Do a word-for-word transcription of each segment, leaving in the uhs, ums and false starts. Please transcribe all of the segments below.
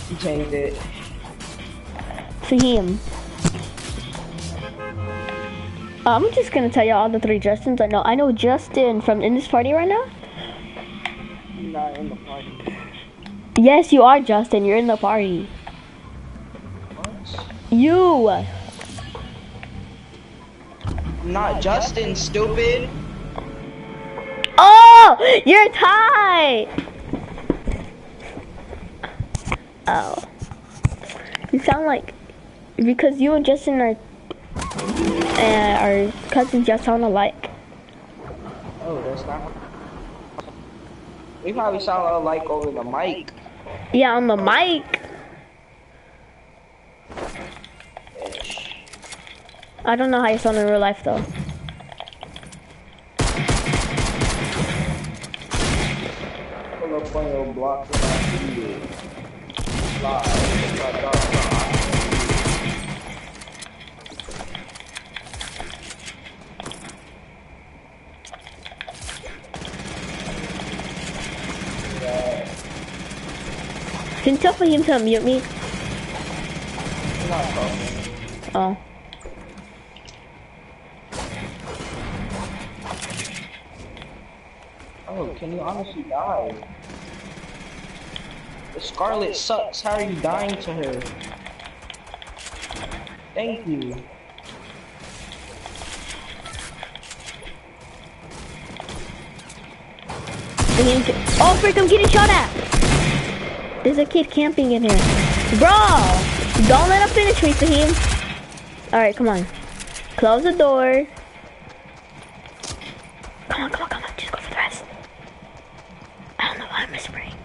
He changed it. Fahim. I'm just gonna tell you all the three Justins I know. I know Justin from in this party right now. I'm not in the party. Yes, you are Justin. You're in the party. What? You. I'm not Justin, stupid. Oh, you're tied. Oh. You sound like, because you and Justin are, uh, are cousins, just sound alike. Oh, that's not. We probably sound alike over the mic. Yeah, on the mic. Ish. I don't know how you sound in real life though. Pull up on your block when I see you. Live. Dot, dot, dot. Can you tell for him to mute me? I'm not talking. Oh. Oh, can you honestly die? The Scarlet sucks. How are you dying to her? Thank you. Oh frick, I'm getting shot at! There's a kid camping in here. Bro! Don't let him finish me, Fahim. Alright, come on. Close the door. Come on, come on, come on. Just go for the rest. I don't know why I'm whispering.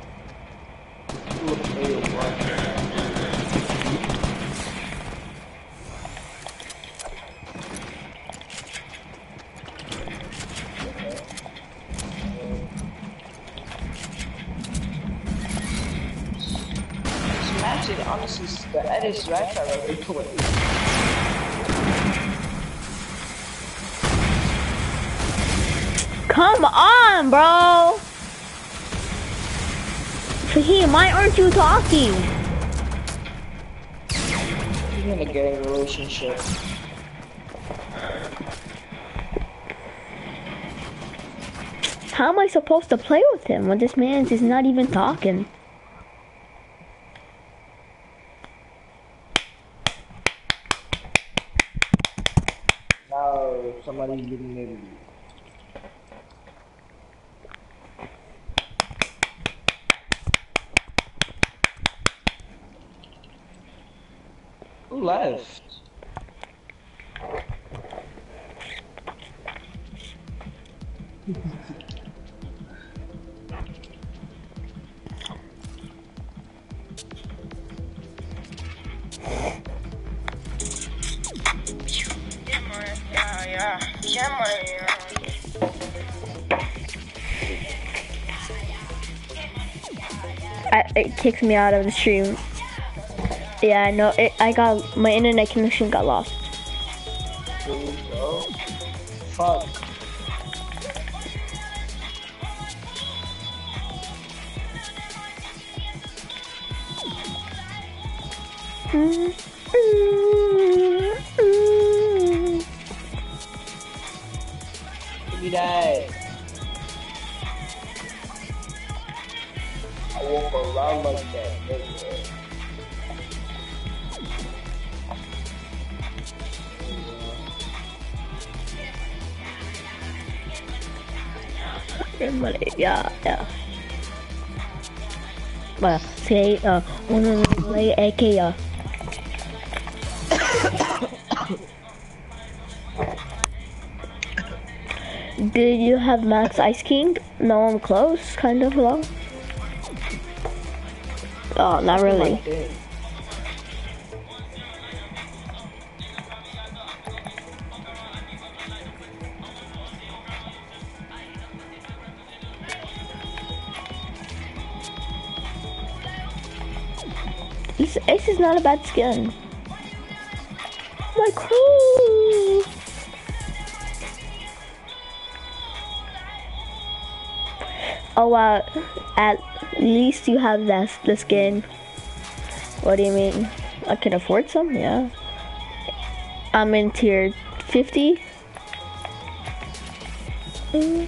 It honestly, the edit smash are really cool. Come on, bro! Fahim, why aren't you talking? You're gonna get a relationship. How am I supposed to play with him when this man is not even talking? Now somebody's getting married. Who left? I, it kicks me out of the stream. Yeah, I know. It, I got my internet connection got lost. Fuck. Mm, mm, mm. Give me that. I walk around like that, nigga. Yeah, yeah. Well, say, uh, uno play A K, uh. Did you have Max Ice King? No, I'm close, kind of low. Oh, not really. This Ace is not a bad skin. My crew. Oh wow, at least you have that the skin. What do you mean? I can afford some? Yeah. I'm in tier fifty. Mm.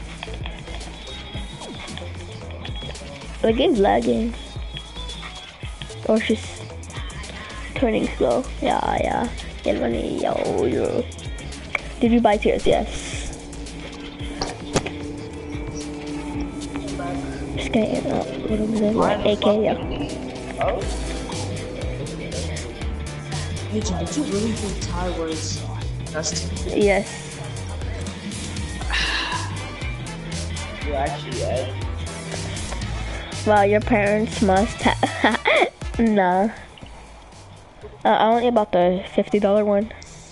The game's lagging. Or it's just turning slow. Yeah, yeah. Get money, yo, yo. Did you buy tiers? Yes. Just getting up. What was it? Like A K, yeah. Oh? Hey, Jim, did you really think Ty was Dustin? Yes. You actually Ed. Wow, your parents must have. Nah. Uh, I only bought the fifty dollar one.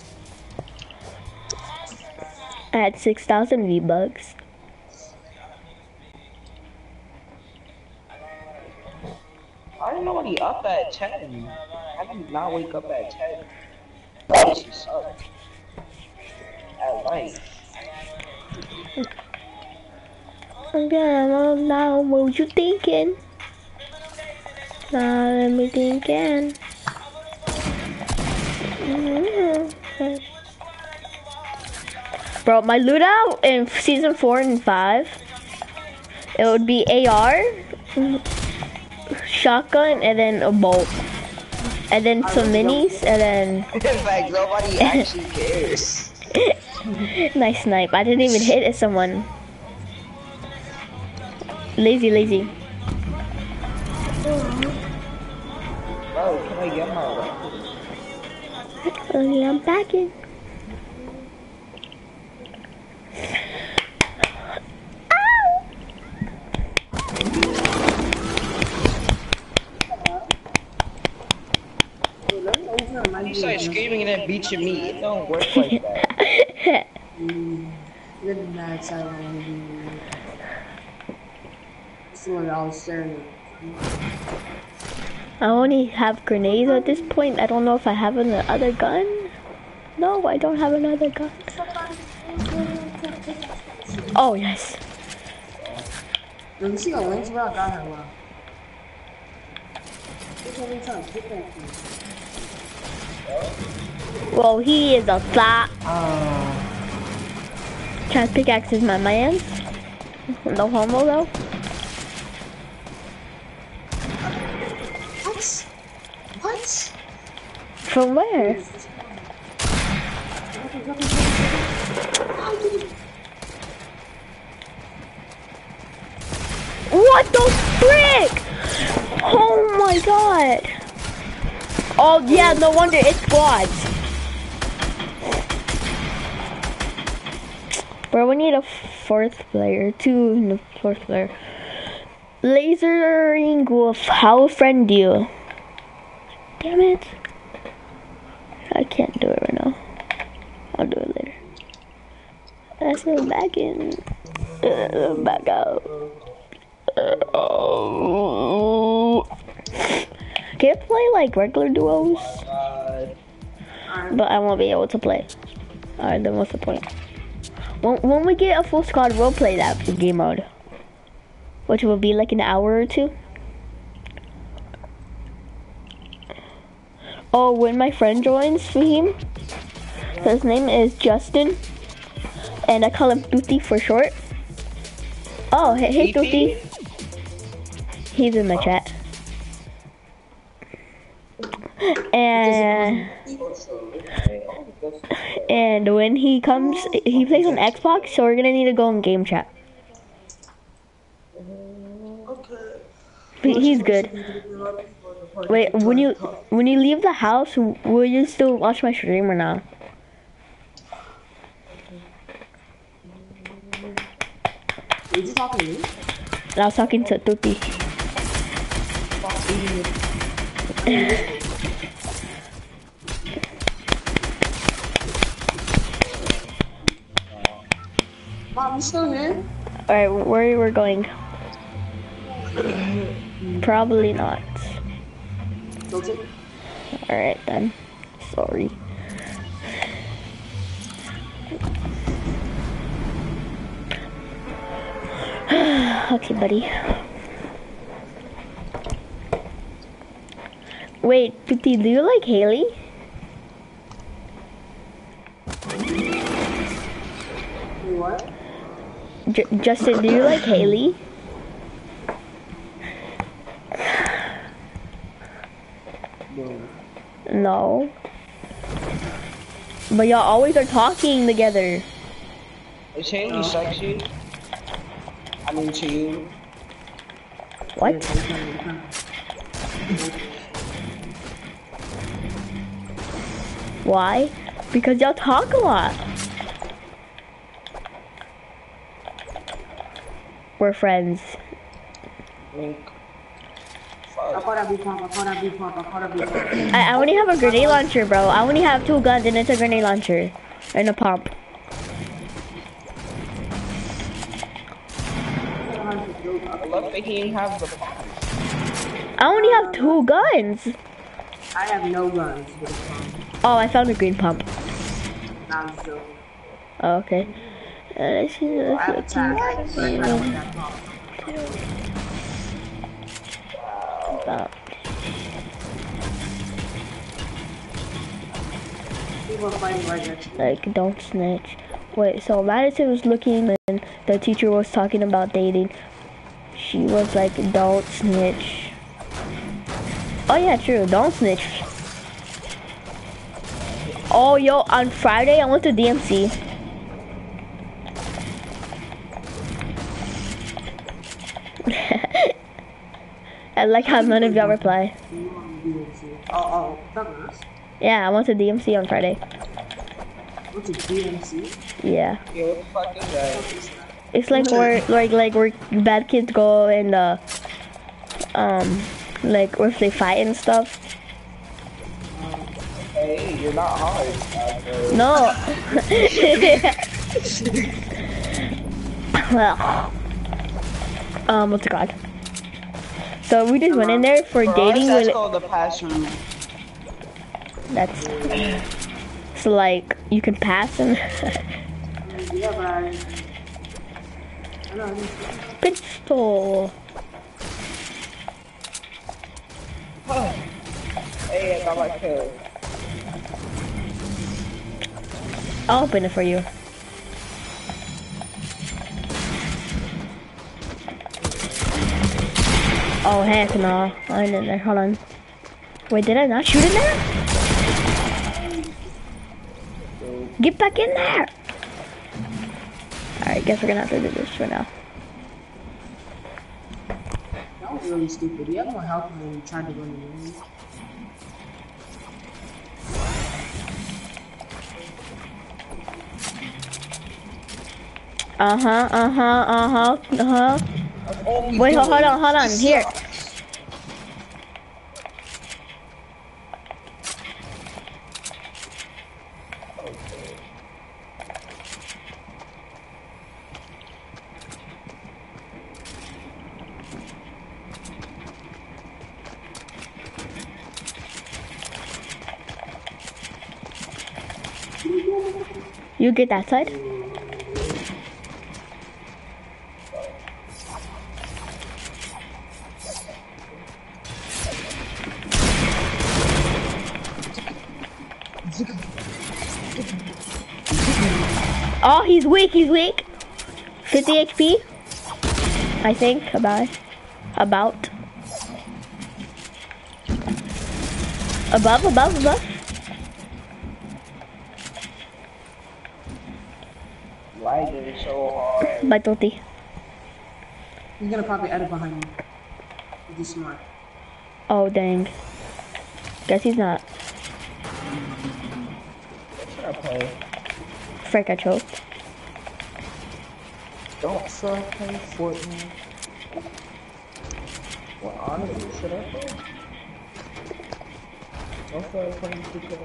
I had six thousand V-Bucks. I didn't know he up at ten. I did not wake up at ten. That shit sucked. At night. Okay, well, now what you thinking? Now let me thinking. Mm-hmm. Bro, my lootout in season four and five, it would be A R, shotgun, and then a bolt, and then some minis, and then. In fact, nobody actually cares. Nice snipe. I didn't even hit someone. Lazy, lazy. Bro, can I get my weapon? Okay, I'm backing. You start screaming and then beat your meat. It don't work like that. Mm, you're the mad side of me. That's what I was saying. I only have grenades at this point. I don't know if I have another gun. No, I don't have another gun. Oh, yes. Let me see a link where I got her. Wow. Which one are you trying to pick that from? Well, he is a flat. Uh, Chance pickaxe is my man. No homo though. What? What? From where? What the frick? Oh my god. Oh yeah, no wonder it's squads. Bro, we need a fourth player, two in the fourth player. Lasering wolf, how friend you? Damn it. I can't do it right now. I'll do it later. Let's go back in. Uh, back out. Uh, oh. Can I play like regular duos? But I won't be able to play. Alright, then what's the point? When, when we get a full squad, we'll play that game mode. Which will be like an hour or two. Oh, when my friend joins, Fahim, his name is Justin. And I call him Tutti for short. Oh, hey, hey Tutti. He's in my chat. And and when he comes, he plays on Xbox, so we're gonna need to go in game chat. But he's good. Wait, when you when you leave the house, will you still watch my stream or not? Were you talking to me? I was talking to Tutti. Mom, you still here? Alright, where we're going? Probably not. Okay. Alright then. Sorry. Okay, buddy. Wait, fifty, do you like Haley? What? J Justin, do you like Haley? No. No. But y'all always are talking together. Is Haley sexy? I mean to you. What? Why? Because y'all talk a lot. We're friends. Wink. I Fuck. caught a big pump, I caught a big pump, I caught a big pump. I, I only have a grenade launcher, bro. I only have two guns and it's a grenade launcher. And a pump. I love that he didn't have the pump. I only have two guns. I have no guns with a pump. Oh, I found a green pump. Now I'm still. Oh, okay. Uh, let's see, I have a let's tag, see. but I don't want that pump. About- People are fighting right next to me. Like, don't snitch. Wait, so Madison was looking and the teacher was talking about dating. She was like, don't snitch. Oh yeah, true, don't snitch. Oh, yo, on Friday I went to D M C. I like how none of y'all reply. Oh, oh, Douglas. Yeah, I went to D M C on Friday. What's a D M C? Yeah. Yo, what the fuck is that? It's like where like like where bad kids go and uh um like if they fight and stuff. Hey, you're not hard. Uh, No. Well, um, what's it called? So we just went in there for For dating. us, that's With, called the pass route. that's so like you can pass and Yeah, but I. I know, I didn't- pistol. Hey, I got my kill. I'll open it for you. Oh heck no! I ain't in there. Hold on. Wait, did I not shoot in there? Get back in there! Alright, guess we're gonna have to do this for now. That was really stupid. You have more health when you tried to run the room. Uh huh, uh huh, uh huh, uh huh. Wait, hold, hold on, hold on. Here. You get that side? Oh, he's weak, he's weak. fifty H P, I think, about. About. Above, above, above. Lagging so hard. By Toti. He's gonna probably edit behind me. He's smart. Oh, dang. Guess he's not. What should I play? Frick, I choked. Don't start playing Fortnite. What honestly should I play? Don't start playing P K.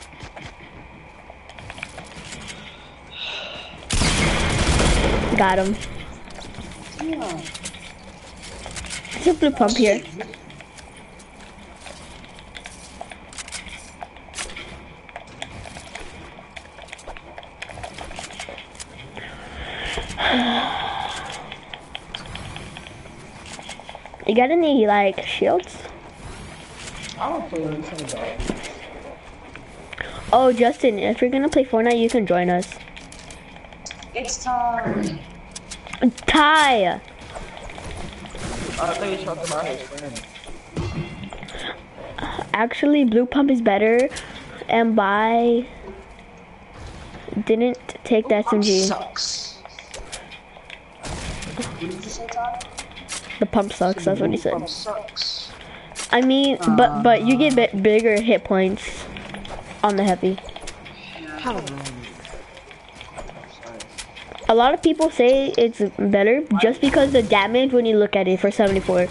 Got him. Yeah. There's a blue pump here. You got any, like, shields? I don't play on some dog. Oh, Justin, if you're gonna play Fortnite, you can join us. It's time. Ty! I thought you were talking about his friend. Actually, Blue Pump is better, and Bye didn't take the S M G. Sucks. What did you say, Todd? The pump sucks, that's what he said. Pump sucks. I mean, but but you get bi bigger hit points on the heavy. I don't know. A lot of people say it's better just because the damage when you look at it for seventy-four.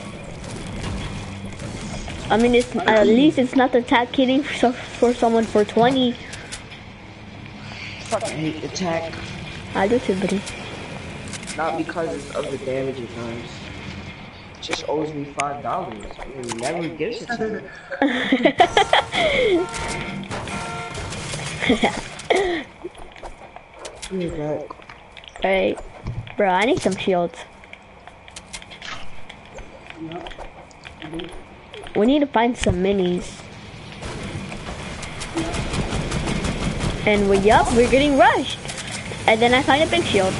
I mean, it's at least it's not the attack hitting for, for someone for twenty. Fucking hate attack. I do too, buddy. Not because of the damage it does. It just owes me five dollars. It never gives it to me. You're back. Alright. Bro, I need some shields. We need to find some minis. And we, yup, we're getting rushed. And then I find a big shield.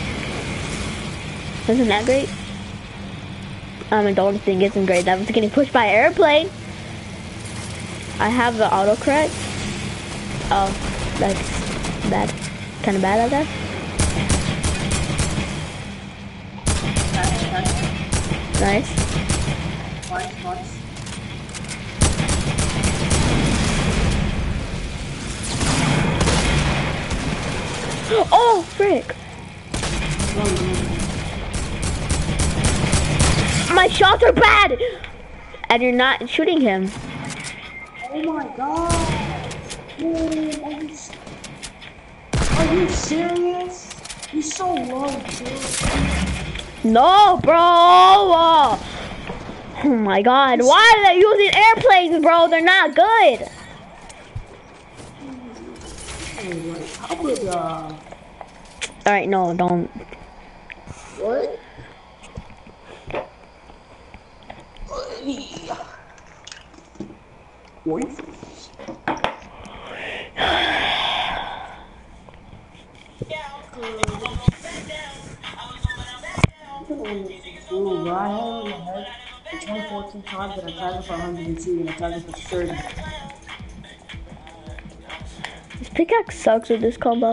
Isn't that great? I mean, the only thing isn't great. That was getting pushed by an airplane. I have the autocorrect. Oh, that's bad. Kind of bad, I guess. Nice. Nice, nice. Oh, frick. My shots are bad! And you're not shooting him. Oh my god. Man, are you, are you serious? You're so low, dude. No, bro! Oh my god, why are they using airplanes, bro? They're not good. How would, uh... Alright, no, don't. What? What? Ooh, bro, I had it in my head the twenty fourteen times that I tagged him for one hundred two and I tagged him for thirty. This pickaxe sucks with this combo.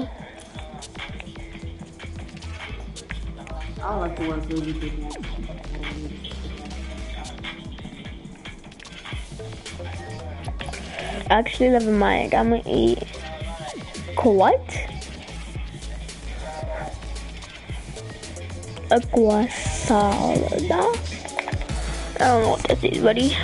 I don't like to work really big. Actually, never mind. I'm gonna eat. What? Aqua salada? I don't know what this is, buddy.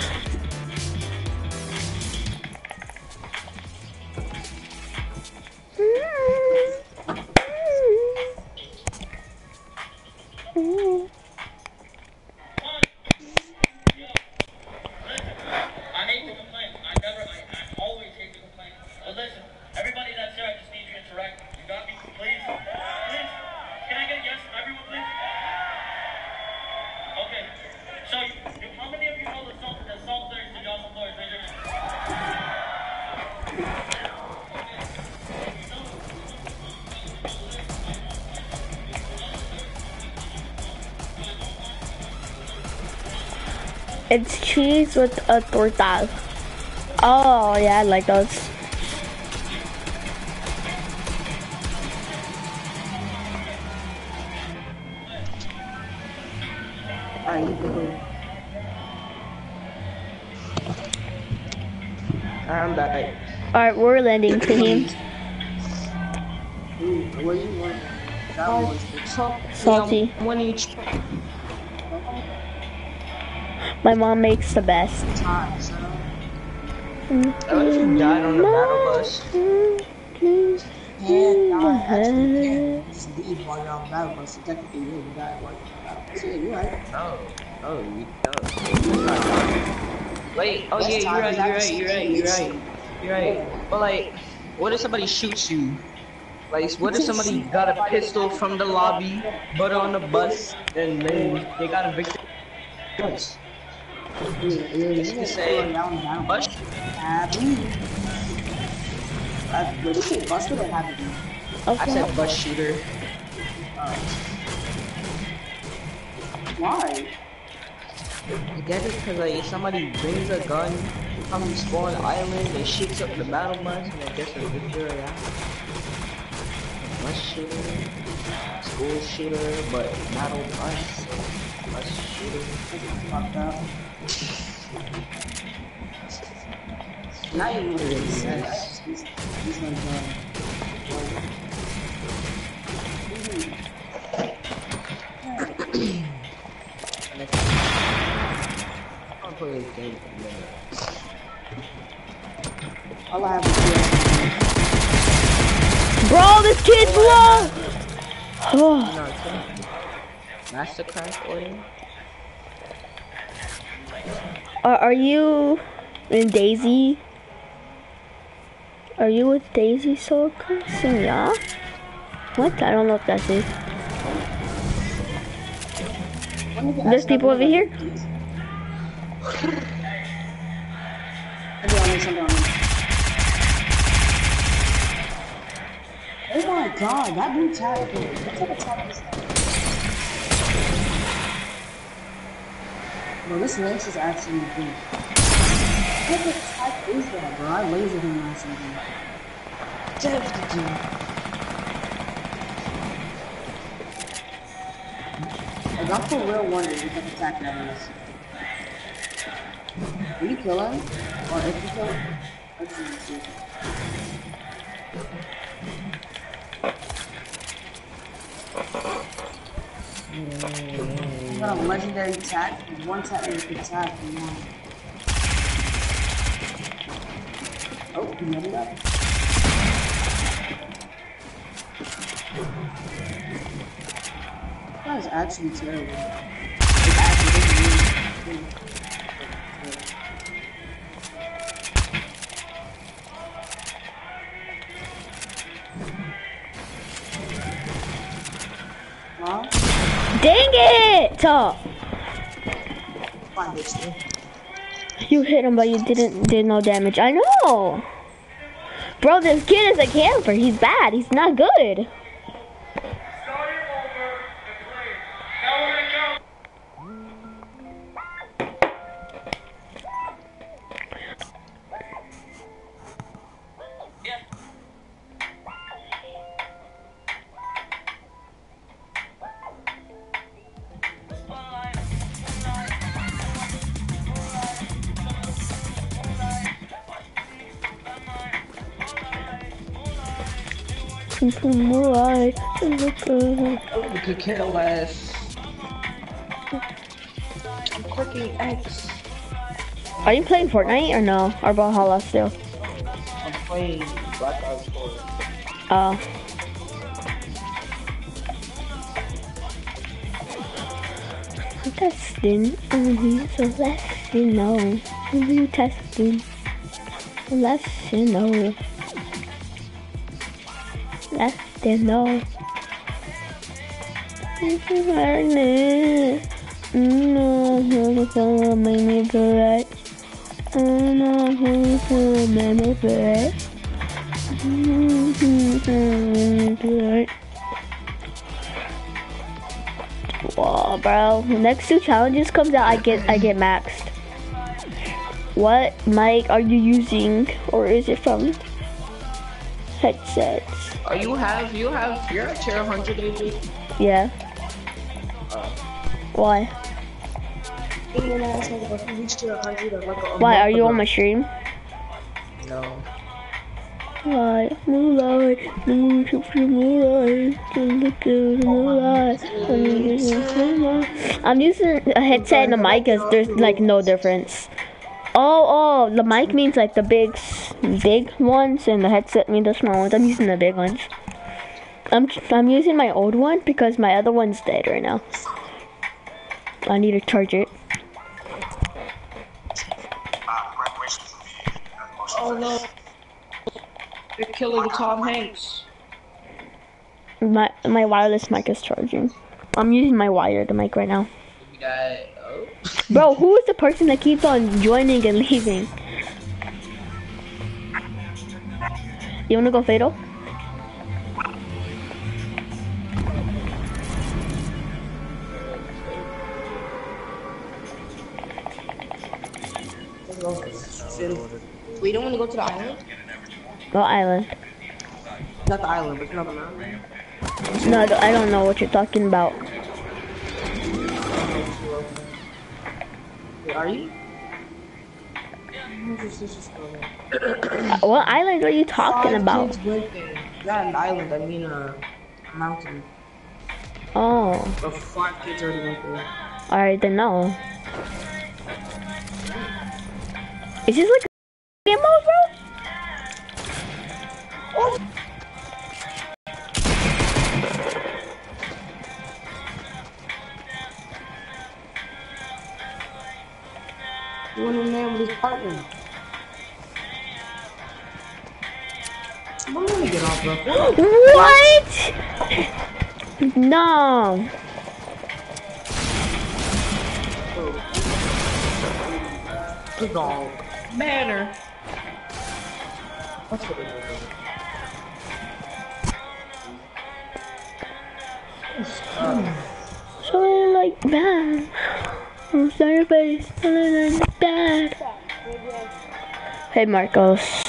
It's cheese with a torta. Oh, yeah, I like those. I'm back. Alright, we're landing, Fahim. Where you want? That was Salty. One each. My mom makes the best. time, so. What if you died on the battle bus? Yeah, no, actually, you can't just leave while you're on the battle bus. So technically, you really die while you're on the battle bus. Yeah, you're right. Oh, oh, you don't. Wait, oh yeah, you're right, you're right, you're right, you're right, you're right. But like, what if somebody shoots you? Like, what if somebody got a pistol from the lobby, but on the bus, and then they got a victim? Yeah, yeah, This you can get say down, down. bus. Happy. Uh, wait, you say busted or happy? I Okay. said bus shooter. Uh, why? I get it because like if somebody brings a gun from spawn island and shoots up the battle bus and I guess a victory royale. Bus shooter, school shooter, but battle bus. Bus shooter. Fucked up. Not even really Really say. nice. He's he's like uh. I'll play this game for a minute. All I have is Bro, this kid's low. Oh, No, okay. Mastercraft order? are, are you in Daisy? Are you with Daisy Soul Custom? Yeah? What? I don't know if that's it. There's people over here? Oh my god, that dude tapped me. What type of tap is that? Bro, this lance is actually good. What type of tap is that, bro? I lasered him last season. Like, I'm for real wondering what type of attack that is. Will you kill him? Or if you kill him? Let's see, let's see. You got a legendary attack, one tap and you can attack and one. Oh, you made it up. That is actually terrible. It's actually really Huh? Dang it! Oh, Fine, bitch. you hit him, but you didn't did no damage. I know. Bro, this kid is a camper. He's bad. He's not good. We could kill us. I'm clicking X. Are you playing Fortnite or no? Or Valhalla still? I'm playing Black Ops four. Oh. Testing, mm-hmm. So let's you know. Mm-hmm. Testing. Let's you know. Let's you know. It's hard. No, no, no, make me break. Oh no, no, make me break. Whoa, bro. Next two challenges comes out, I get I get maxed. What mic are you using, or is it from headsets? Oh, you have you have you're at tier one hundred, A J. Yeah. Why? Why are you on my stream? No. Why? Moonlight, moonlight, moonlight. I'm using a headset and a mic because there's like no difference. Oh, oh, the mic means like the big, big ones, and the headset means the small ones. I'm using the big ones. I'm I'm using my old one because my other one's dead right now. I need to charge it. Oh no. You're killing Tom Hanks. My my wireless mic is charging. I'm using my wired mic right now. We got oh. Bro, who is the person that keeps on joining and leaving? You wanna go fatal? Wait, you don't want to go to the island? Go island. Not the island, but another mountain. No, I don't- I don't know what you're talking about. Wait, are you? What island are you talking Five about? kids' birthday. Not an island, I mean a, a mountain. Oh, Or five kids already went there. alright then no. Is this like a game mode, bro? You went in there with his partner. I'm gonna get off, bro. What? No. Good dog. Banner. That's what it is. Something like that. I'm sorry, but it's something like that. Hey, Marcos.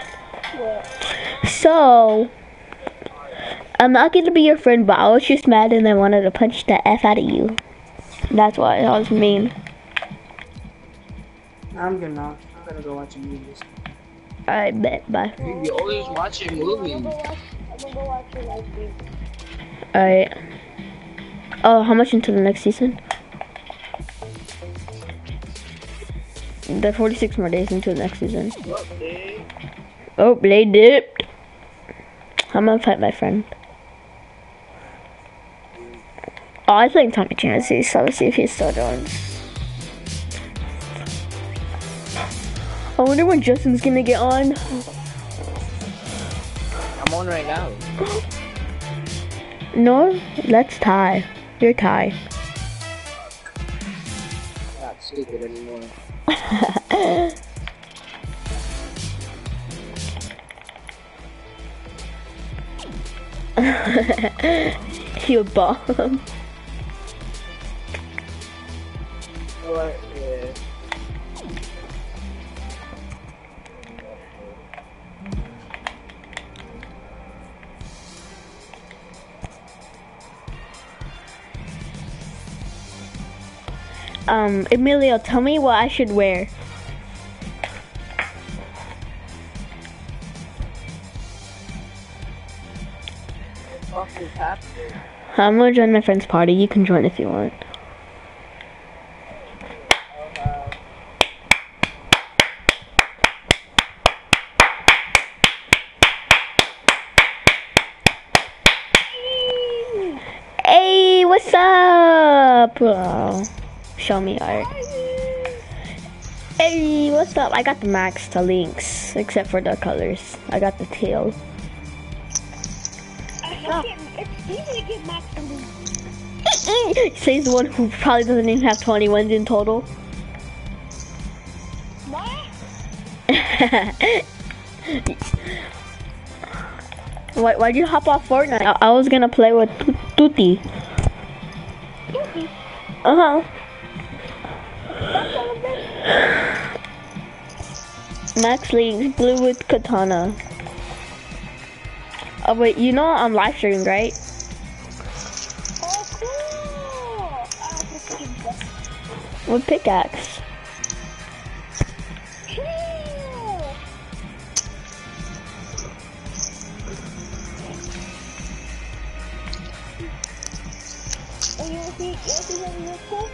So, I'm not gonna be your friend, but I was just mad and I wanted to punch the F out of you. That's why I was mean. I'm gonna not. I'm gonna go watch a movie. Alright, bet. Bye. You always watching movies. Alright. Oh, how much into the next season? There are forty-six more days into the next season. Oh, they dipped. I'm gonna fight my friend. Oh, I think Tommy Chancy, so let's see if he's still doing. I wonder when Justin's gonna get on. I'm on right now. No, let's tie. You're tie. I'm not stupid anymore. You bomb. What? Yeah. Um, Emilio, tell me what I should wear. I'm gonna join my friend's party. You can join if you want. Hey, what's up? Oh, show me art. Hey, what's up? I got the max to links, except for the colors. I got the tail. It's easy to get max to links. Says the one who probably doesn't even have twenty ones in total. What? Why, why'd you hop off Fortnite? I, I was gonna play with Tu- Tutti. Tutti? Uh-huh. Max Leagues, blue with katana. Oh wait, you know I'm live streaming, right? Oh, cool! Ah, this is good. With pickaxe. Cool! Oh, you wanna see, you wanna see something real cool?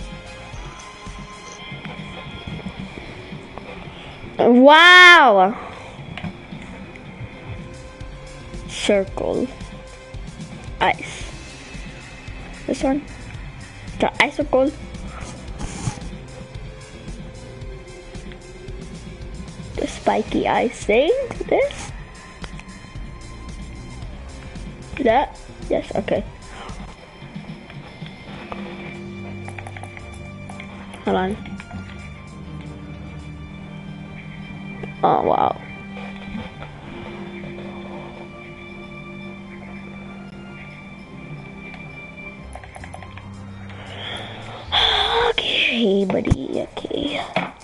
Wow! Circle. Ice. This one? The icicle. The spiky icing. This? That? Yes, okay. Hold on. Oh, wow. Okay, buddy, okay.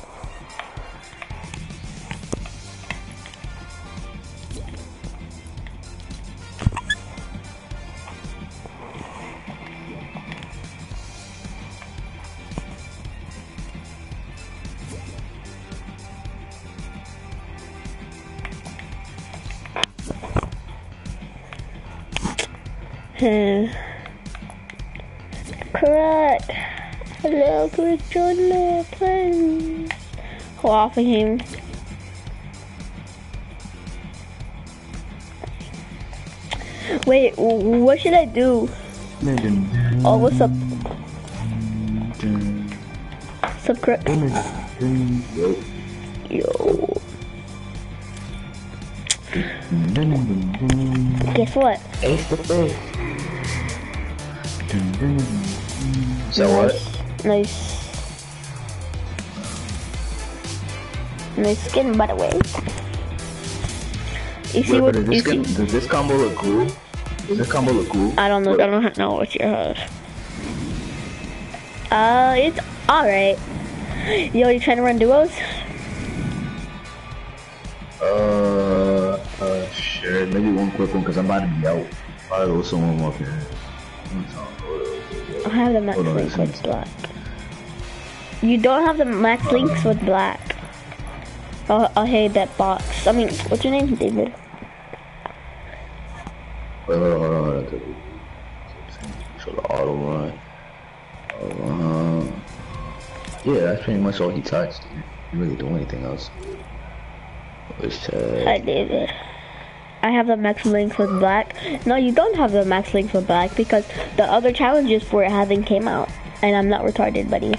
Hmm. Correct. Hello, could join my friends. Laughing him. Wait, what should I do? Oh, what's up? Subscribe. Yo. Guess what? Ace the face. So what? Nice. Nice skin, by the way. You see Wait, what? does, You this see? get, does this combo look cool? Does this combo look cool? I don't know. I don't know what you have. Uh, it's alright. Yo, you trying to run duos? Uh, uh, sure. Maybe one quick one because I'm about to be out. I'll go someone up here. I have the max Hold on, links listen. with black. You don't have the max links with black. Oh, I hate that box. I mean, what's your name, David? Wait, hold on, hold on, hold on. Show the auto run. Auto run. Yeah, that's pretty much all he touched. He didn't really do anything else. Which, Hi, uh, David. I have the max links with black. No, you don't have the max links with black because the other challenges for it haven't came out. And I'm not retarded, buddy.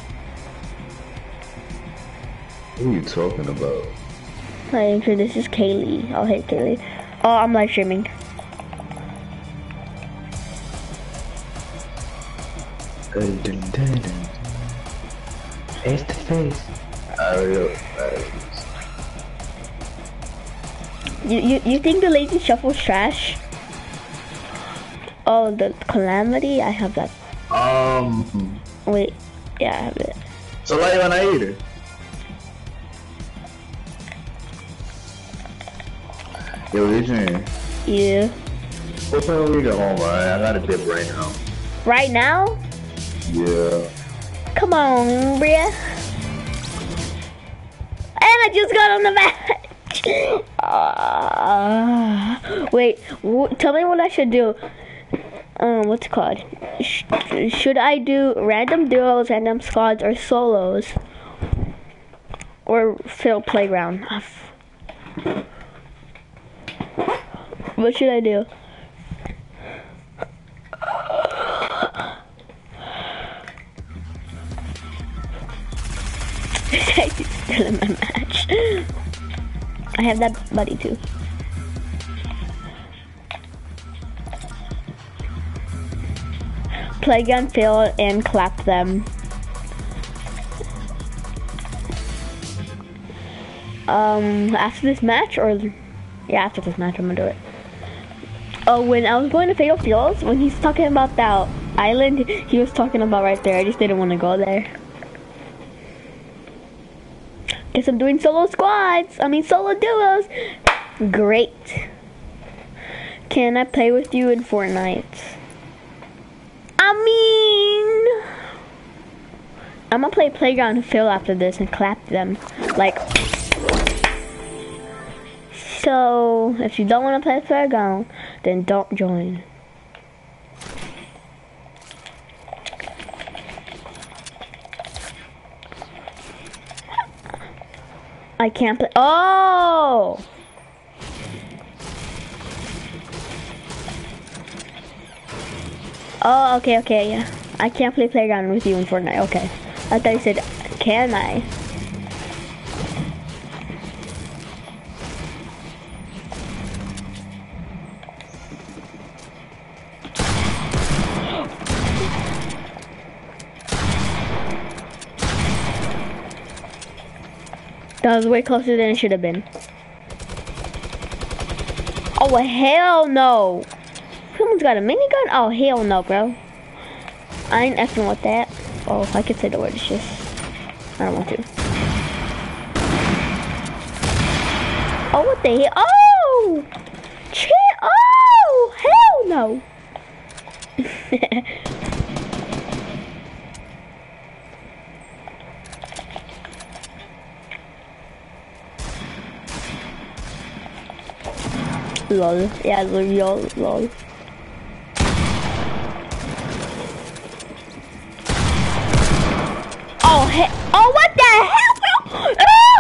who are you talking about? Hi, I'm sure this is Kaylee. Oh, hey, Kaylee. Oh, I'm live streaming. Dun, dun, dun, dun. Face to face. Alright, alright. You, you, you think the lazy shuffle's trash? Oh, the calamity? I have that. Um, Wait. Yeah, I have it. so like when I eat it. Yo, Adrian, Yeah. what time we get home, right? I gotta dip right now. Right now? Yeah. Come on, Bria. And I just got on the match. Uh, wait, w tell me what I should do. Um, what's it called? Sh should I do random duos, random squads, or solos? Or fill playground? What should I do? Still in my match. I have that buddy too. Playground, fill, and clap them. Um, after this match, or yeah, after this match, I'm gonna do it. Oh, when I was going to Fatal Fields, when he's talking about that island, he was talking about right there. I just didn't want to go there. Guess I'm doing solo squads. I mean solo duos. Great. Can I play with you in Fortnite? I mean, I'm gonna play Playground and Phil after this and clap them. Like, so if you don't want to play Playground, then don't join. I can't play. Oh! Oh, okay, okay, yeah. I can't play Playground with you in Fortnite. Okay. I thought you said, can I? That was way closer than it should have been. Oh, hell no. Someone's got a minigun? Oh, hell no, bro. I ain't effing with that. Oh, I could say the word. It's just, I don't want to. Oh, what the hell? Oh! Shit! Oh! Hell no! Lol. Yeah, lol, lol. Oh, he oh, what the hell,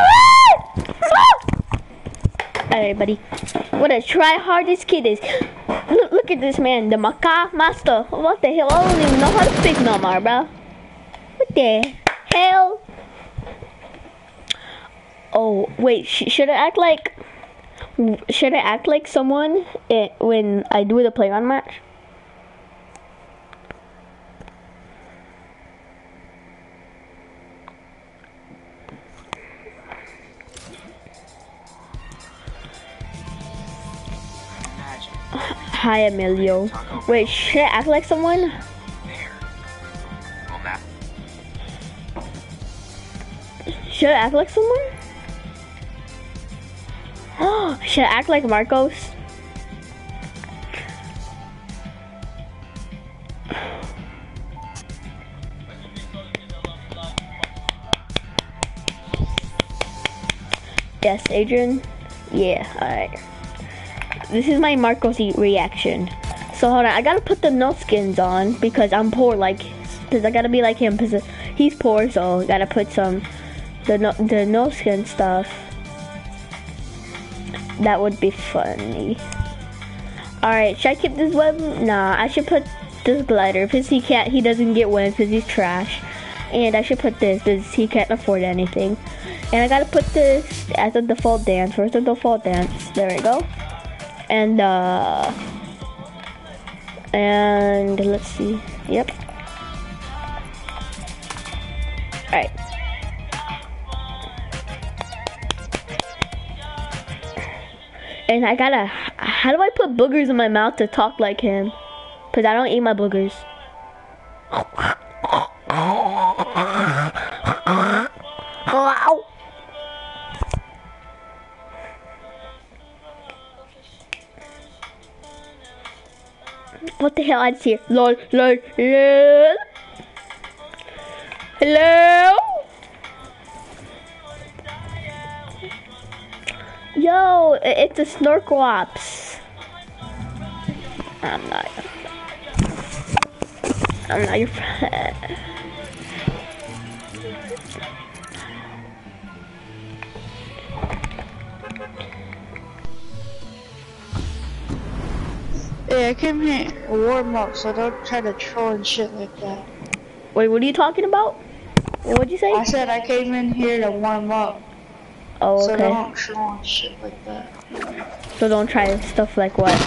bro? Alright, buddy. What a try hard this kid is. Look, look at this man, the Maca master. What the hell? I don't even know how to speak no more, bro. What the hell? Oh, wait. Sh should I act like? Should I act like someone it, when I do the playground match? Hi, Emilio. Wait, should I act like someone? Should I act like someone? Oh, should I act like Marcos? Yes, Adrian. Yeah, alright. This is my Marcos reaction. So hold on, I gotta put the no skins on because I'm poor, like, because I gotta be like him because he's poor, so I gotta put some the no the no skin stuff. That would be funny. Alright, should I keep this web? Nah, I should put this glider because he can't, he doesn't get wins because he's trash. And I should put this because he can't afford anything. And I gotta put this as a default dance. Where's the default dance? There we go. And uh and let's see. Yep. Alright. And I gotta, how do I put boogers in my mouth to talk like him? Because I don't eat my boogers. What the hell? I just hear lol, lol, lol. Hello? Yo, it's a snorkel ops. I'm not. I'm not your friend. Yeah, I came here to warm up, so don't try to troll and shit like that. Wait, what are you talking about? What'd you say? I said I came in here to warm up. Oh, okay. So don't troll and shit like that. So don't try stuff like what?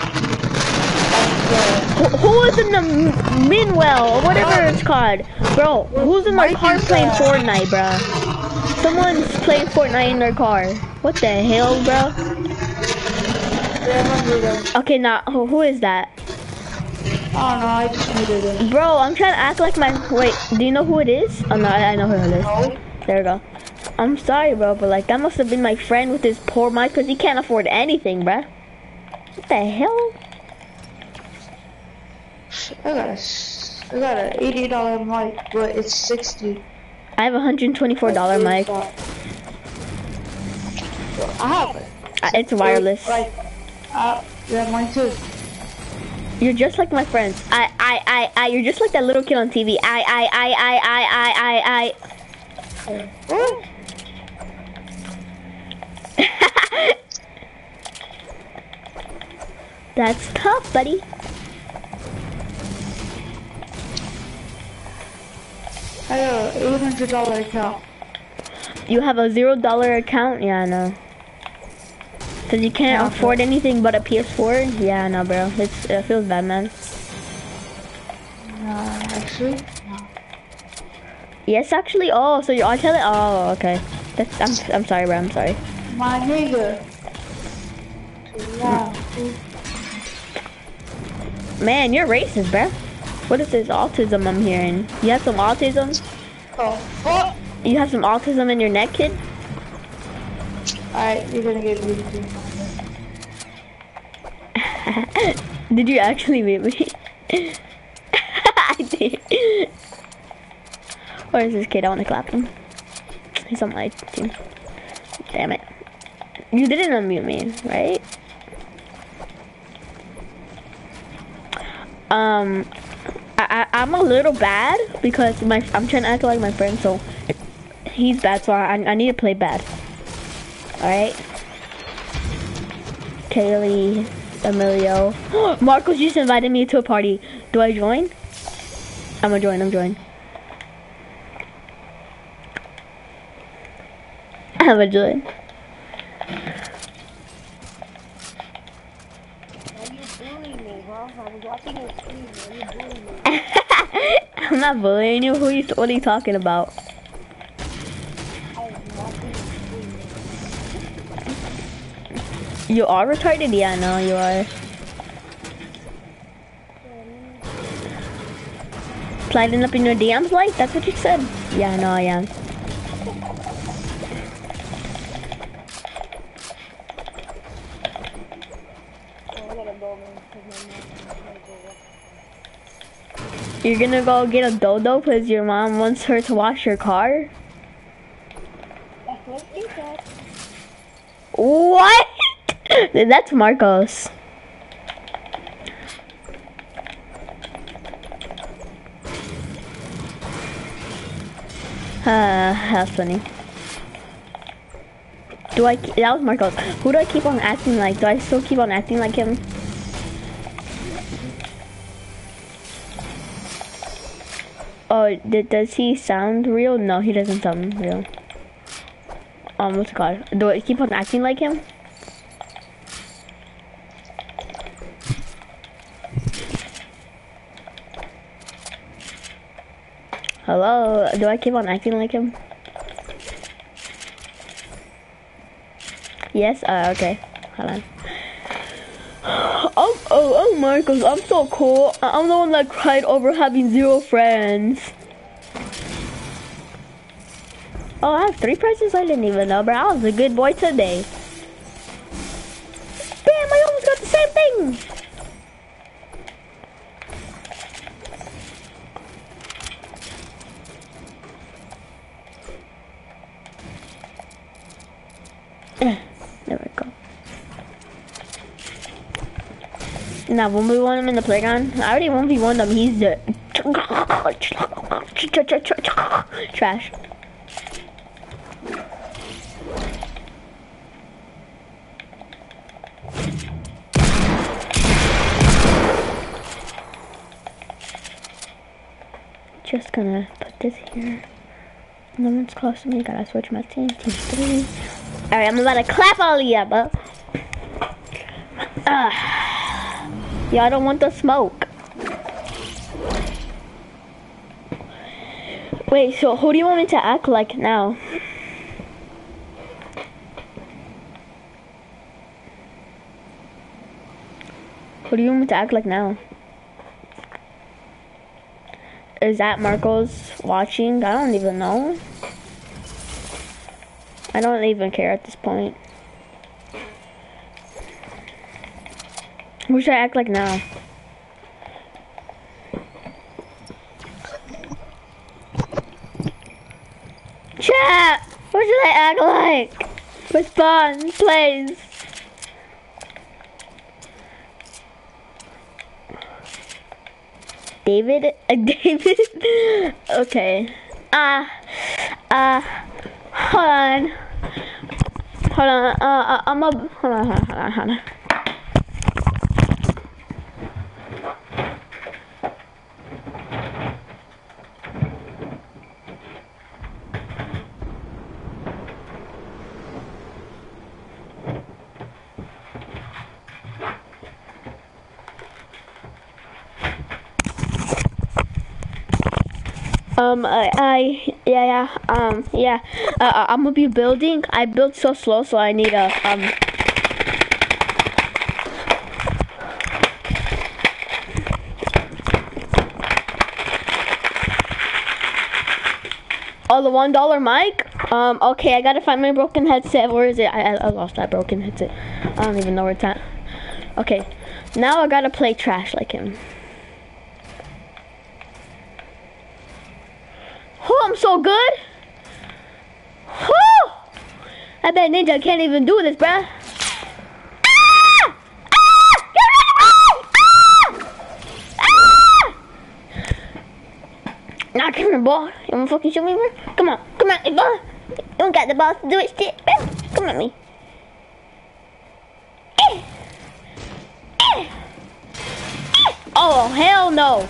Who, who is in the Minwell or whatever it's called? Bro, who's in their car playing Fortnite, bro? Someone's playing Fortnite in their car. What the hell, bro? Okay, now, who, who is that? I don't know, I just muted him. Bro, I'm trying to act like my... Wait, do you know who it is? Oh, no, I, I know who it is. No. There we go. I'm sorry, bro, but like, that must have been my friend with his poor mic because he can't afford anything, bro. What the hell? I got a, I got an eighty dollar mic, but it's sixty. I have a one hundred twenty-four dollar mic. I have it. Uh, it's wireless. Like, uh, yeah, mine too. You're just like my friends. I, I, I, I. You're just like that little kid on T V. I, I, I, I, I, I, I, I. That's tough, buddy. I got an eight hundred dollar account. You have a zero dollar account? Yeah, I know. Cause you can't yeah, afford anything but a P S four? Yeah, no, bro. It's, it feels bad, man. Uh, actually, no. Yes, actually. Oh, so you're on tele? Oh, okay. That's I'm I'm sorry, bro. I'm sorry. My nigga. Wow. Man, you're racist, bro. What is this autism I'm hearing? You have some autism? Oh, fuck. You have some autism in your neck, kid? Alright, you're gonna get beat too. Did you actually meet me? I did. Where is this kid? I want to clap him. He's on my team. Damn it. You didn't unmute me, right? Um, I, I, I'm a little bad because my I'm trying to act like my friend, so he's bad, so I, I need to play bad. Alright? Kaylee, Emilio. Marcos just invited me to a party. Do I join? I'm gonna join, I'm joining. I'm gonna join. I'm not bullying you. Who are you? What are you talking about? You are retarded? Yeah, I know you are. Sliding up in your D Ms, like that's what you said. Yeah, I know I am. You're gonna go get a dodo because your mom wants her to wash your car? That's what she said. What? That's Marcos. Uh, that's funny. Do I, that was Marcos. Who do I keep on acting like? Do I still keep on acting like him? Oh, did, does he sound real? No, he doesn't sound real. Um, what's it called? Do I keep on acting like him? Hello? Do I keep on acting like him? Yes? Uh, okay. Hold on. Oh, oh, oh, Marcos, I'm so cool. I'm the one that cried over having zero friends. Oh, I have three presents I didn't even know, bro. I was a good boy today. Damn, I almost got the same thing. There we go. Now, when we want him in the playground, I already one v one them. He's the trash. Just gonna put this here. No one's close to me. Gotta switch my team. Team three. All right, I'm about to clap all of you, bro. Uh, Y'all don't want the smoke. Wait, so who do you want me to act like now? Who do you want me to act like now? Is that Marcos watching? I don't even know. I don't even care at this point. Who should I act like now? Chat! What should I act like? Respond, please. David? Uh, David? Okay. Ah. Uh, uh, hold on. Hold on. Uh, uh, I'm a. Hold on, hold on, hold on, hold on. Um, I, I, Yeah, yeah, um, yeah. Uh, I'm gonna be building. I build so slow, so I need a, um... Oh, the one dollar mic? Um, okay, I gotta find my broken headset. Where is it? I, I, I lost that broken headset. I don't even know where it's at. Okay, now I gotta play trash like him. Oh, I'm so good! Whew! I bet Ninja can't even do this, bruh. Ah! Ah! Get rid of me! Ah! Ah! Now come here, boy. You wanna fucking shoot me, bro? Come on, come on, boy. You don't got the balls to do it, shit, bro. Come at me. Eh. Eh. Eh. Oh, hell no.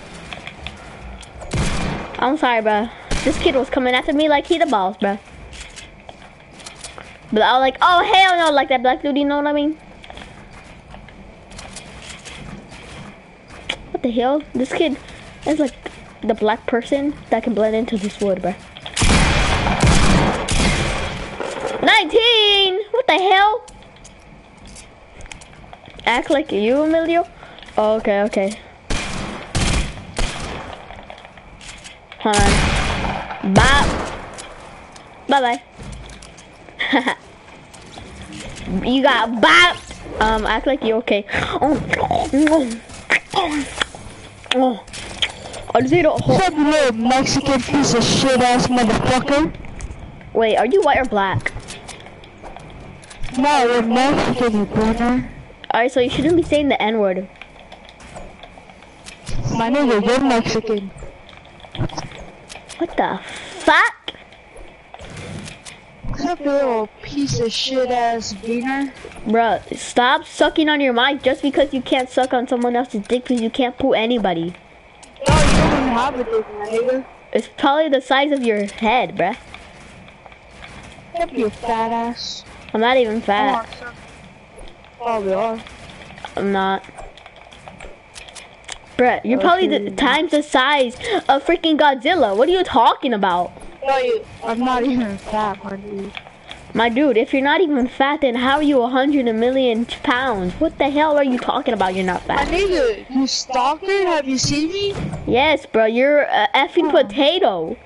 I'm sorry, bro. This kid was coming after me like he the boss, bro. But I was like, oh, hell no, like that black dude, you know what I mean? What the hell? This kid is like the black person that can blend into this wood, bro. nineteen! What the hell? Act like you, Emilio? Oh, okay, okay. Hold on. Bye. Bye-bye. You got bopped. Um, act like you okay. Oh, oh, oh. I just ate a whole. What's up, you little Mexican piece of shit ass motherfucker? Wait, are you white or black? No, you're Mexican, you brother. Alright, so you shouldn't be saying the N-word. My nigga, you're Mexican. What the fuck? What's up, you little piece of shit ass beaner? Bruh, stop sucking on your mic just because you can't suck on someone else's dick because you can't poo anybody. No, you don't even have a dick, my nigga. It's probably the size of your head, bruh. Yep, you fat ass. I'm not even fat. Probably are. I'm not. Bruh, you're probably the times the size of freaking Godzilla. What are you talking about? No, you. I'm not even fat, my dude. My dude, if you're not even fat, then how are you a hundred million pounds? What the hell are you talking about? You're not My fat. nigga, you stalker? Have you seen me? Yes, bro, you're a effing potato.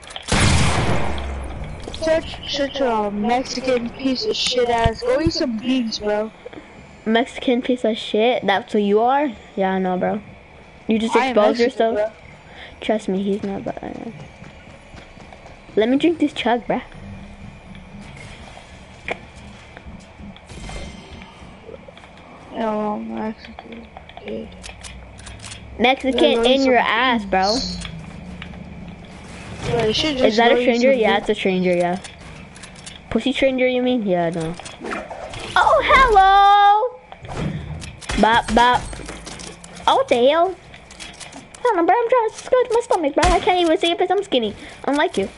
Such such a Mexican piece of shit ass. Go eat some beans, bro. Mexican piece of shit. That's who you are? Yeah, I know, bro. You just I am expose Mexican, yourself. Trust me, he's not. But uh, let me drink this chug, bruh. No, I'm Mexican. Dude. Mexican in your ass, bro. Bro, you should just Is that go a eat stranger? some Yeah, beans. it's a stranger, yeah. Pussy stranger, you mean? Yeah, no. Oh, hello! Bop, bop. Oh, what the hell? I don't know, bro. I'm trying to scratch my stomach, bro. I can't even see it because I'm skinny. Unlike you.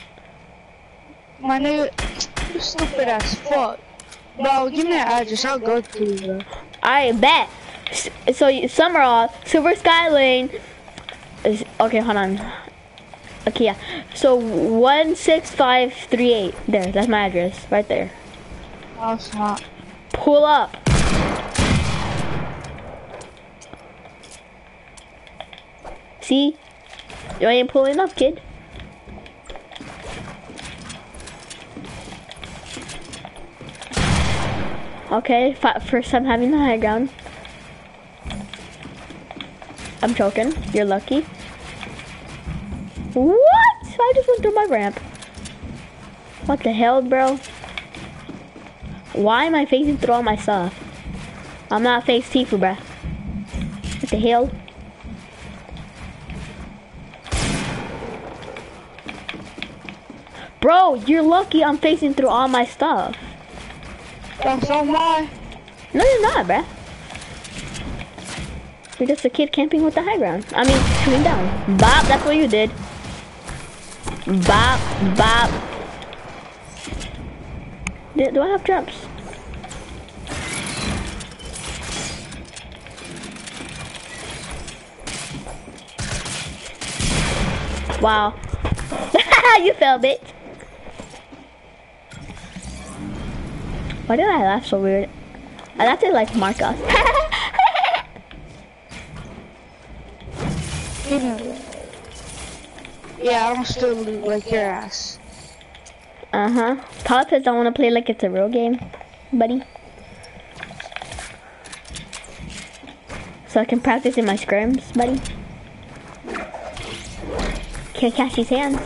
My nigga, you stupid as fuck. Bro, give me that address. I'll go to you, bro. Alright, bet. S- So, you- Summerall, Silver Sky Lane. Is, okay, hold on. Okay, yeah. So, one six five three eight. There, that's my address. Right there. No, it's not. Pull up. See? You ain't pulling up, kid. Okay, fi- first time having the high ground. I'm choking. You're lucky. What? I just went through my ramp. What the hell, bro? Why am I facing through all my stuff? I'm not face Tifu, bruh. What the hell? Bro, you're lucky I'm facing through all my stuff. That's not mine. No, you're not, bruh. You're just a kid camping with the high ground. I mean, shooting down. Bop, that's what you did. Bop, bop. Do, do I have jumps? Wow. You fell, bitch. Why did I laugh so weird? I laughed like Marcos. Yeah, I'm still like your ass. Uh-huh. Politics don't want to play like it's a real game, buddy. So I can practice in my scrims, buddy. Can't catch these hands.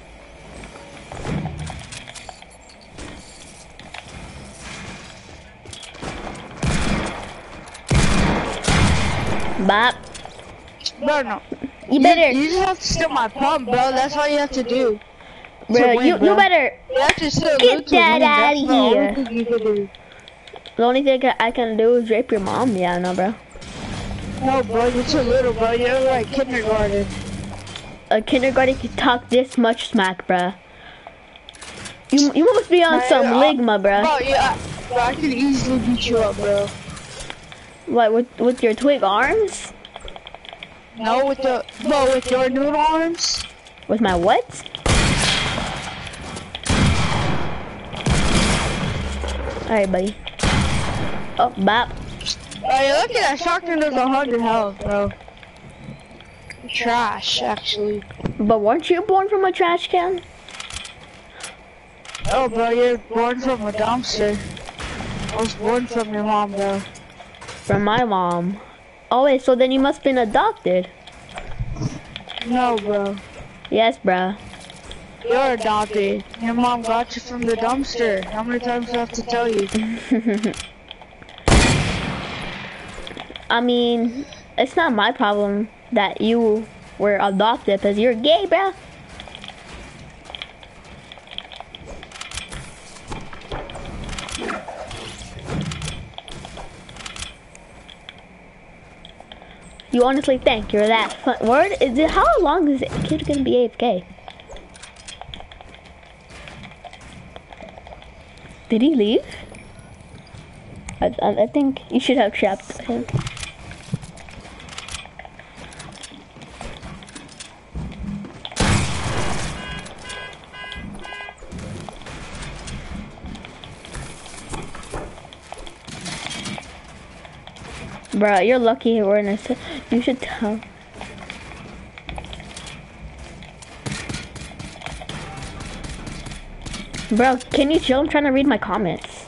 Bop. Bro, no. You better, You, you just have to steal my pump, bro. That's all you have to do. bro, win, you, bro. you better You have to steal get loot to that win. out That's of the only here. thing you can do. The only thing I can do is rape your mom. Yeah, no, bro. No, bro, you're too little, bro. You're like kindergarten. A kindergarten can talk this much smack, bruh. You, you must be on Man, some uh, ligma, bruh. Bro, yeah, bro, I can easily beat you up, bro. What, with, with your twig arms? No, with the, bro, with your noodle arms. With my what? Alright, buddy. Oh, bop. Hey, look at that shotgun does one hundred health, bro. Trash, actually. But weren't you born from a trash can? Oh, bro, you're born from a dumpster. I was born from your mom, bro. From my mom. Oh, wait, so then you must have been adopted. No, bro. Yes, bruh. You're adopted. Your mom got you from the dumpster. How many times do I have to tell you? I mean, it's not my problem that you were adopted because you're gay, bruh. You honestly think you're that fun? Word? Is it? How long is it? Kid gonna be A F K? Did he leave? I, I, I think you should have trapped him. Bro, you're lucky we're in a. You should tell. Bro, can you chill? I'm trying to read my comments.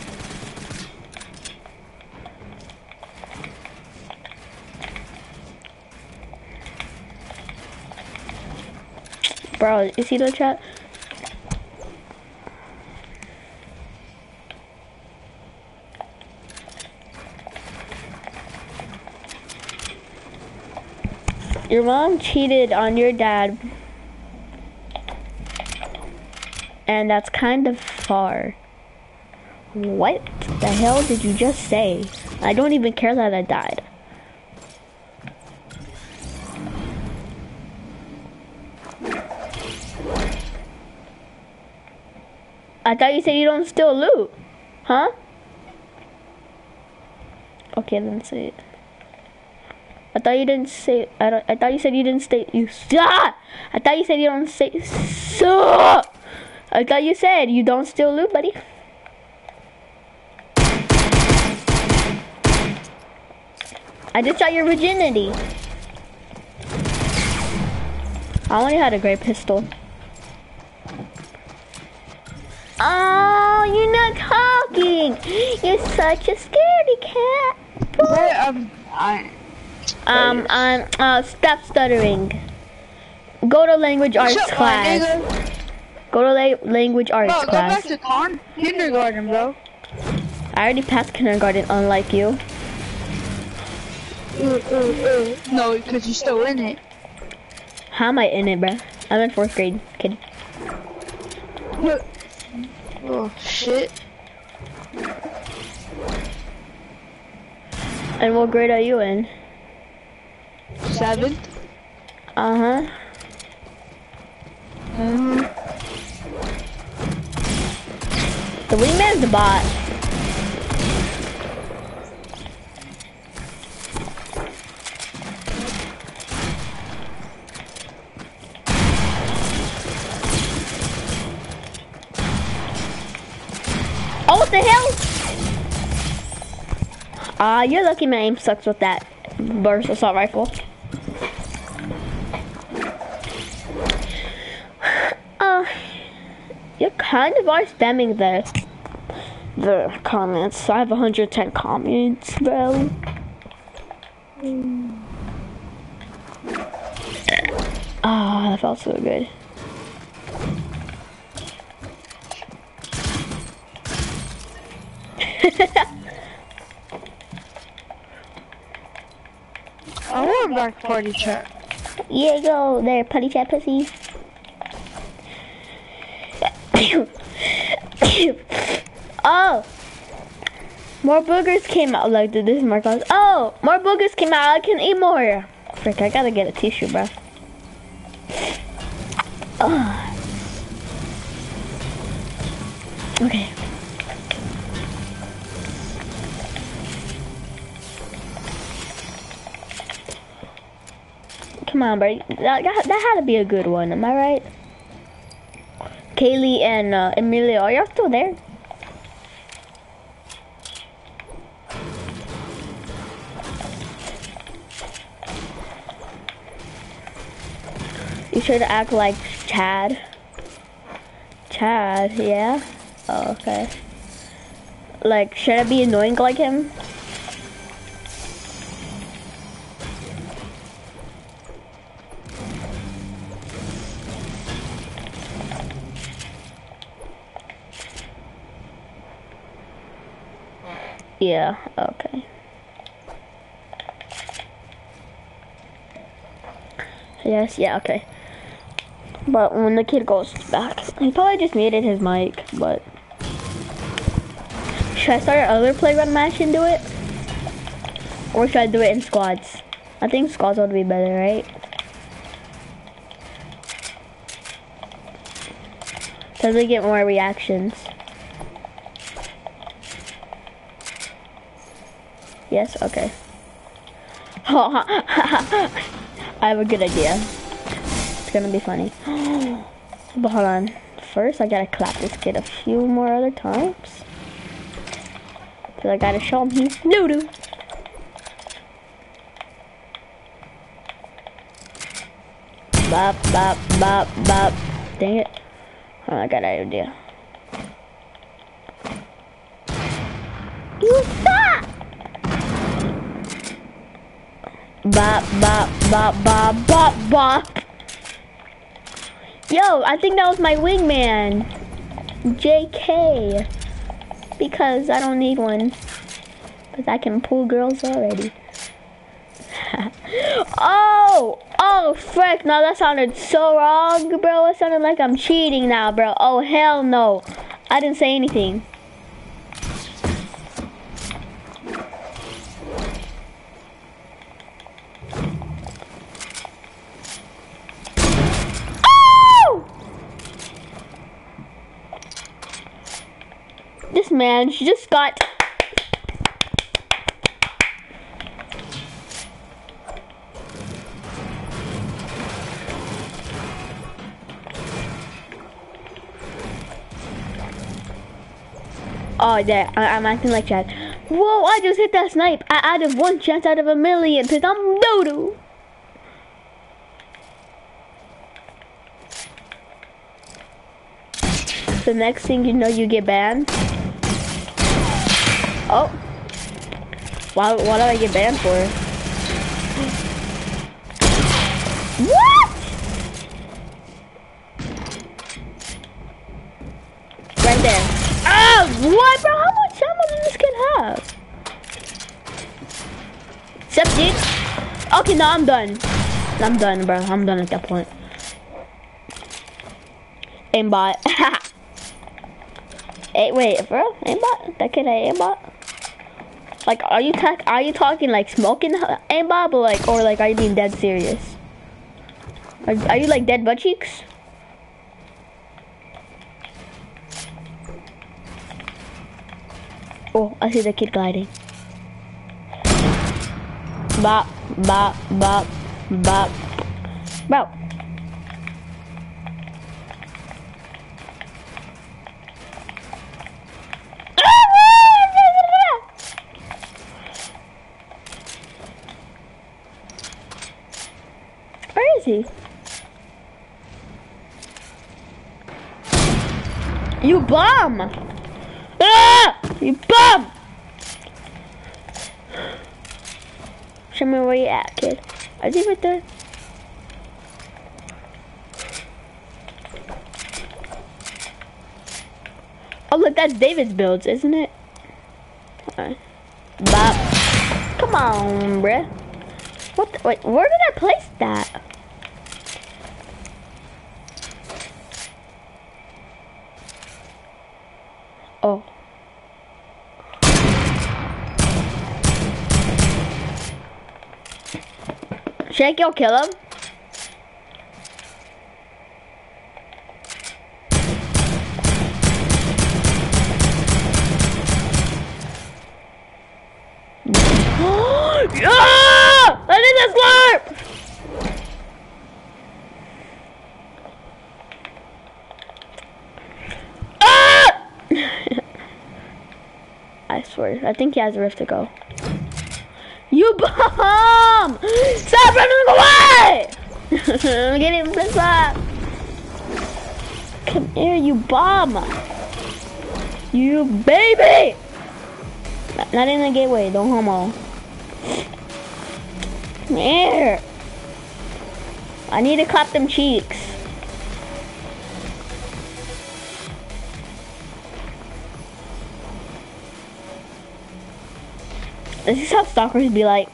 Bro, you see the chat? Your mom cheated on your dad, and that's kind of far. What the hell did you just say? I don't even care that I died. I thought you said you don't steal loot, huh? Okay, then say it. I thought you didn't say. I don't. I thought you said you didn't stay. You ah! I thought you said you don't stay. So. I thought you said you don't steal loot, buddy. I just shot your virginity. I only had a great pistol. Oh, you're not talking. You're such a scaredy cat. Wait, um, I. Um, um, uh, stop stuttering. Go to language arts Shut class. my nigga. Go to la language arts Bro, go class. back to con kindergarten, bro. I already passed kindergarten, unlike you. Uh, uh, uh. No, because you're still in it. How am I in it, bruh? I'm in fourth grade, kid. Oh, shit. And what grade are you in? Seventh. Uh-huh. Mm-hmm. The wingman's the bot. the hell? Ah, uh, you're lucky my aim sucks with that burst assault rifle. Uh, you kind of are spamming the the comments. I have one hundred ten comments, bro. Ah, oh, that felt so good. I want back party chat. Yeah, go there, party chat pussy. Oh, more boogers came out. Like, this is Marcos. Oh, more boogers came out. I can eat more. Frick, I gotta get a tissue, bro. Oh. Okay. Come on, bro. That, that, that had to be a good one. Am I right? Kaylee and uh, Emilio, are y'all still there? You should act like Chad. Chad, yeah? Oh, okay. Like, should I be annoying like him? Yeah, okay. Yes, yeah, okay. But when the kid goes back, he probably just muted his mic, but... Should I start another playground match and do it? Or should I do it in squads? I think squads would be better, right? Because we get more reactions. Yes, okay. I have a good idea. It's gonna be funny. But hold on. First, I gotta clap this kid a few more other times. Cause I gotta show him he's doo-doo. Bop, bop, bop, bop. Dang it. Oh, I got an idea. You stop! Bop, bop, bop, bop, bop, bop. Yo, I think that was my wingman. J K. Because I don't need one. Because I can pull girls already. Oh! Oh, frick. No, that sounded so wrong, bro. It sounded like I'm cheating now, bro. Oh, hell no. I didn't say anything. This man just got Oh, there. I I'm acting like Chad. Whoa, I just hit that snipe. I out of one chance out of a million because I'm doo-doo. The next thing you know, you get banned. Oh. Why, what do I get banned for? What? Right there. Oh, what, bro? How much ammo does this kid have? Sup, dude? Okay, no, I'm done. I'm done, bro. I'm done at that point. Aimbot. Hey, wait, bro? Aimbot? That kid had aimbot? Like, are you ta are you talking like smoking aimbot, but like, or like, are you being dead serious? Are, are you like dead butt cheeks? Oh, I see the kid gliding. Bop, bop, bop, bop. Bro. he? You bum! Ah! You bum! Show me where you at, kid. Is he right there? Oh look, that's David's builds, isn't it? Alright. Bop. Come on, bruh. What the, wait, where did I place that? Oh. Should I go kill him? Ah! I need a slurp! Ah! I swear, I think he has a rift to go. You bum! Stop running away! I'm getting this up. Come here, you bum! You baby! Not in the gateway, don't homo. Come here. I need to clap them cheeks. This is how stalkers be like.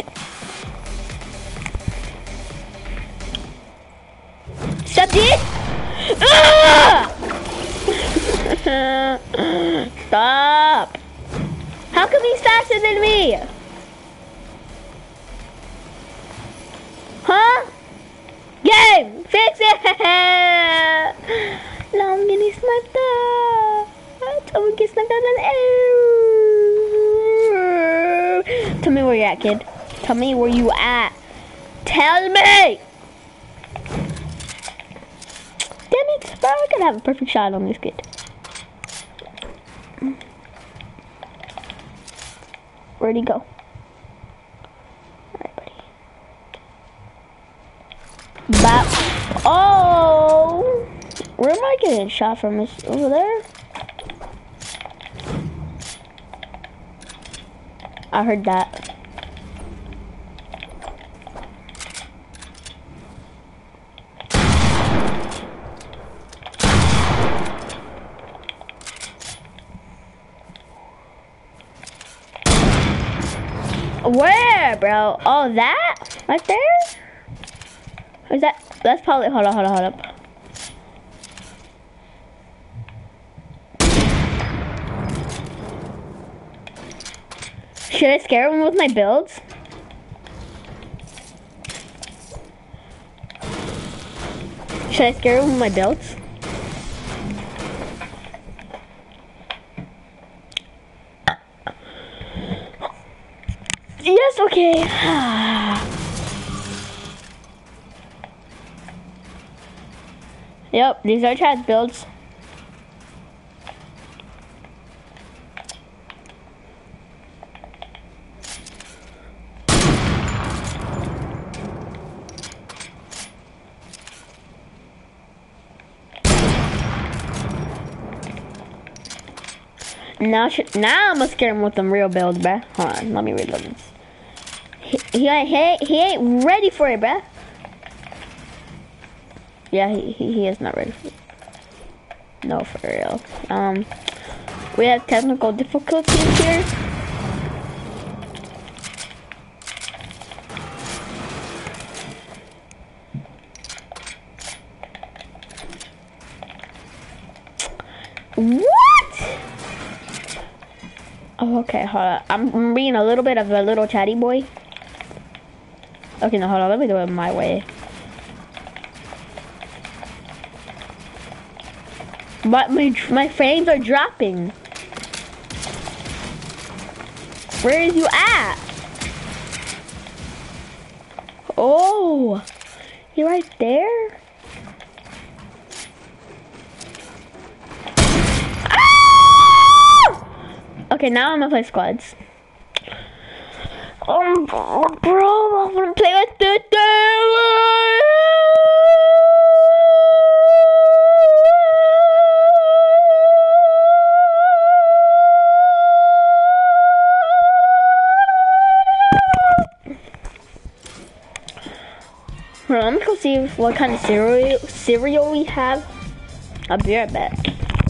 Stop it! Ah! Stop! How come he's faster than me? Huh? Game! Fix it! Now I'm getting sniped up. I'm getting sniped out. Tell me where you're at, kid. Tell me where you at. Tell me! Damn it, bro. I could have a perfect shot on this kid. Where'd he go? Alright, buddy. Bop. Oh! Where am I getting shot from? Is over there? I heard that. Where, bro? Oh, that? Right there? Is that? That's probably. Hold on, hold on, hold up. Should I scare him with my builds? Should I scare him with my builds? Yes, okay. Yep, these are Chad's builds. Now, now I'm gonna scare him with them real builds, bruh. Hold on, let me reload this. He, he, he, he ain't ready for it, bruh. Yeah, he, he, he is not ready for it. No, for real. Um, we have technical difficulties here. What? Oh, okay, hold on. I'm being a little bit of a little chatty boy. Okay, no, hold on. Let me do it my way. But my my frames are dropping. Where is you at? Oh, you're right there. Okay, now I'm gonna play squads. Um, bro, I wanna play with the I'm gonna go see what kind of cereal cereal we have. I'll be right back.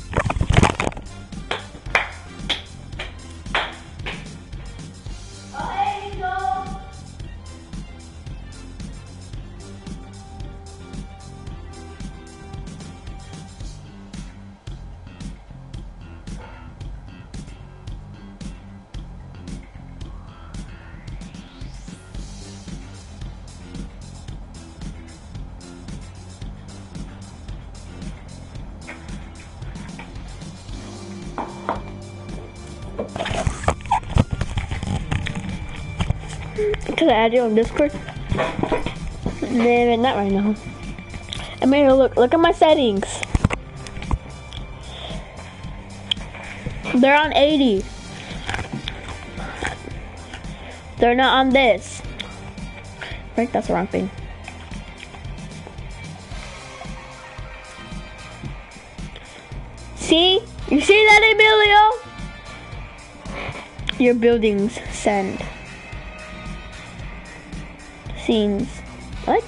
Can I add you on Discord? Nah, not right now. Amanda, look, look at my settings. They're on eighty. They're not on this. Right, that's the wrong thing. See? You see that, Emilio? Your buildings send. Scenes. What?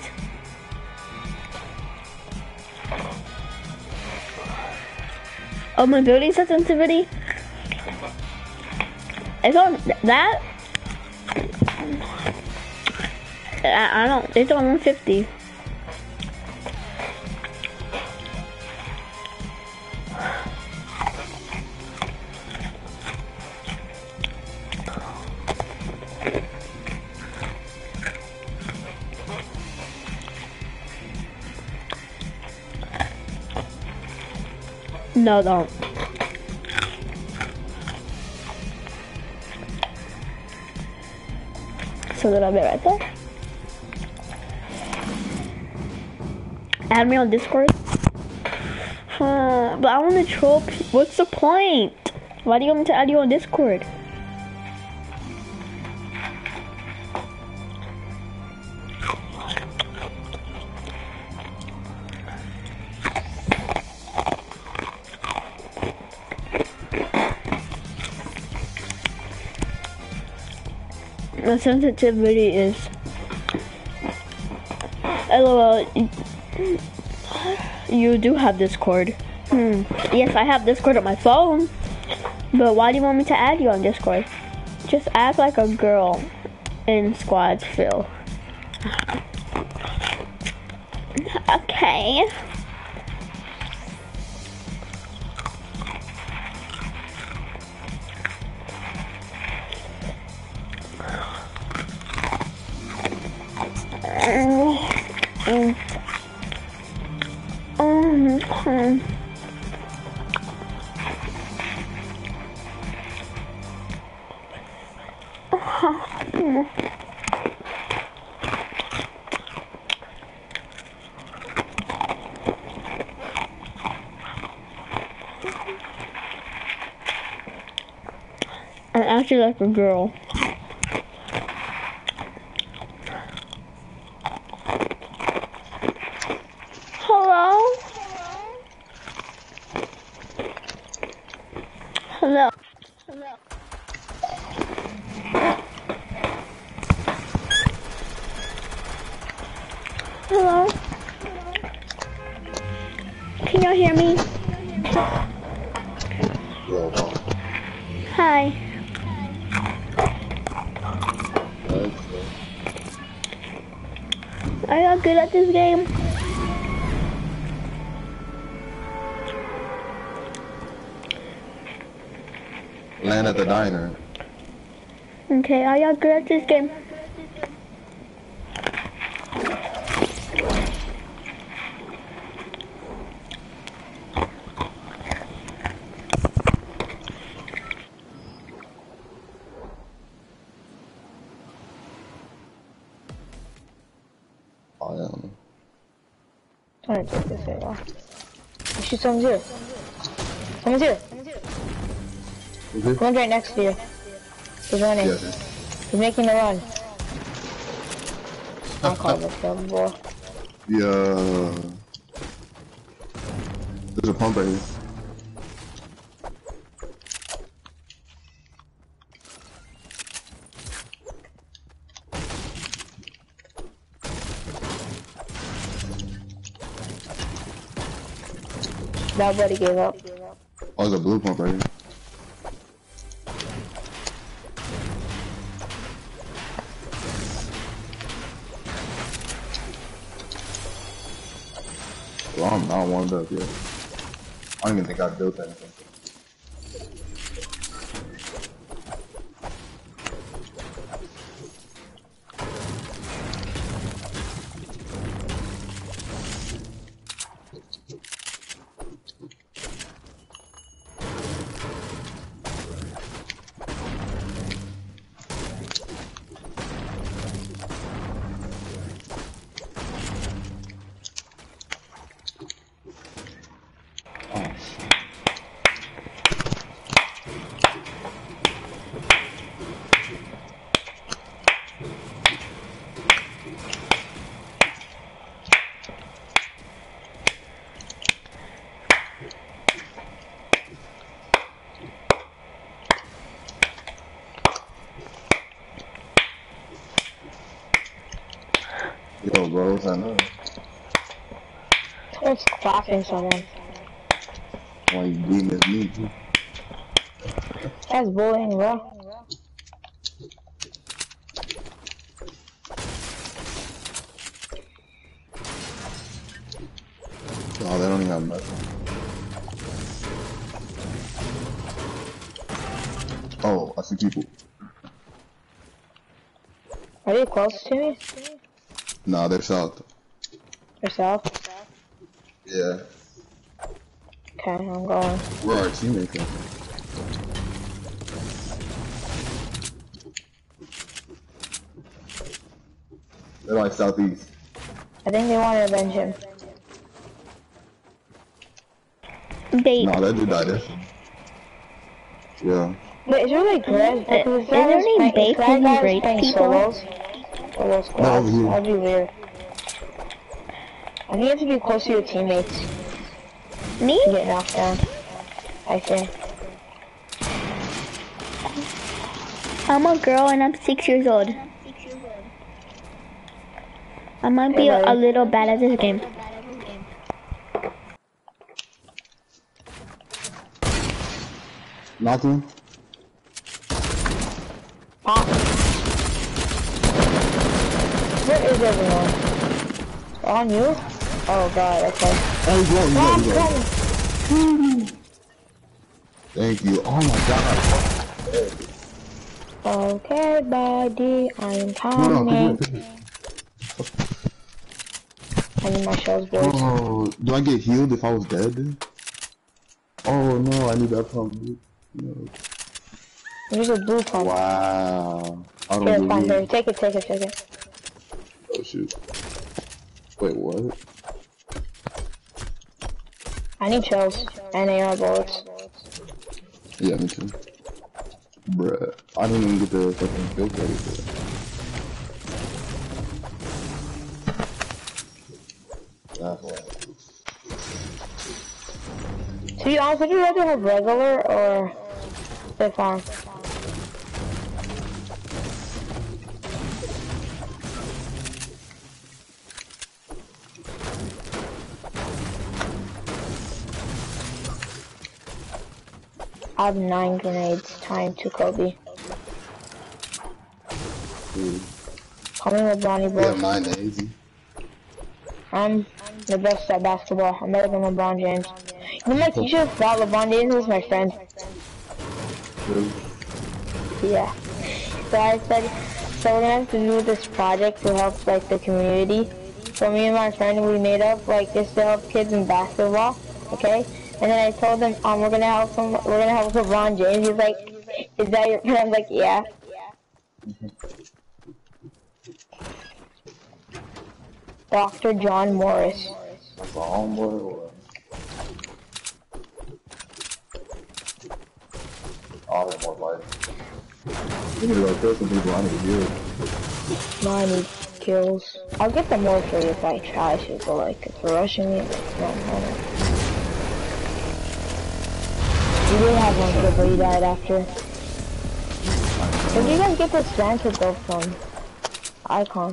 Oh, my building sensitivity? It's on that? I, I don't, it's on one fifty. No, don't. So that I'll be right there. Add me on Discord. Uh, but I want to troll. What's the point? Why do you want me to add you on Discord? My sensitivity is LOL. You do have Discord. Hmm. Yes, I have Discord on my phone. But why do you want me to add you on Discord? Just act like a girl in Squad Phil. Okay. Mm. Mm. I'm actually like a girl. Hello? Hello? Hello? Hello? Can y'all hear me? Hi. Are y'all good at this game? Land at the diner. Okay, are y'all good at this game? I am. I'm gonna take this right off. You shoot someone's here. Someone's here. Mm-hmm. Someone's right next to you. He's running. Yes. He's making a run. I'll call this dumb boy. Yeah. There's a pump right here. Nobody gave up. Oh, there's a blue pump right here. Well, I'm not warmed up yet. I don't even think I built anything. Yo, bro, what's that noise? It's clapping someone. Why you beating this me, too? That's bullying, bro. Oh, they don't even have nothing. Oh, I see people. Are they close to me? Nah, they're south. Yourself? Yeah. Okay, I'm going. Where are our teammates at? They're like southeast. I think they want to avenge him. Bait. Nah, that dude died there. Yeah. But it's really good. Like, Uh, if is there any playing, bait if that when you guy was raid playing people? solos, solo No, squads, over here. that'd be weird. I think you have to be close to your teammates Me? to get knocked down. I think. I'm a girl and I'm six years old. I might be a, a little bad at this game. Knocked him? Pop. Where is everyone? On you? Oh god, okay. Oh, he's low, he's low, Pop, he's low. come. Thank you. Oh my god. Okay, buddy, I am No, coming. no, pick it up, pick it I need my shells, up. boys. Oh, do I get healed if I was dead? Oh no, I need that pump. No. There's a blue pump. Wow. I don't Here, get fine, here. healed. Take it, take it, take it. Oh shoot. Wait, what? I need shells and A R bullets. Yeah, me too. Bruh, I didn't even get the fucking build ready for it. That's why. To be honest, would you rather have regular or the farm? I have nine grenades. Time to Kobe. Dude, Coming with Bonnie we have Boy. nine easy. I'm the best at basketball. I'm better than LeBron James. You know, my teacher thought LeBron James was my friend. Really? Yeah. So I said, so we're gonna have to do this project to help like the community. So me and my friend, we made up like this to help kids in basketball, okay? And then I told them, um, we're gonna help them, we're gonna help LeBron James. He's like, is that your friend? I'm like, yeah. Doctor John Morris. That's a homeboy or? I'll have more life. You need to go kill some people, I need to heal. No, I need kills. I'll get the more for you if I try to, but like, if they're rushing me, like, no, no, no. You did have one kill, but you died after. Where did you guys get this Santa go from? Icon.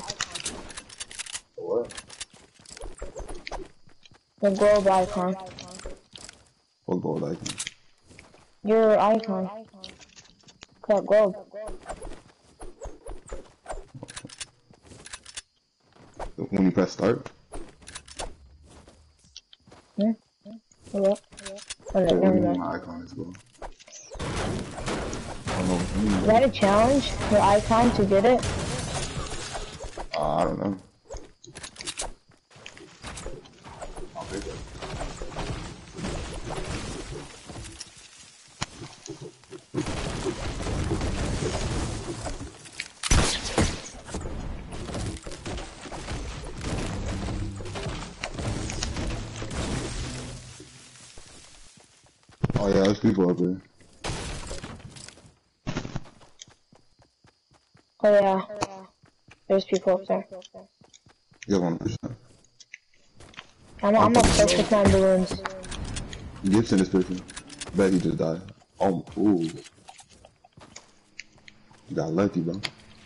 What? The globe icon. Your icon. That globe. When you press start. Hmm? Hello? Oh, no, Yeah, there we when go. my icon as well. I don't know. Is that a challenge? Your icon to get it? Uh, I don't know. Oh yeah, there's people up there. Oh yeah. There's people up there. You got one percent. I'm, I'm obsessed with my balloons. Gibson is pushing. Bet he just died. Oh, ooh. You got lucky, bro.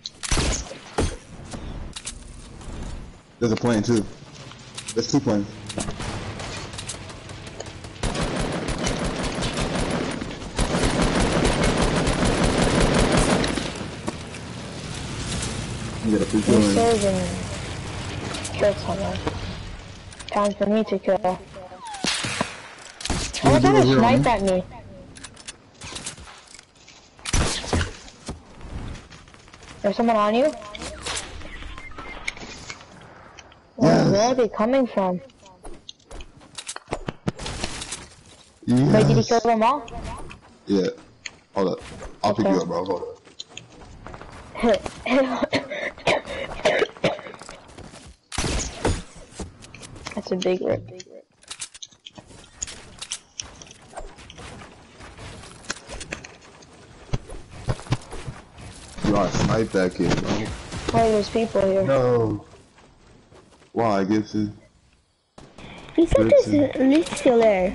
There's a plane too. There's two planes. You got a free You kill. save and kill someone. Time for me to kill. Oh, my God, a snipe at me. There's someone on you? Yes. Where are they coming from? Yes. Wait, did he kill them all? Yeah. Hold up. I'll Okay. pick you up, bro. Hold up. That's a big rip. You gotta snipe that kid, bro. Oh, there's people here. No. Why, Gibson? He said this is still there.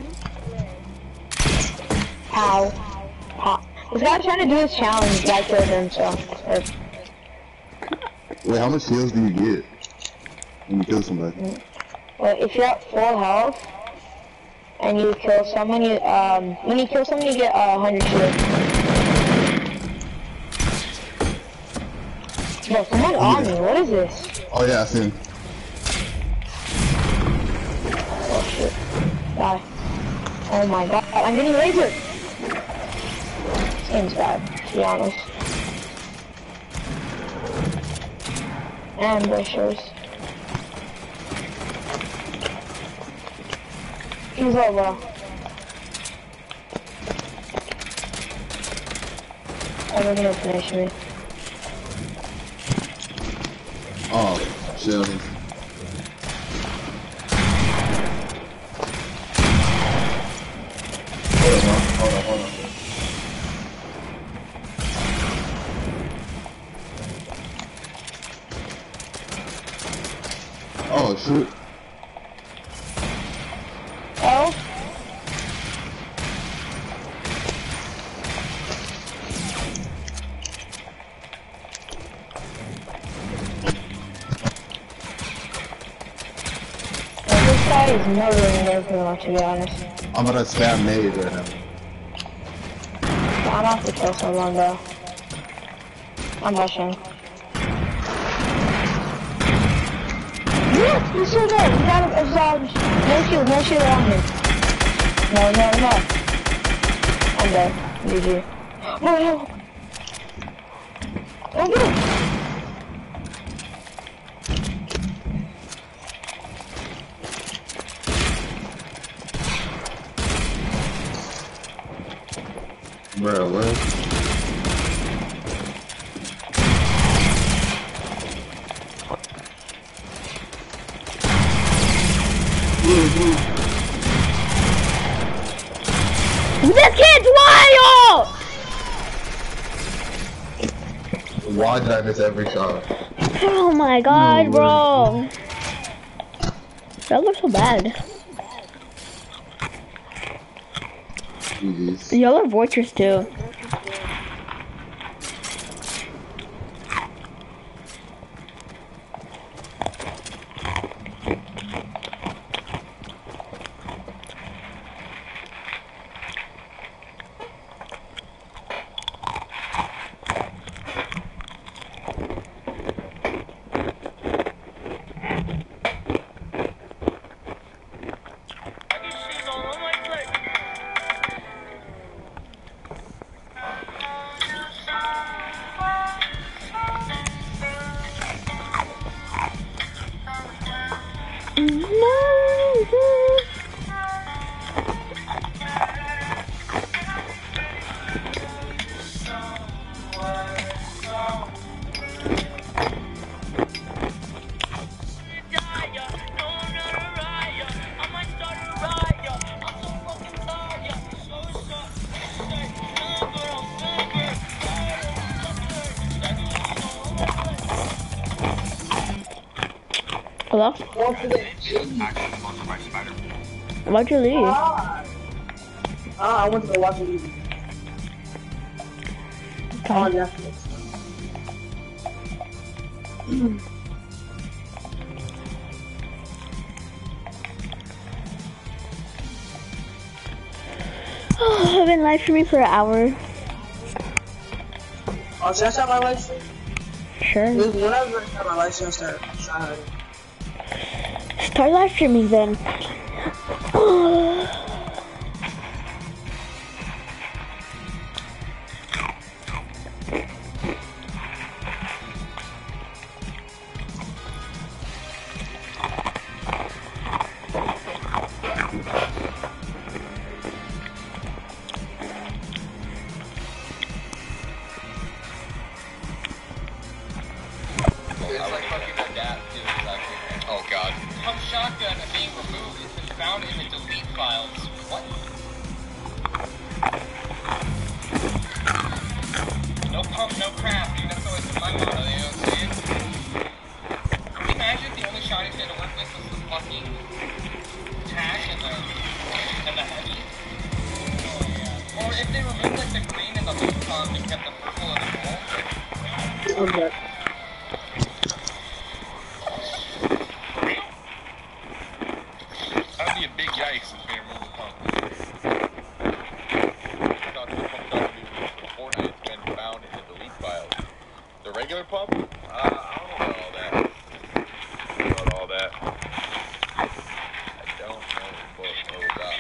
How? How? This guy's trying to do his challenge, but I killed him, so. Or, Wait, how much heals do you get when you kill somebody? well, if you're at full health, and you kill someone, you, um, when you kill someone, you get uh, one hundred shield. Bro, someone on me, what is this? Oh yeah, I see him. Oh shit. Die. Oh my god, I'm getting lasered! This game's bad, to be honest. Ambushers. He's low, bro. Oh, they're gonna finish me. Oh, shit. Hold on, hold on, hold on. Oh, shoot. Oh? Well, this guy is murdering everyone, to be honest. I'm gonna spam nades right now. I'm off to kill someone, though. I'm rushing. Yeah, he's still there. He got a, a dodge. No shield, no shield on me. No, no, no. I'm dead. G G. No, no. Don't get him. Bro, what? This kid's wild! Why did I miss every shot? Oh my god, No bro. That looks so bad. G G's. Y'all are Fortress too. Hello? Why'd you leave? Ah, ah, I went to go watch a movie on Netflix. I've been live streaming for an hour. Oh, should I start my live stream? Sure. Whenever I start my live stream, I'll start. start. Start live streaming then. Okay. That'd be a big yikes if they remove the pump. Not the pump doesn't do for Fortnite, it's been found in the delete files. The regular pump? Uh, I don't know about all that. I don't know about all that. I don't know what all that.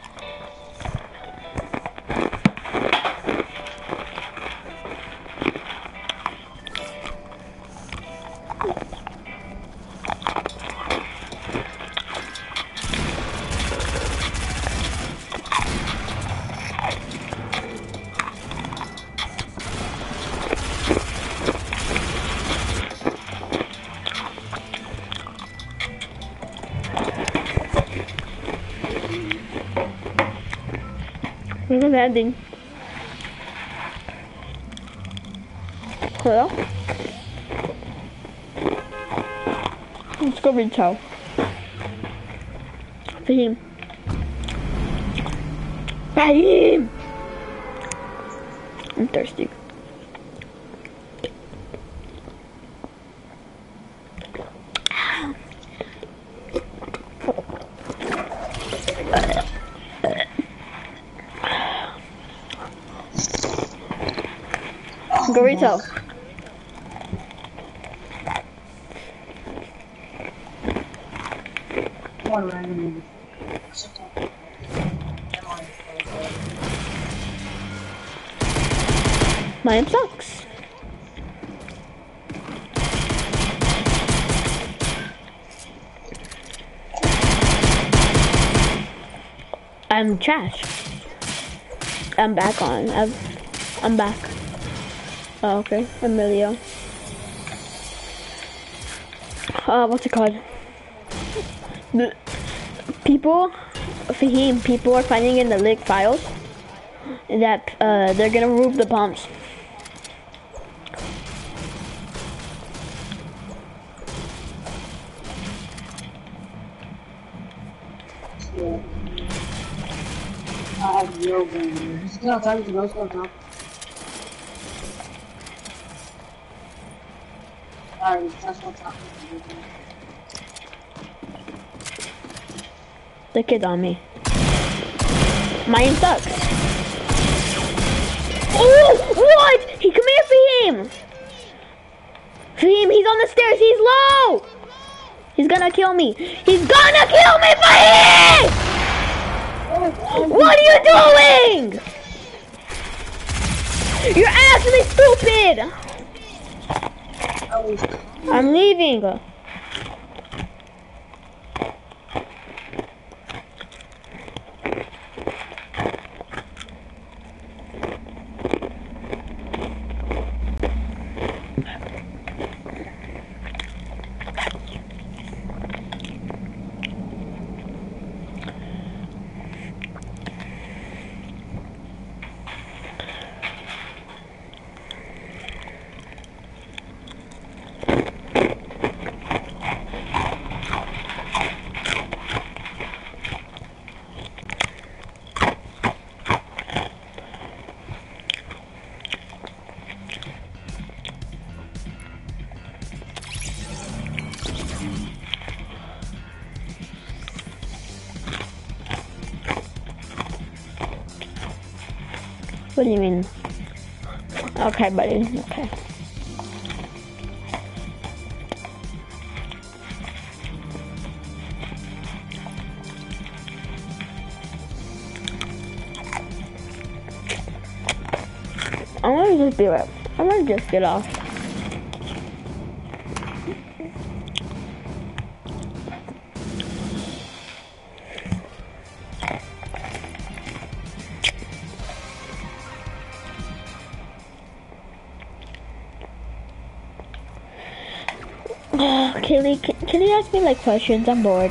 We're landing. Hello? Let's go retail. Fahim. Fahim! I'm thirsty. Go retail. One random. Mine sucks. I'm trash. I'm back on. I've, I'm back. Oh, okay. Emilio. Uh, what's it called? The people, Fahim, people are finding in the leak files that uh, they're gonna remove the pumps. Yeah. I have zero brain. Just get outside with the no stuff now. Alright, that's what's up. The kid on me. Mine sucks. Oh, what? He come here, Fahim. Fahim, he's on the stairs. He's low. He's gonna kill me. He's gonna kill me, Fahim! What are you doing? You're actually stupid. I'm leaving. What do you mean? Okay, buddy. Okay. I want to just be right. I want to just get off. Kaylee, can, can you ask me like questions? I'm bored.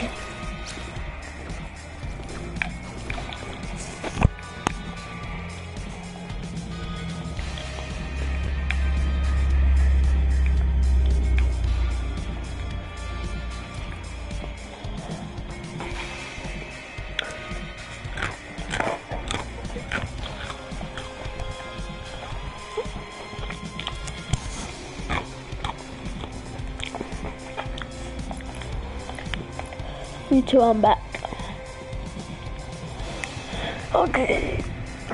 Me too, I'm back. Okay.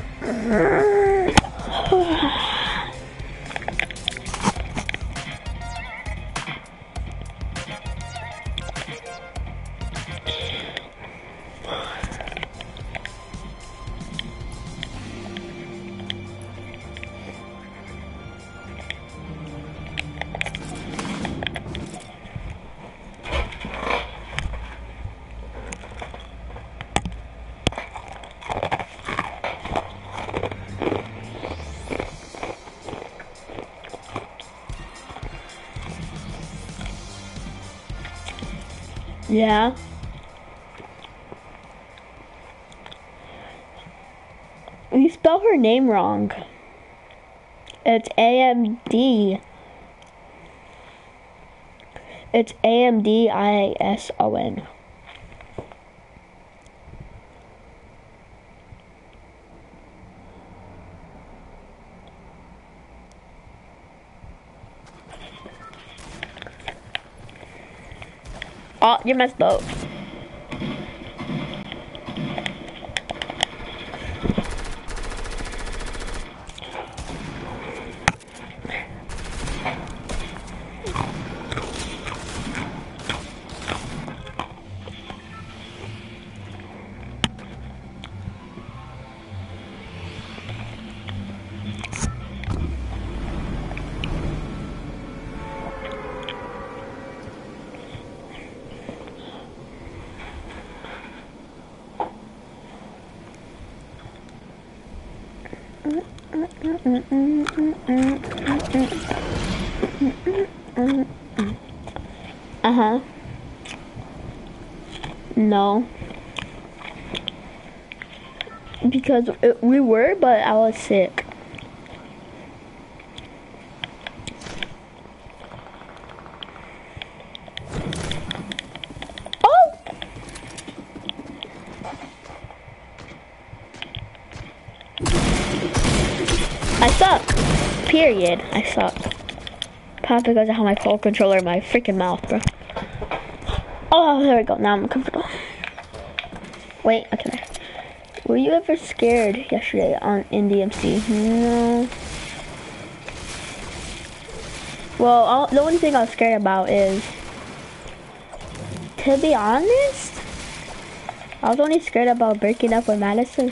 Yeah. You spelled her name wrong. It's A M D. It's A M D I S O N. Oh, you messed up. Uh-huh. No. Because it, we were, but I was sick. Oh! I suck. Period. I suck. Probably because I have my phone controller in my freaking mouth, bro. Oh, there we go. Now I'm comfortable. Wait, okay. Were you ever scared yesterday on in D M C? No. Well, all, the only thing I was scared about is, to be honest, I was only scared about breaking up with Madison.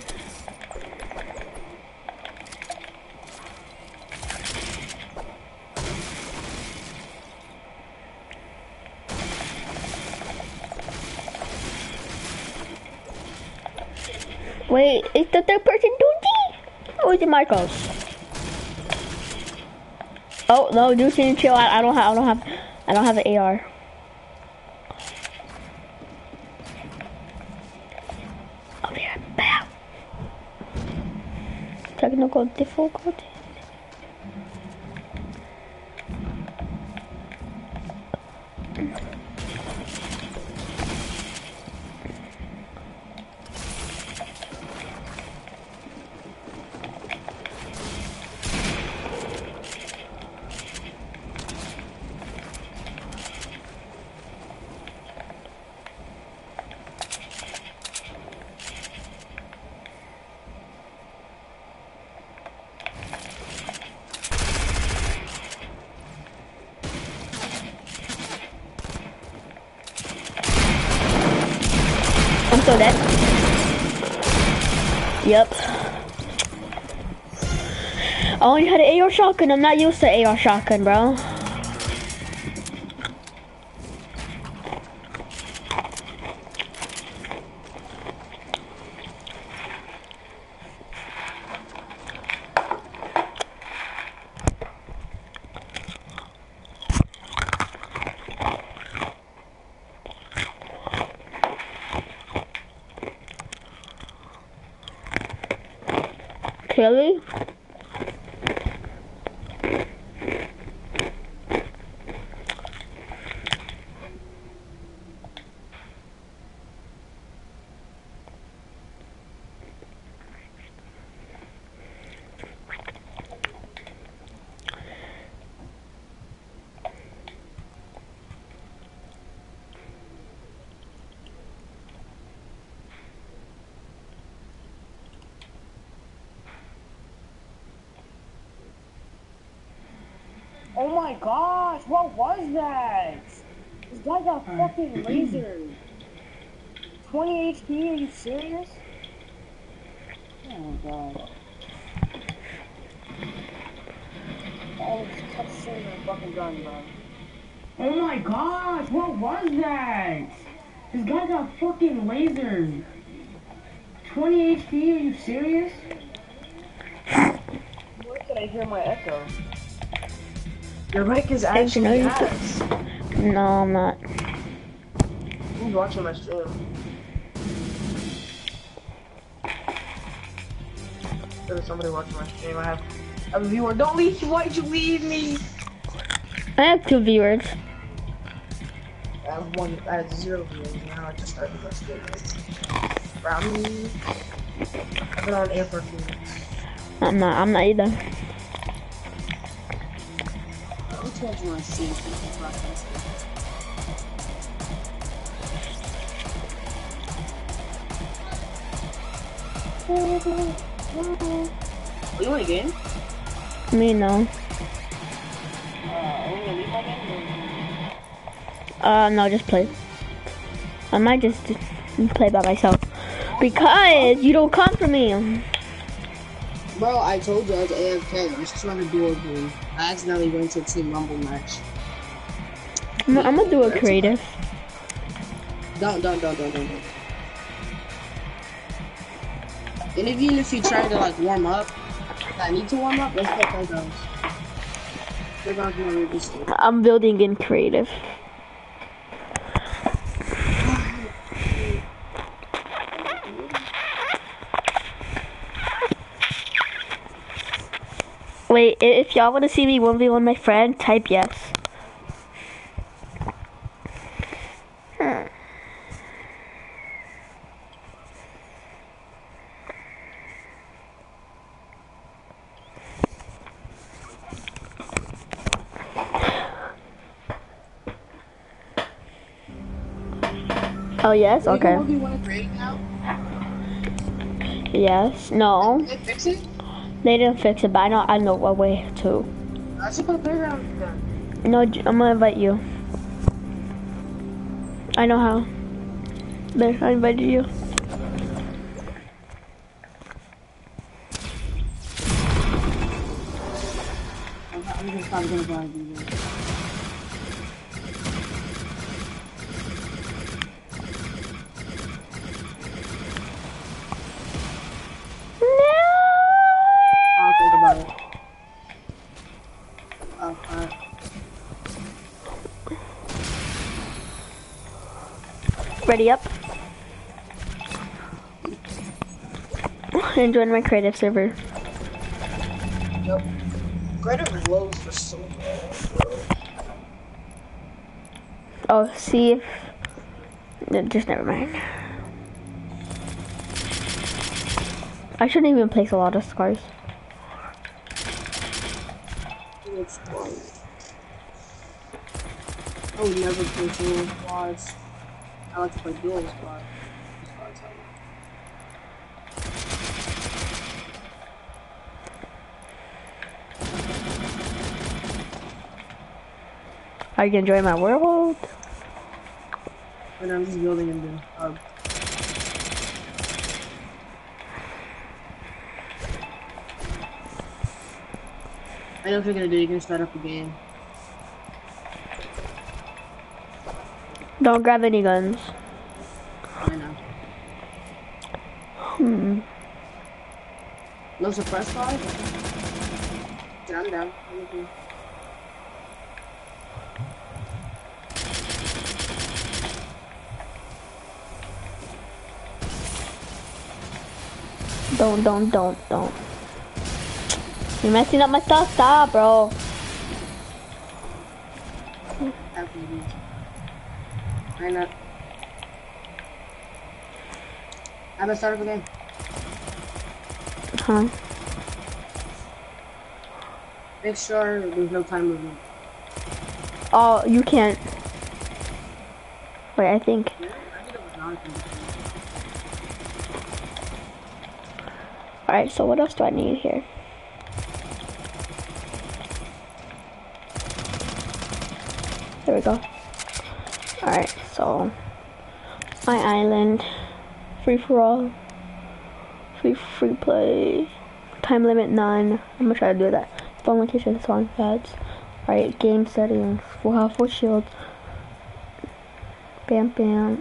Wait, is the third person Doogie? Or is it Marcos? Oh no, Doogie and chill. I, I don't have. I don't have. I don't have an A R. I'll be right back. Technical difficulty. still dead. Yep. I only had an A R shotgun. I'm not used to A R shotgun, bro. Kelly? Oh my gosh, what was that? This guy got fucking lasered. twenty H P, are you serious? Oh my god. Oh, just touch shooting my fucking gun, bro. Oh my gosh, what was that? This guy got fucking lasered. twenty H P, are you serious? Where can I hear my echo? Your mic is actually ass. No, I'm not. Who's watching my stream? There's somebody watching my stream. I have a viewer. Don't leave. Why'd you leave me? I have two viewers. I have one. I have zero viewers now. I just started my stream. Brownie. I've been on air for a few minutes. I'm not. I'm not either. Which one's my stream? Are you in a game? Me, no. Uh, are we gonna leave my game? Uh, no, just play. I might just play by myself. Because you don't come for me. Bro, I told you I was A F K. I was just trying to do a game. I accidentally went to a Team Rumble match. I'm, I'm gonna do a creative. Don't, don't, don't, don't, don't. And if, even if you try to like warm up, I need to warm up, let's play Playgrounds. Playgrounds more realistic. I'm building in creative. Wait, if y'all want to see me one v one my friend, type yes. Hmm. Oh yes, okay. What do you want to create now? Yes, no. Did they fix it? They didn't fix it, but I know I know what way to. I should play Playgrounds then. No, I'm gonna invite you. I know how. There, I invited you. I'm just probably gonna go and do this. I'll think about it. Oh, alright. Ready up. Enjoying my creative server. Yep. Creative lows for so long, bro. Oh, see if... no, just never mind. I shouldn't even place a lot of scars. It's fun. I would never play dual squads. I like to play dual squad. Are you enjoying my world? And I'm just building in the hub. I know what you're gonna do. You're gonna start up the game. Don't grab any guns. I know. Hmm. No suppress fire? Yeah, I'm down. I'm Don't, don't, don't, don't. You're messing up my stuff. Stop, bro. I know. I'm gonna start up again. Huh? Make sure there's no time movement. Oh, you can't. Wait, I think. Yeah, I think it was not. Alright, so what else do I need here? There we go. Alright, so my island, free for all, free free play, time limit none. I'm gonna try to do that. Phone location, song pads. Alright, game settings, full health, full shield. Bam bam.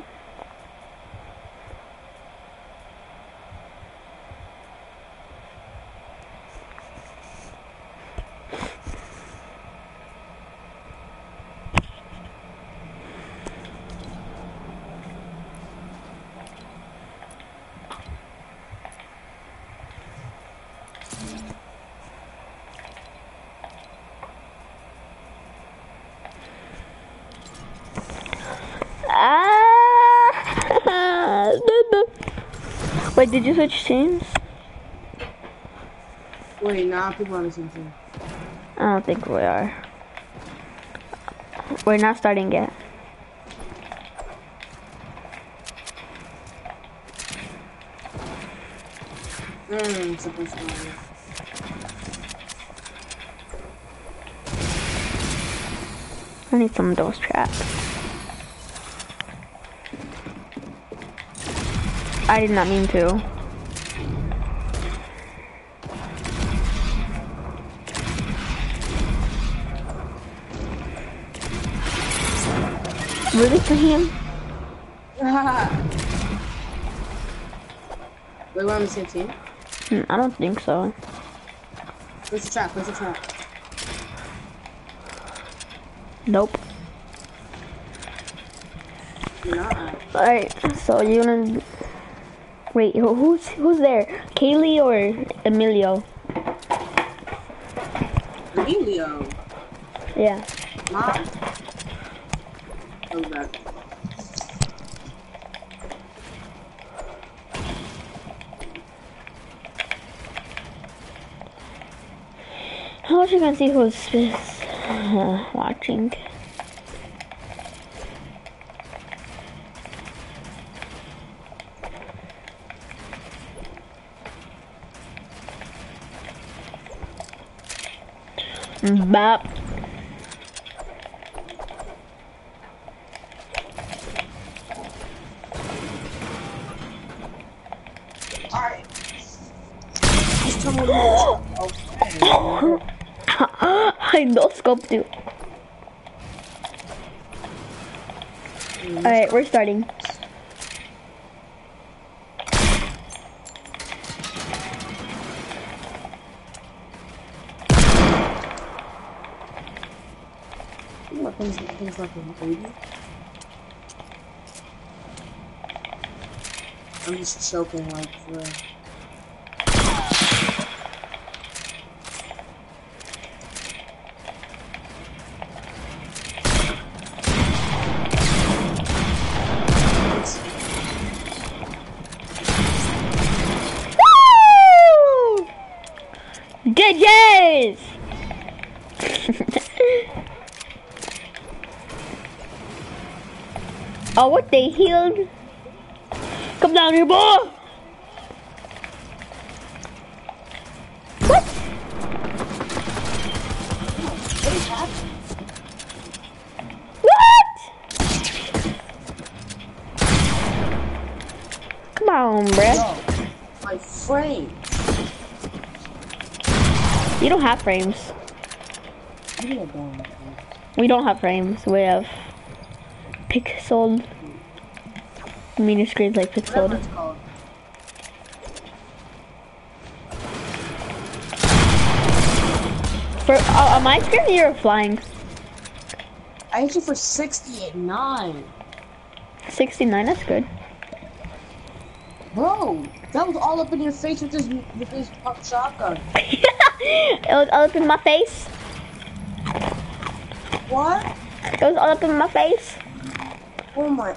Ah! Wait, did you switch teams? Wait, now people are on the same team. I don't think we are. We're not starting yet. Mmm, suppress fire. I need some of those traps. I did not mean to. Really for him? Wait, we're on the same team? Hmm, I don't think so. Where's the trap? Where's the trap? Nope. You're not. Alright, so you gonna... Wait, who- who's who's there? Kaylee or Emilio? Emilio. Yeah. Mom. Oh, that. How much you gonna see who's uh, watching? Bap. Alright. Just tell me what you I no scoped you. Alright, we're starting. What things, things like a baby? I'm just choking like for. Woo! G J's! Oh, what they healed? Come down here, boy! What? What? Come on, bruh. My frame. You don't have frames. Give me a gun. We don't have frames. We have pixeled. Mini screens like Whatever pixeled. it's called. For uh, on my screen, you're flying. I hit you for sixty-nine. sixty-nine. That's good. Bro, that was all up in your face with this with this pump shotgun. It was all up in my face. What? It was all up in my face. Oh my.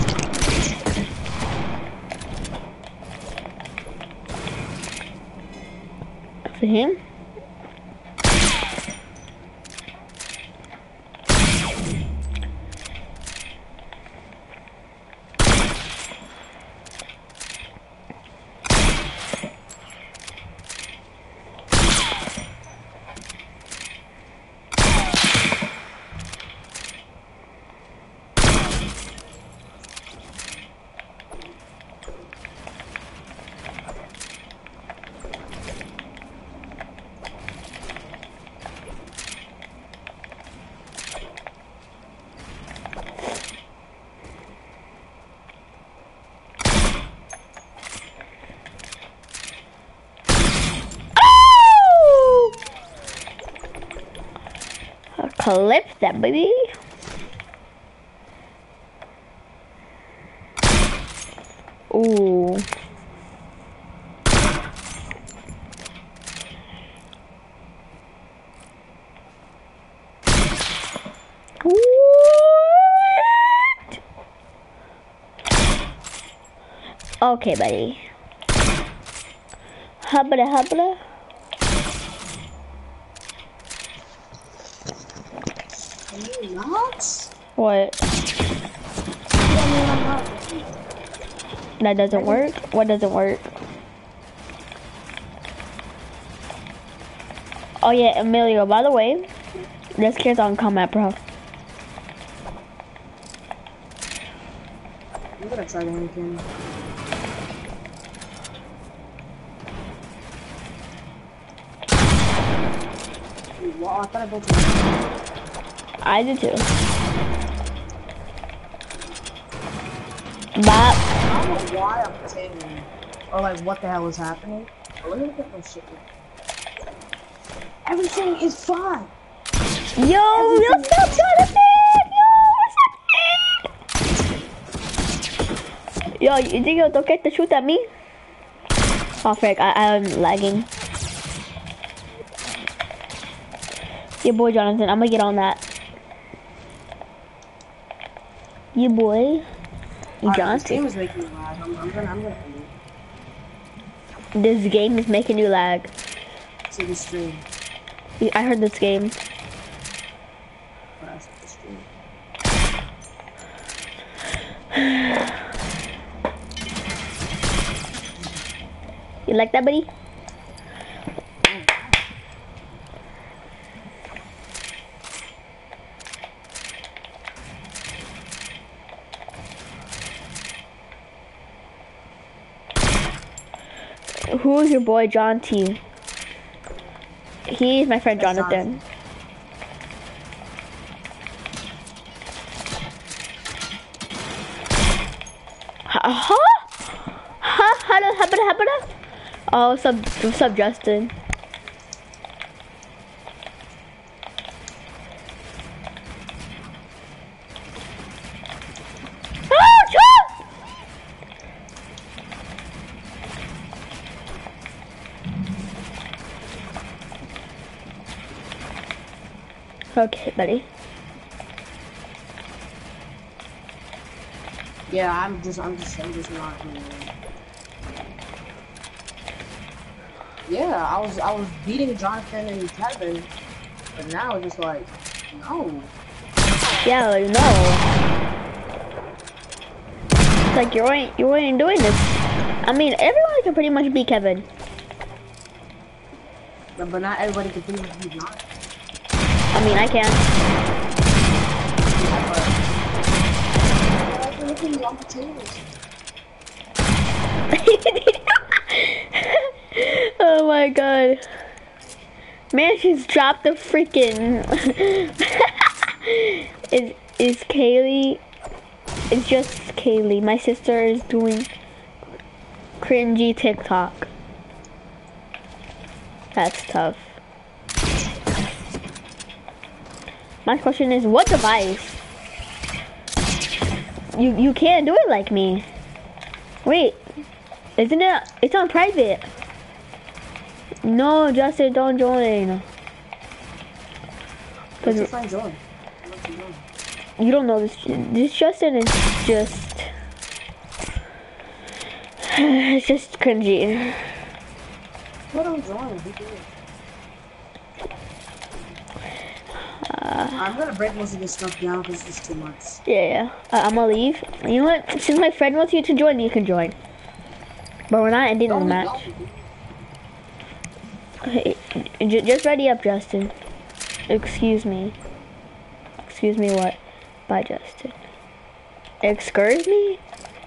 For him. Clip that, baby. Ooh. What? Okay, buddy. Hubba hubba. Nuts? What? That doesn't work? What doesn't work? Oh yeah, Emilio, by the way, this kid's on combat, bro. I'm gonna try to hang him. Wow, I thought I built him. I did too. But I don't know why I'm pretending. Or like what the hell is happening. Oh, let me look at my shit. Everything is fine. yo, what's up, Jonathan? Yo, what's up? Yo, you think you'll get to shoot at me? Oh frick, I I'm lagging. Your boy Jonathan, I'm gonna get on that. Your boy, you Right, Jonathan. this game is making me lag. I'm, I'm gonna, I'm gonna end it. This game is making you lag. See the stream. I heard this game. Crash the stream. You like that, buddy? Who is your boy, John T? He's my friend That's Jonathan. Huh? Huh? How do happen? Happen? Oh, what's up? What's up, Justin? Oh, John! Okay, buddy. Yeah, I'm just, I'm just, I'm just not. You know. Yeah, I was, I was beating Jonathan and Kevin, but now it's just like, no. Yeah, like, no. It's like you ain't, you ain't doing this. I mean, everyone can pretty much beat Kevin. But, but not everybody can pretty much beat Jonathan. I mean, I can. Oh my god. Man, she's dropped the freaking. is is Kaylee? It's just Kaylee. My sister is doing cringy TikTok. That's tough. My question is, what device? You you can't do it like me. Wait, isn't it? It's on private. No, Justin, don't join. What's your friend join? You don't know this. This Justin is just. It's just cringy. What don't join? Who did? Uh, I'm gonna break most of this stuff down because it's too much. yeah, yeah. Uh, I'm gonna leave. You know what? Since my friend wants you to join, you can join. But we're not ending the match. Hey, j just ready up, Justin. Excuse me. Excuse me, what? Bye, Justin. Excuse me?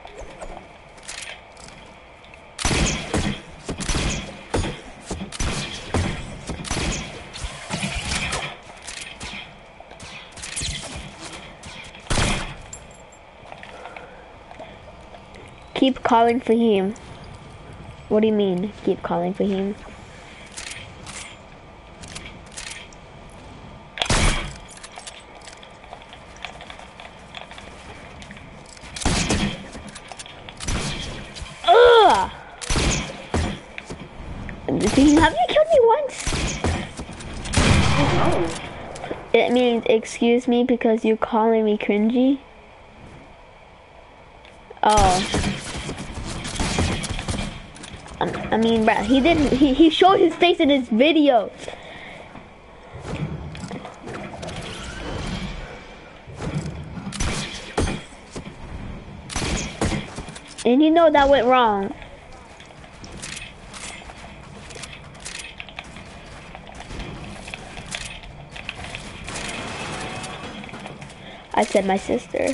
Keep calling for him. What do you mean, keep calling for him? Ugh! Have you killed me once? Oh. It means, excuse me, because you're calling me cringy? Oh. Um, I mean, bruh, he didn't, he, he showed his face in his videos. And you know that went wrong. I said my sister.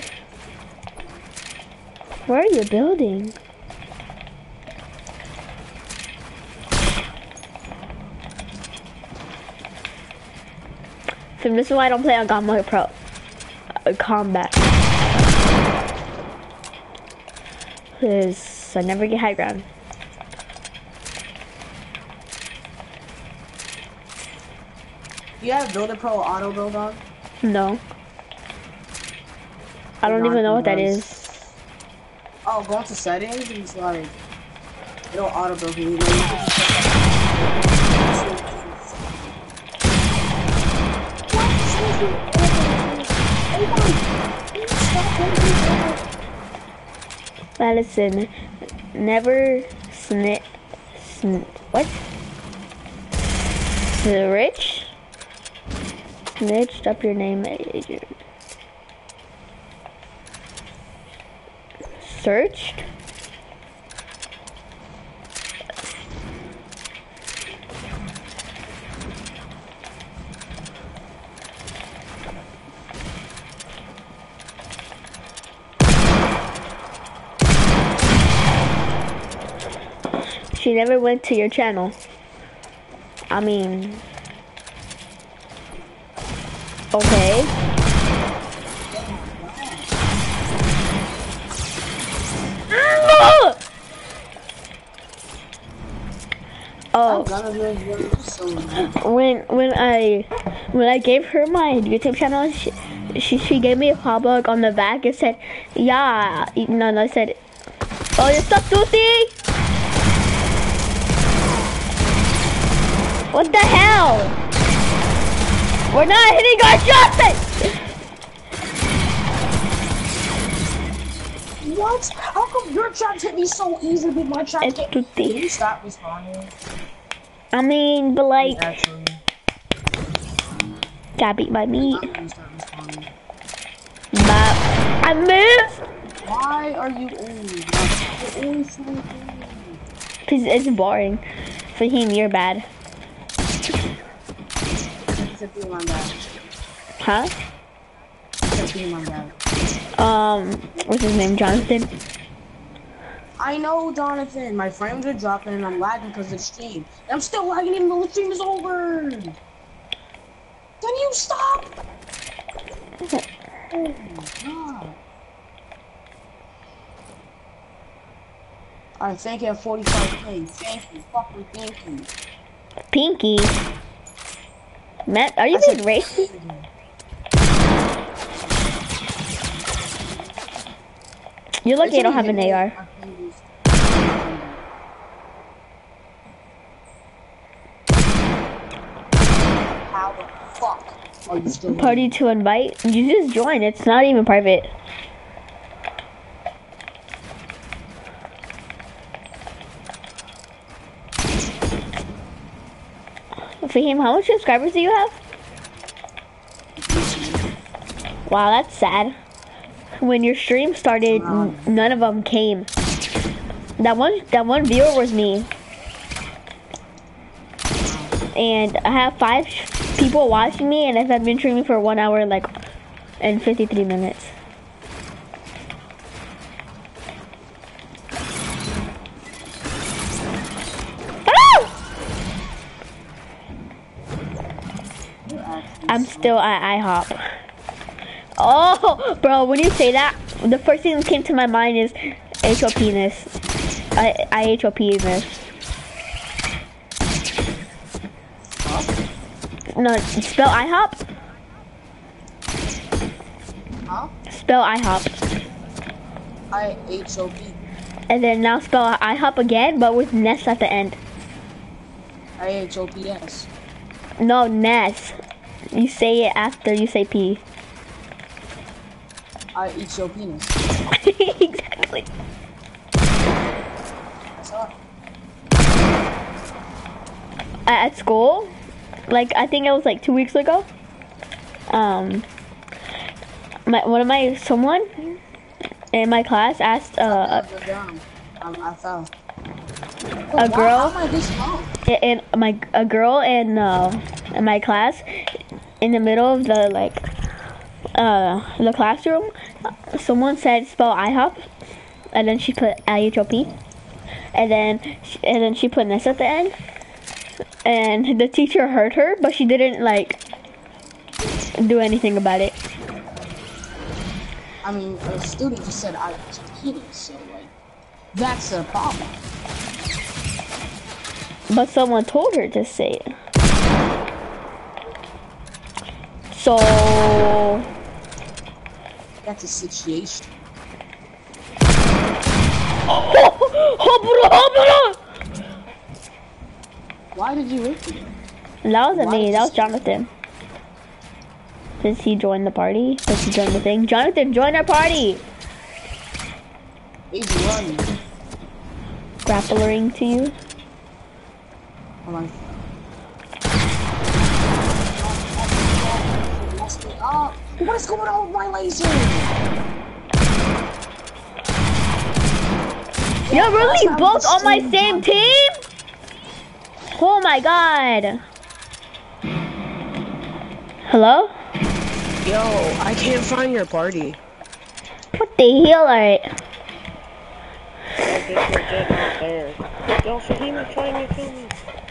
Where are you building? So this is why I don't play on God Mode Pro. Uh, combat. Cause I never get high ground. You have Builder Pro Auto Build on? No. I don't even know what that is. Oh, go into settings and it's like it'll auto build you. You know, you can just Madison, never snit, sn what? Rich? Snitched up your name, agent. Searched? She never went to your channel. I mean, okay. Oh, when when I when I gave her my YouTube channel, she she, she gave me a pop up on the back. It said, "Yeah," no, no, it said, "Oh, you're so toothy." What the hell? We're not hitting our shots! What? How come your traps hit me so easily, but my traps It's hit too Can thick. you stop responding? I mean, but like, Actually, got beat by me. I'm gonna start responding. But I missed! Why are you only? You're only so Cause it's boring. For him, you're bad. Except you, my bad. Huh? Except you, my bad. Um, what's his name? Jonathan? I know, Jonathan. My frames are dropping and I'm lagging because of the stream. And I'm still lagging even though the stream is over. Can you stop? Oh my god. Alright, thank you at forty-five K. Thank you. Fucking thank you. Pinky. Matt, are you I being said- racist? You're lucky I don't have an A R. How the fuck are you still Party to invite? You just join. It's not even private. Fahim, how much subscribers do you have? Wow, that's sad. When your stream started, n none of them came. That one, that one viewer was me. And I have five people watching me, and I've been streaming for one hour, like, and fifty-three minutes. I'm still at IHOP. Oh, bro, when you say that, the first thing that came to my mind is H O P-ness. I, I H O P-ness. No, spell IHOP. Huh? Spell IHOP. I H O P. And then now spell IHOP again, but with Ness at the end. I H O P S. No, Ness. You say it after you say P. I H O P ness. Exactly. That's all. At school, like I think it was like two weeks ago. Um, my one of my someone in my class asked uh, Go down. Um, I fell. a girl. How am I this low? in my a girl in uh in my class in the middle of the like uh the classroom, someone said spell IHOP, and then she put I H O P, and then she, and then she put Ness at the end, and the teacher heard her, but she didn't like do anything about it. I mean, a student just said I H O P ness, so like, that's a problem. But someone told her to say it. So That's a situation. Why did you hit me? That wasn't Why me, did that you- was Jonathan. Did he join the party? Did he join the thing? Jonathan, join our party! He's running. Grappling to you. Hold on. Oh, what is going on with my laser? You're really I'm both just on my saying, same Jonathan. team? Oh my god. Hello? Yo, I can't find your party. What the hell? Alright. I guess you're just not there. Yo, Fahim is trying to kill me.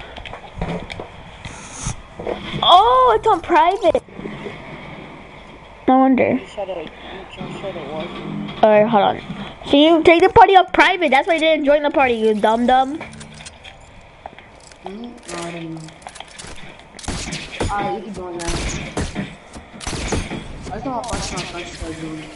Oh, it's on private. No wonder. You said it, you just said it wasn't. Alright, hold on. So you take the party off private. That's why you didn't join the party, you dumb dumb. Hmm? No, I don't know. Alright, you can join that. I thought I saw I started doing it.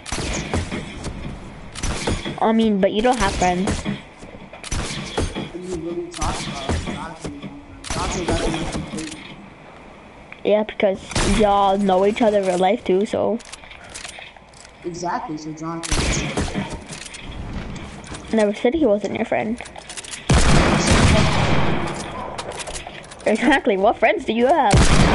I mean, but you don't have friends. What are you really talking about? Jonathan, Jonathan doesn't complete. Yeah, because y'all know each other in real life too, so. Exactly, so Jonathan. Never said he wasn't your friend. Exactly, what friends do you have?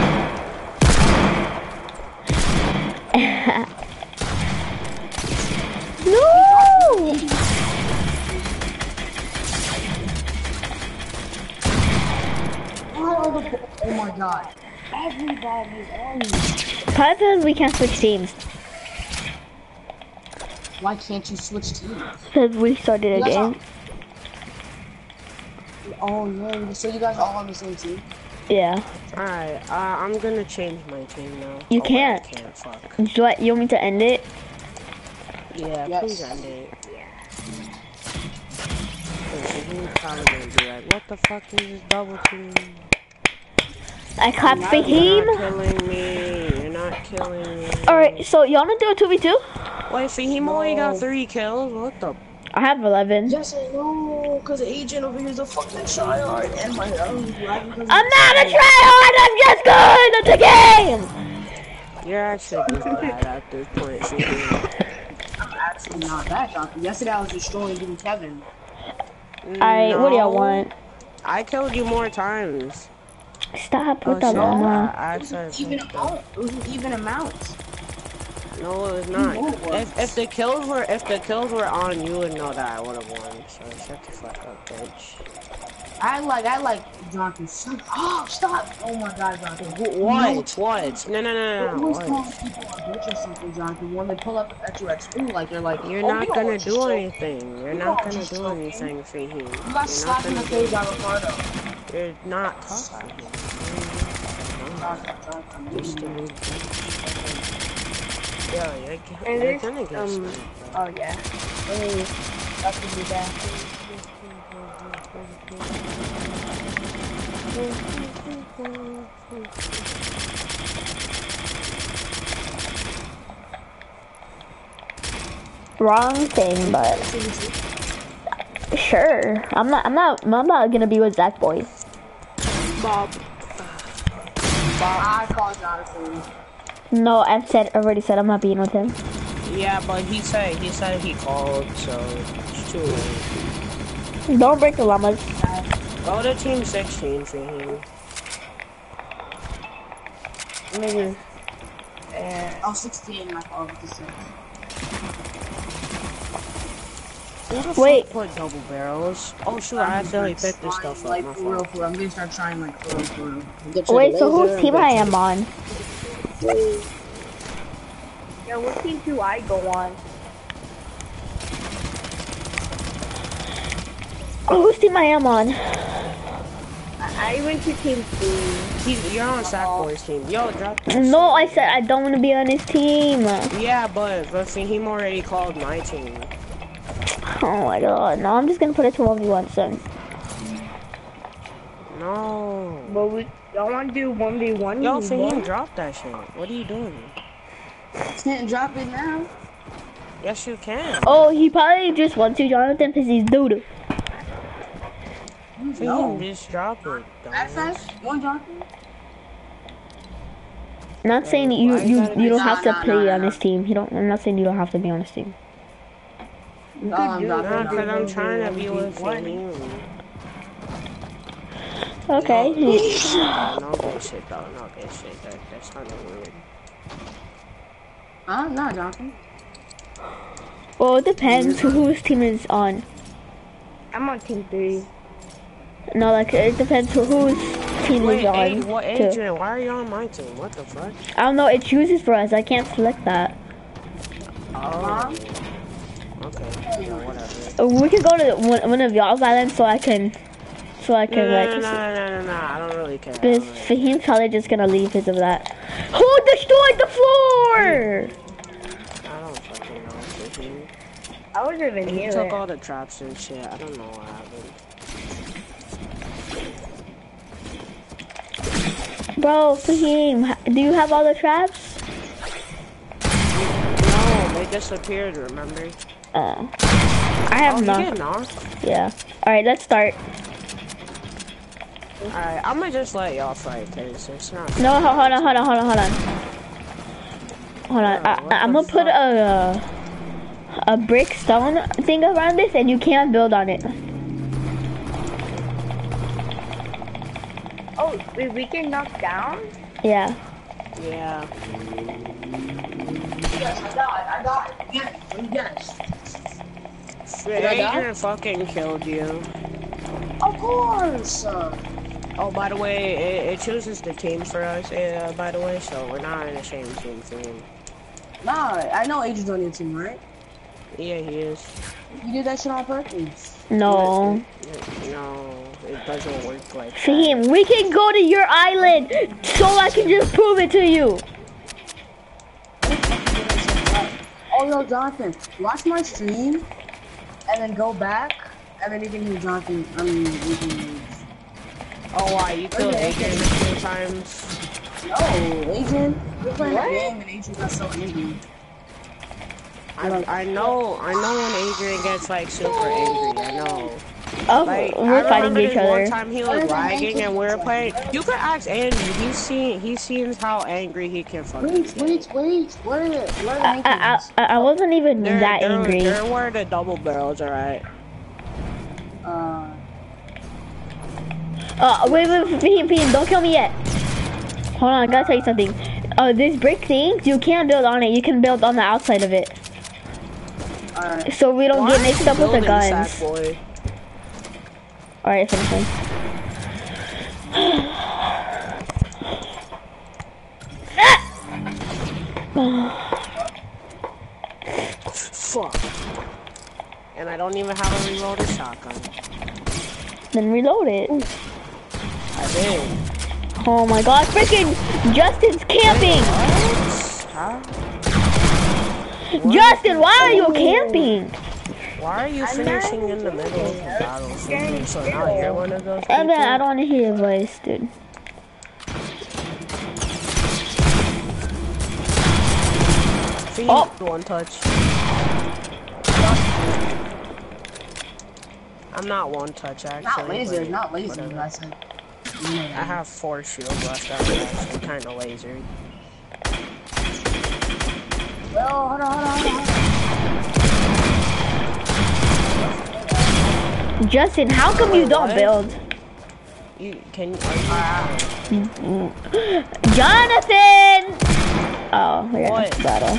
No! Oh my god. Everybody's on me. Probably because we can't switch teams. Why can't you switch teams? Because we started a You guys game. are- Oh yeah, so you guys are all on the same team? Yeah. Alright, uh, I'm gonna change my team now. You Oh, wait, can't. I can't, fuck. Do you, want- you want me to end it? Yeah, Yes. please end it. Cause he's probably gonna be like, what the fuck is this double team? I clapped You're Fahim. not killing me. You're not killing me. Alright, so you wanna do a two v two? Wait, Fahim only got three kills? What the? I have eleven. Yes, I know, because Agent over here is a fucking tryhard, and my other lagging because I'm not a tryhard, I'm just good at the game! You're actually just bad at this point, Fahim. I'm actually not that Jonathan. Yesterday I was destroying even Kevin. Alright, what do y'all want? I killed you more times. Stop Oh, with the shit. llama. I, I said Even something. amount. It was an even amount. No, it was not. know it was. If if the kills were if the kills were on, you would know that I would have won. So shut the fuck up, bitch. I like, I like Jonathan. Shut up, stop. Oh my god, Jonathan. Wh- No, What? What? No, no, no, no, always no. calling What? people a bitch or something, Jonathan. When they pull up at you at school, like they're like, You're oh, not we don't gonna want you do joking. anything. You're You not don't gonna just do joking. anything, Fahim. You got You're not slapped in the gonna face do by anything. Ricardo. You're not talking. Jonathan, Jonathan, Used to listen. be. Yo, you're, And you're there's, gonna get um, smoked, bro. Oh yeah. Hey, that could be that. Wrong thing, but sure. I'm not. I'm not. I'm not gonna be with Zach Boy. Bob. I call Jonathan. No, I've said already said I'm not being with him. Yeah, but he said he said he called, so it's too late. Don't break the llamas. Go to team sixteen for him. Nigga. Uh, I was sixteen, my fault. What to say. Who the Wait. fuck put double barrels? Oh shoot, I accidentally picked this stuff up. Like, My for real, fault. for real. I'm gonna start trying, like, for real, for real. Get you Wait, the so laser whose and team get I you- am on? Yeah, what team do I go on? Oh, whose team I am on? I went to team three. He's, you're on Sackboy's team. Yo, drop that No, I shit. said I don't want to be on his team. Yeah, but but Fahim already called my team. Oh my god. No, I'm just gonna put it to one v one soon. No. But we y'all want to do one v one? Yo, Fahim, drop that shit. What are you doing? Can't drop it now. Yes, you can. Oh, he probably just wants to, Jonathan, because he's doo-doo. Fahim, just drop it. F dumbass. F? You want Jonathan? Not saying that you why you you, gotta you be- don't Nah, have to nah, play nah, on nah. his team. You don't. I'm not saying you don't have to be on his team. No, I'm do dropping Nah, it. cause I'm trying to be with Fahim. Okay. Nah, no good shit though. No good shit. That that's kind of weird. Huh? No, Jonathan. Well, it depends who whose team is on. I'm on team three. No, like it depends who whose team Wait, is on. hey, what, too. Adrian? Why are you on my team? What the fuck? I don't know. It chooses for us. I can't select that. Oh. Okay. Yeah, whatever. Uh, We could go to one, one of y'all's islands so I can, so I No, can no, like. no, no, no, no, no. I don't really care. I Because don't really Fahim's probably just gonna leave because of that. Who destroyed the floor? I don't fucking know. Fahim. I wasn't even He near took it. all the traps and shit. I don't know what happened. Bro, Fahim, h- do you have all the traps? No, they disappeared. Remember? Oh, I have Oh, you none. get knocked. Yeah. All right, let's start. Alright, I'm gonna just let y'all fight, cause it's not. No, ho- hold on, hold on, hold on, hold on. Hold on. Bro, I, what I'm the gonna put fuck? a a brick stone thing around this, and you can't build on it. Oh, wait, we can knock down? Yeah. Yeah. Yes, I got it. I got it. Yes. Let me guess. I die? Adrian fucking killed you. Of course. Uh, Oh, by the way, it, it chooses the team for us, uh, by the way, so we're not in the same team for him. nah, I know Adrian's on your team, right? Yeah, he is. You did that shit on purpose. No. No, it doesn't work like that. Fahim, we can go to your island so I can just prove it to you. Oh, yo, Jonathan, watch my stream, and then go back, and then you can hear Jonathan, I mean, you can hear. Oh, why? You killed Adrian a few times? No, Adrian, we're playing a game, and Adrian got so angry. I, I know, I know when Adrian gets like super angry, I know. Oh, Like, we're I fighting remember each this other. one time he was lagging and we were playing. You could ask Andy. He's seen. He sees how angry he can fucking Wait, get. wait, wait, what are the, what I, are the I, rankings? I, I wasn't even They're, that they're, angry. They're where the double barrels are at. Uh, Uh, wait, wait, Fahim, Fahim, don't kill me yet. Hold on, I gotta tell you something. Uh, this brick thing, you can't build on it. You can build on the outside of it. alright. So we don't Why get are mixed you up with the building, guns. Sack boy? Alright, finish him. Fuck. And I don't even have a reloaded shotgun. Then reload it. I did. Oh my god, freaking Justin's camping! Huh? Justin, why are you camping? Why are you finishing in the middle of the battle? So now you're one of those people? I, mean, I don't want to hear your voice, dude. Feed Oh. one touch. I'm not one touch actually. Not laser, but not laser, whatever. I said. I have four shields left. I'm actually kind of lasered. Well, hold on, hold on, hold on. Justin, how come you don't What? build? You can you? Jonathan! Oh, we're in What? a battle.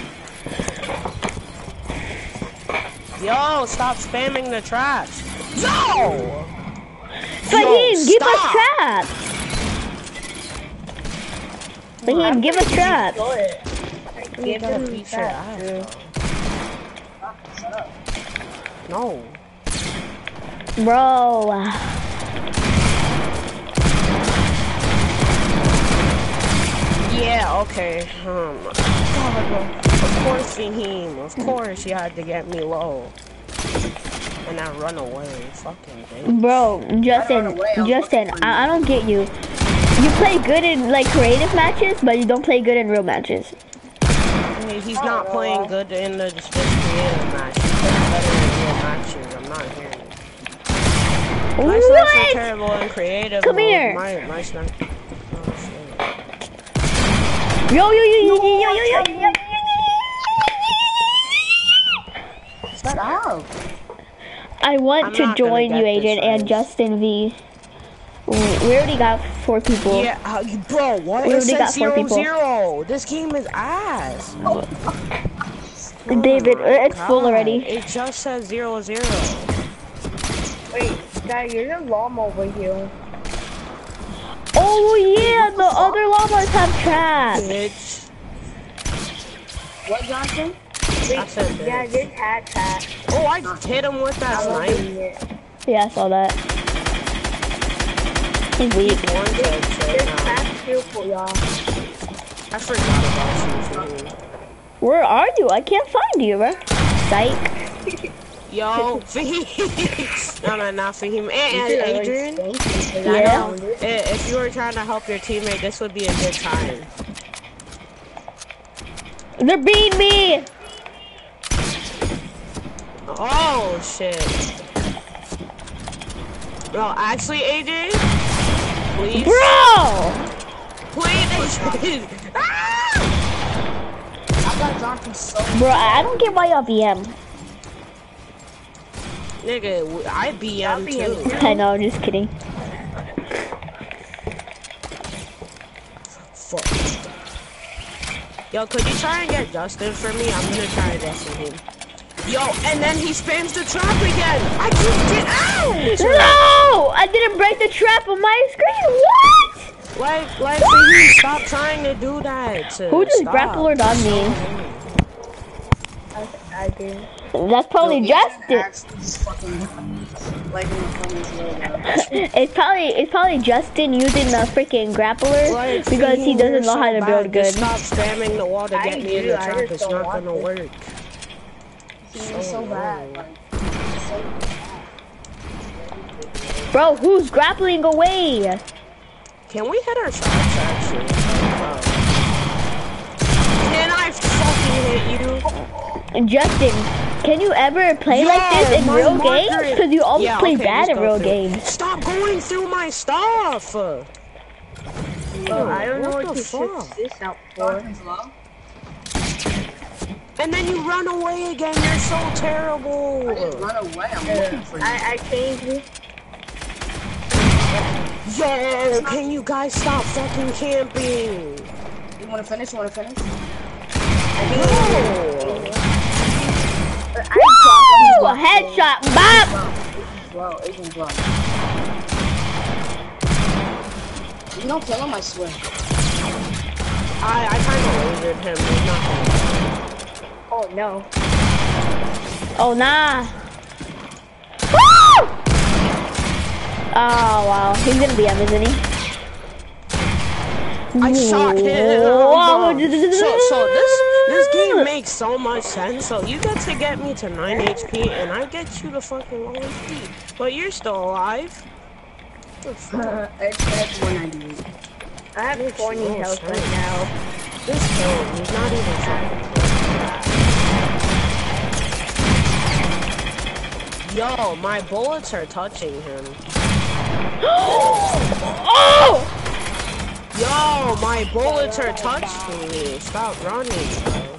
Yo, stop spamming the traps. Yo! Fahim, Yo, give us stop. traps! Fahim, give us traps! You gotta beat your ass. No. Bro. Yeah, okay. Um, of course, Fahim. Of course, you had to get me low. And I run away. Fucking bitch. Bro, Justin, Justin, I, I don't get you. You play good in like creative matches, but you don't play good in real matches. Hey, he's not playing good in the just creative match. He's playing better in real matches. I'm not hearing it. My snipes are What? terrible and creative. Come mode. here. My, my snipe. Oh, shit. Yo, yo, yo, yo, yo, yo, yo, yo, yo. Shut up. I want I'm to not gonna join get you, this, Adrian, and guys. Justin V. We already got four people. Yeah, uh, you- bro, what? We It already said got four zero, people. zero. This game is ass. David, Oh my it's full God. already. It just says zero, zero. Wait, Dad, you're the llama over here. Oh yeah, the other llamas have traps. Bitch. What, Johnson? I said Yeah, bitch. this hat hat. Oh, I just hit him with that snipe. Yeah, I saw that. He's weak. One touch right This now. hat's beautiful, y'all. I forgot about you. Fahim. Where are you? I can't find you, bro. Psych. Yo, Fahim. No, no, not Fahim. And Adrian. Yeah. If you were trying to help your teammate, this would be a good time. They're beating me. Oh, shit. No, actually, Adrian, please. Bro! Please, Adrian. Ah! I got Johnson so Bro, I don't get why y'all V M. Nigga, I B M too. I know, I'm just kidding. Fuck. Yo, could you try and get Justin for me? I'm gonna try and get him. Yo, and then he spams the trap again. I can't get out. No! I didn't break the trap on my screen. What? Like, like, Fahim, stop trying to do that. Who just Stop. grappled on me? I, I I did. That's probably Yo, Justin. actually just fucking like in the funniest way, bro. It's probably it's probably Justin using the freaking grappler Like, because he Fahim, doesn't you're know so how to bad. build good. Just stop spamming the wall to I get me in do, the I trap. just It's don't not want gonna to. work. He's so bad. Like, so Bro, who's grappling away? Can we hit our shots actually? Oh. Can I fucking hit you? Justin, can you ever play Yeah, like this in my real marker- games? Because you always Yeah, play okay, bad let's in go real through. games. Stop going through my stuff! Bro, I don't know What what the to switch fuck? this out for. Jonathan's low. And then you run away again, you're so terrible! I didn't run away. I'm looking for you. I, I changed it. Yo, can you guys stop fucking camping? You wanna finish? You wanna finish? No! Woo! A headshot, bop! Agent's low. Agent's low. You don't kill him, I swear. I, I kinda lasered him, he's not gonna. Oh no. Oh nah. Woo! Oh wow, he's gonna be M, isn't he? I shot him! Whoa. So, so this, this game makes so much sense. So you get to get me to nine H P, and I get you to fucking low H P. But you're still alive. What the fuck? It's one ninety-eight. I have twenty no health sense. right now. This kid, he's not even fucking close. Yo, my bullets are touching him. Oh! Yo, my bullets are touching me. Stop running, bro.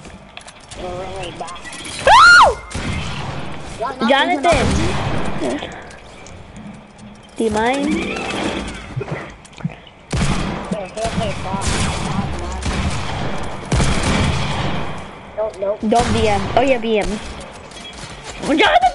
Woo! Jonathan. Do you mind? Nope, nope. Don't B M. Oh yeah, B M. Jonathan,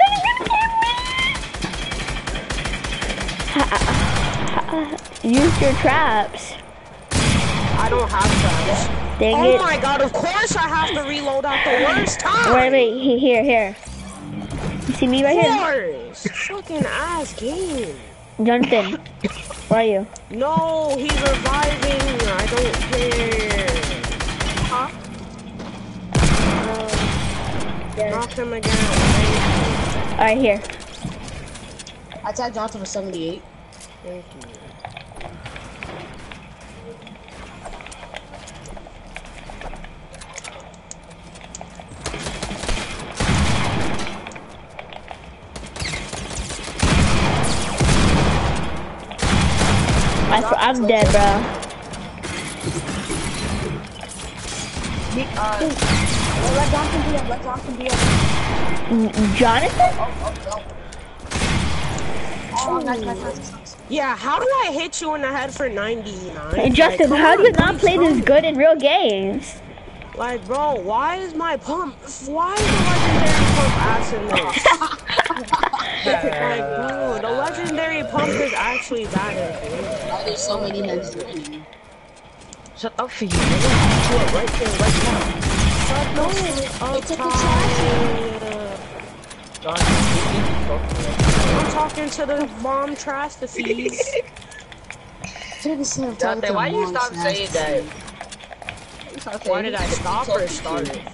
use your traps. I don't have traps. Dang Oh it. my god, of course I have to reload at the worst time. Wait, wait, he- here, here. You see me right Of here? course. Fucking ass game. Jonathan, where are you? No, he's reviving. I don't care. Huh? Knock him again. Alright, here. I tagged Jonathan for seventy-eight. Thank you. I, I'm dead, bro. Uh, let Jonathan be up. Let Jonathan be up. N- Jonathan? Oh, nice, nice, nice, nice. Yeah, how do I hit you in the head for ninety-nine? Hey, Justin, Like, how come do you on, not please play tell this me. good in real games? Like, bro, why is my pump? Why is the legendary pump ass in this? Like, bro, the legendary pump is actually bad in this. Why there's so many heads looking? Shut up for you. nigga. Do it right there, right now. Shut No, up, they took the Ty. John, you I'm talking to the bomb trastophes. Jonathan, why you stop saying that? Why did I stop or start it?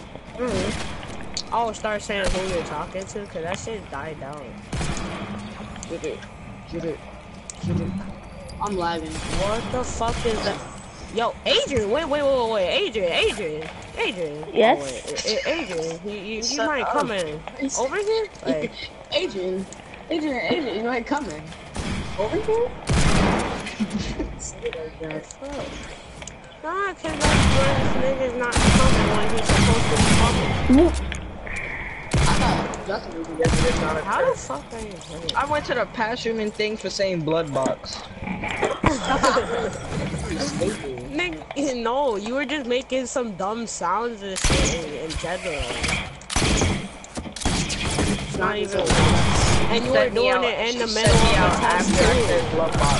Oh, start saying who you're talking to, cause that shit died down. Get it. Get it. I'm lagging. What the fuck is that? Yo, Adrian, wait, wait, wait, wait, Adrian, Adrian, Adrian. Yes? Oh, wait, A- A- Adrian, you, you, you Shut might up. come in. Over here? Like, Adrian, Adrian, Adrian, you ain't coming. Over here? nah, cause that's where this nigga's not coming when he's supposed to be coming. I thought Justin was gonna How the fuck are you doing? I went to the past human thing for saying blood box. Nigga, no, you were just making some dumb sounds and shit in, in general. It's not even. And you were Set me doing out. it in the She middle set me of out the test after I too. said blood box.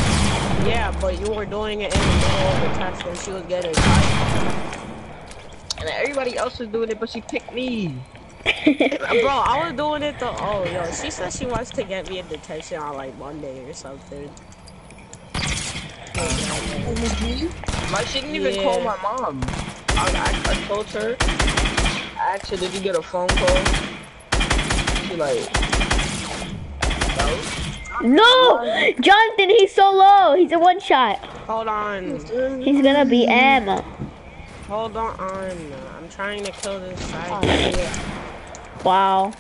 Yeah, but you were doing it in the middle of the test when she was getting tired. and everybody else was doing it, but she picked me. Bro, I was doing it though. Oh, yo, she said she wants to get me in detention on like Monday or something. Like, she didn't even Yeah. call my mom. I, I, I told her, I asked her, did you get a phone call? She like, No! Jonathan, he's so low. He's a one shot. Hold on. He's gonna be M. Hold on. I'm trying to kill this side. Wow.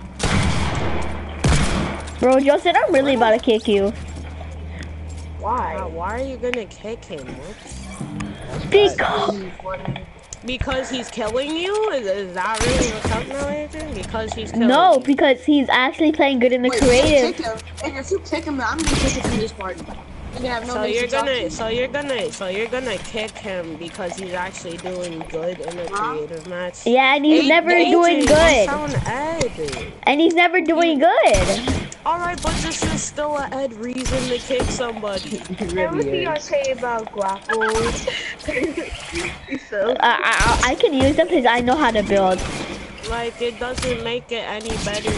Bro, Justin, I'm really about to kick you. Why? Uh, why are you gonna kick him? What? Because... Because he's killing you? Is, is that really what's up now, Adrian? Because he's killing No, you. because he's actually playing good in the Wait, creative. Kick him. And if you kick him, I'm gonna kick him from this party. You're gonna have no So reason you're to talk to gonna, me. so you're gonna, so you're gonna kick him because he's actually doing good in a Huh? creative match. Yeah, and he's Ad- never Adrian, doing you good. sound Ed. And he's never doing good. Alright, but this is still a Ed reason to kick somebody. it What really do you is. say about grapples? I, I, I can use them because I know how to build. Like, it doesn't make it any better.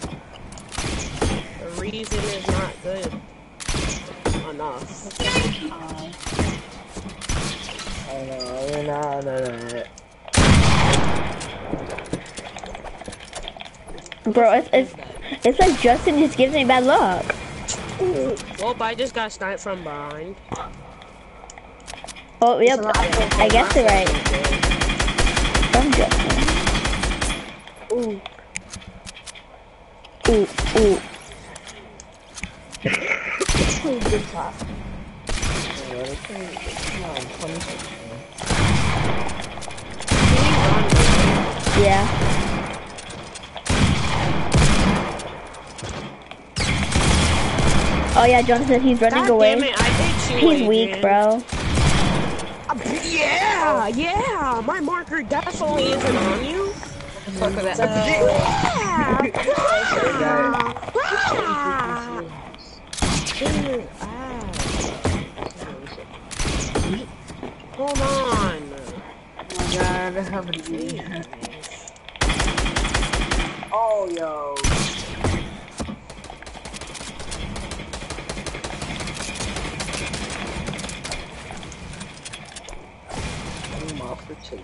The reason is not good enough. I know, no, no, no. Bro, it's, it's, it's like Justin just gives me bad luck. Well, I just got sniped from behind. Oh, yep. I guess you're right. From Justin. Ooh. Ooh, ooh. Good top. Yeah. Oh yeah, Jonathan, he's running God away. damn it, I hate you, He's weak, Adrian. bro. Yeah, yeah, my marker definitely isn't on you. Fuck with that. Hold on. Oh my god, how many? Oh, yo. I'm off for chili.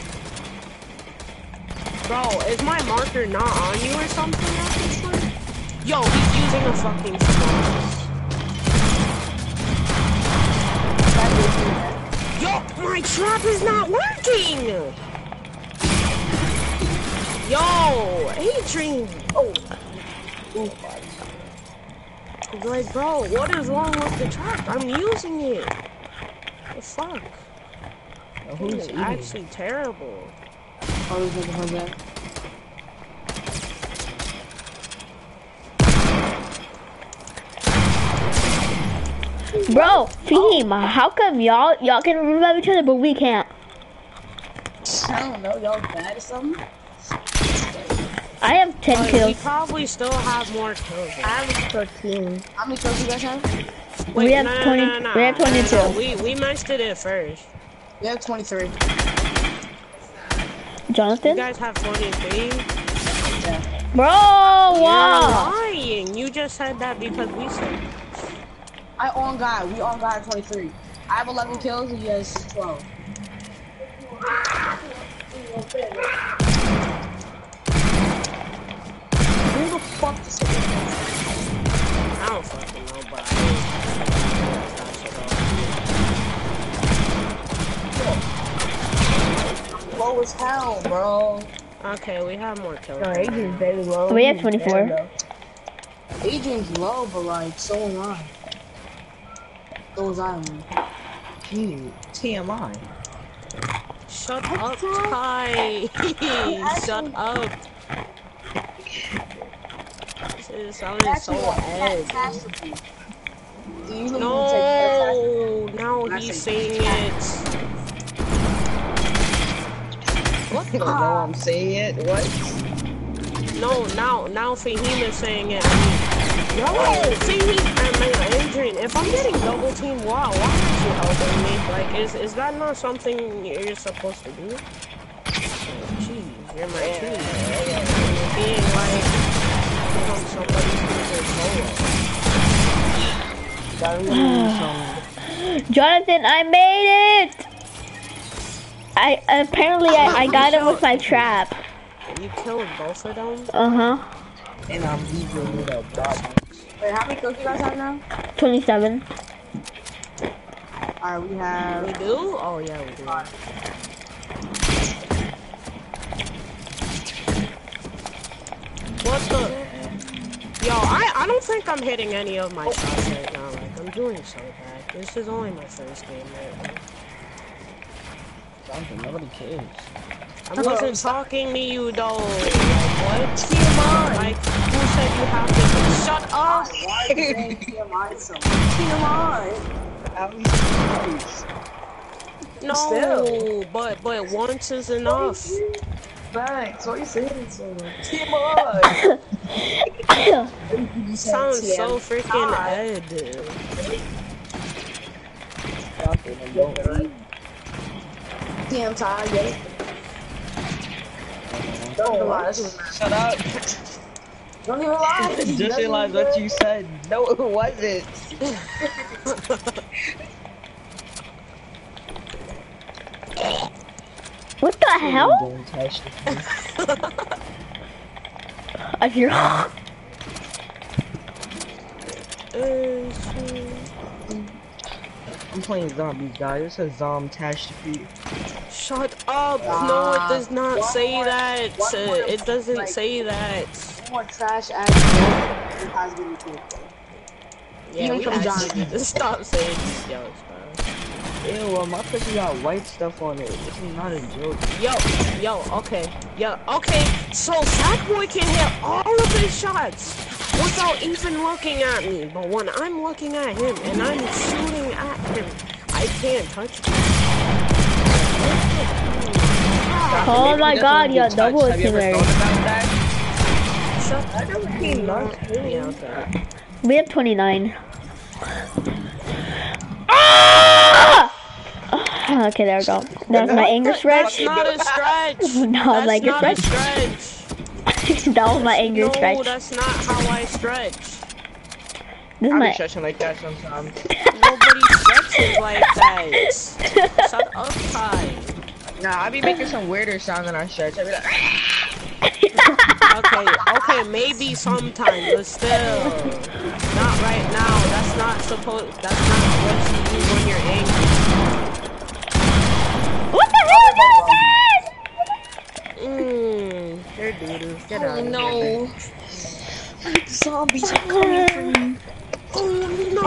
Bro, is my marker not on you or something at this point? Yo, he's using a fucking smoke. Yo, my trap is not working! Yo, Adrian! Oh. Like, bro, what is wrong with the trap? I'm using it. The fuck? Oh, Who's who's eating? actually terrible? Oh, there's nothing from that. Bro, Fahim, how come y'all y'all can revive each other but we can't? I don't know, y'all bad or something? I have ten Like, we kills. probably still have more kills. I have thirteen. How many kills you guys have? Wait, We have no, no, twenty- no, no, we have no, no, no. twenty-two. We we mentioned it first. We have twenty-three. You Jonathan? guys have twenty-three. Bro, You're wow. lying. You just said that because we said. I on guy. We on guy at twenty-three. I have eleven kills and he has twelve. Who the fuck is this? I don't fucking know, but I didn't Low as hell, bro. Okay, we have more kills. No, Adrian's very low. We have He's twenty-four. very low. Adrian's low, but like, so am I. So was I. Man. Gee, T M I. Shut up, Ty. Shut up. This is sounding so ed. Do you know No, now he's saying it. What the? No, I'm saying it. What? No, now, now Fahim is saying it. I mean, yo, Fahim, I mean, Adrian, if I'm getting double teamed, wow, why aren't you helping me? Like, is is that not something you're supposed to do? You're my team. Being like, become somebody who's a solo. Jonathan, I made it! I apparently I, I got him with my trap. You killed both of them? Uh-huh. And I'm leaving with a body. Wait, how many kills you guys have now? twenty-seven. Alright, we have... We do? Oh yeah, we do. What the? Yo, I, I don't think I'm hitting any of my shots right now. Like, I'm doing so bad. This is only my first game right now. Something, nobody cares. I wasn't talking to you though. Like, what? T M I. Like, who said you have to? Shut up! Why are you saying T M I so much? T M I! At least twice. No, Still. but but once is enough. Thanks, why are you saying so much? T M I! Sounds so freaking Ed. Damn tired, get it? Don't even lie, that's Shut up. Don't even lie. Just realized what you said. No, it wasn't. What the hell? Don't touch the I hear. I'm playing zombies, guys. It says Zom Tash Defeat. Shut up! No, it does not say that. It doesn't say that. More trash ass it has been killed. Yeah, Even we from actually John. need to stop saying these jokes, bro. Ew, well, my pussy got white stuff on it. This is not a joke. Yo, yo, okay, yo, okay. So Sackboy can hit all of his shots without even looking at me. But when I'm looking at him and I'm shooting at him, I can't touch him. Oh my god, yeah, double Have you ever teamer. thought about that? Shut up. Yeah, okay. We have twenty-nine. Ah! Okay, there we go. That was my anger stretch. That's not a stretch. No, That's like a not a stretch. stretch. That was my anger No, stretch. that's not how I stretch. This is I be my. stretching like that sometimes. Nobody stretches like that. Shut up, Ty. Nah, I be making some weirder sound than I stretch. I be like, Okay, okay, maybe sometime, but still. Not right now. That's not supposed. That's not what you do when you're angry. What the hell, Jonathan? Mmm. You're doo-doo. Get out of no. here. Zombies are coming for me. Oh no!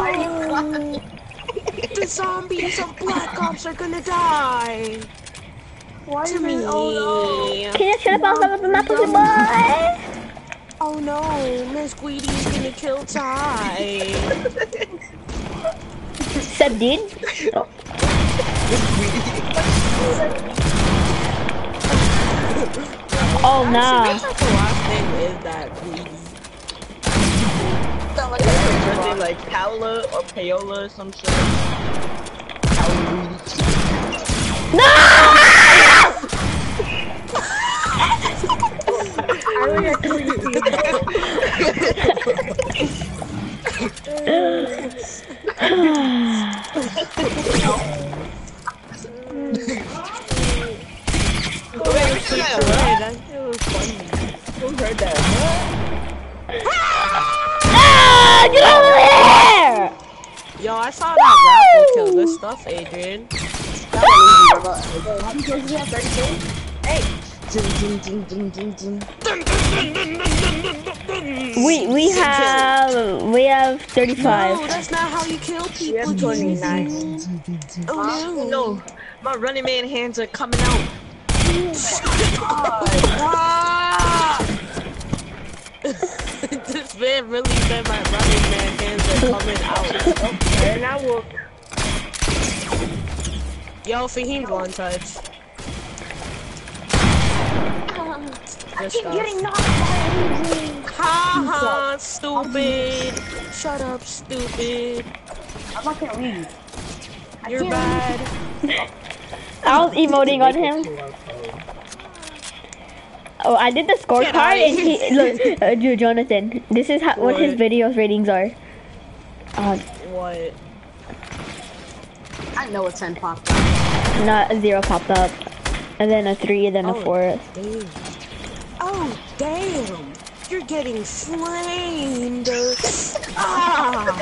The zombies of Black Ops are gonna die. Why To is me. it? Oh Can you shut up about my pussy boy? Oh no, Miss Guidi's gonna kill Ty. Said dude? Oh. Oh Actually, no. what type of last name is that, Guidi? sound like a birthday like Paola or Paola or some shit. Paola. No! I really have to Who heard that? Ah, get over here! Yo, I saw that grapple kill. Good stuff, Adrian. How many kills do you have? thirty-two? Hey! Ding, ding, ding, ding, ding, ding. We we have we have thirty-five. No, that's not how you kill people. We have twenty-nine. Oh no. No, my running man hands are coming out. Ah! This man really said my running man hands are coming out. And I will. Yo, Fahim's one touch. I Good keep stuff. getting knocked by Ha ha, stupid. Shut up, stupid. I'm not gonna leave. I You're can't bad. I was emoting on him. Oh, I did the Get scorecard, outta and he look, uh, dude, Jonathan. This is how, what his What? videos ratings are. Uh, What? I know a ten popped up. not a zero popped up, and then a three, and then a Oh. four. Damn. Oh, damn. You're getting flamed. Ah.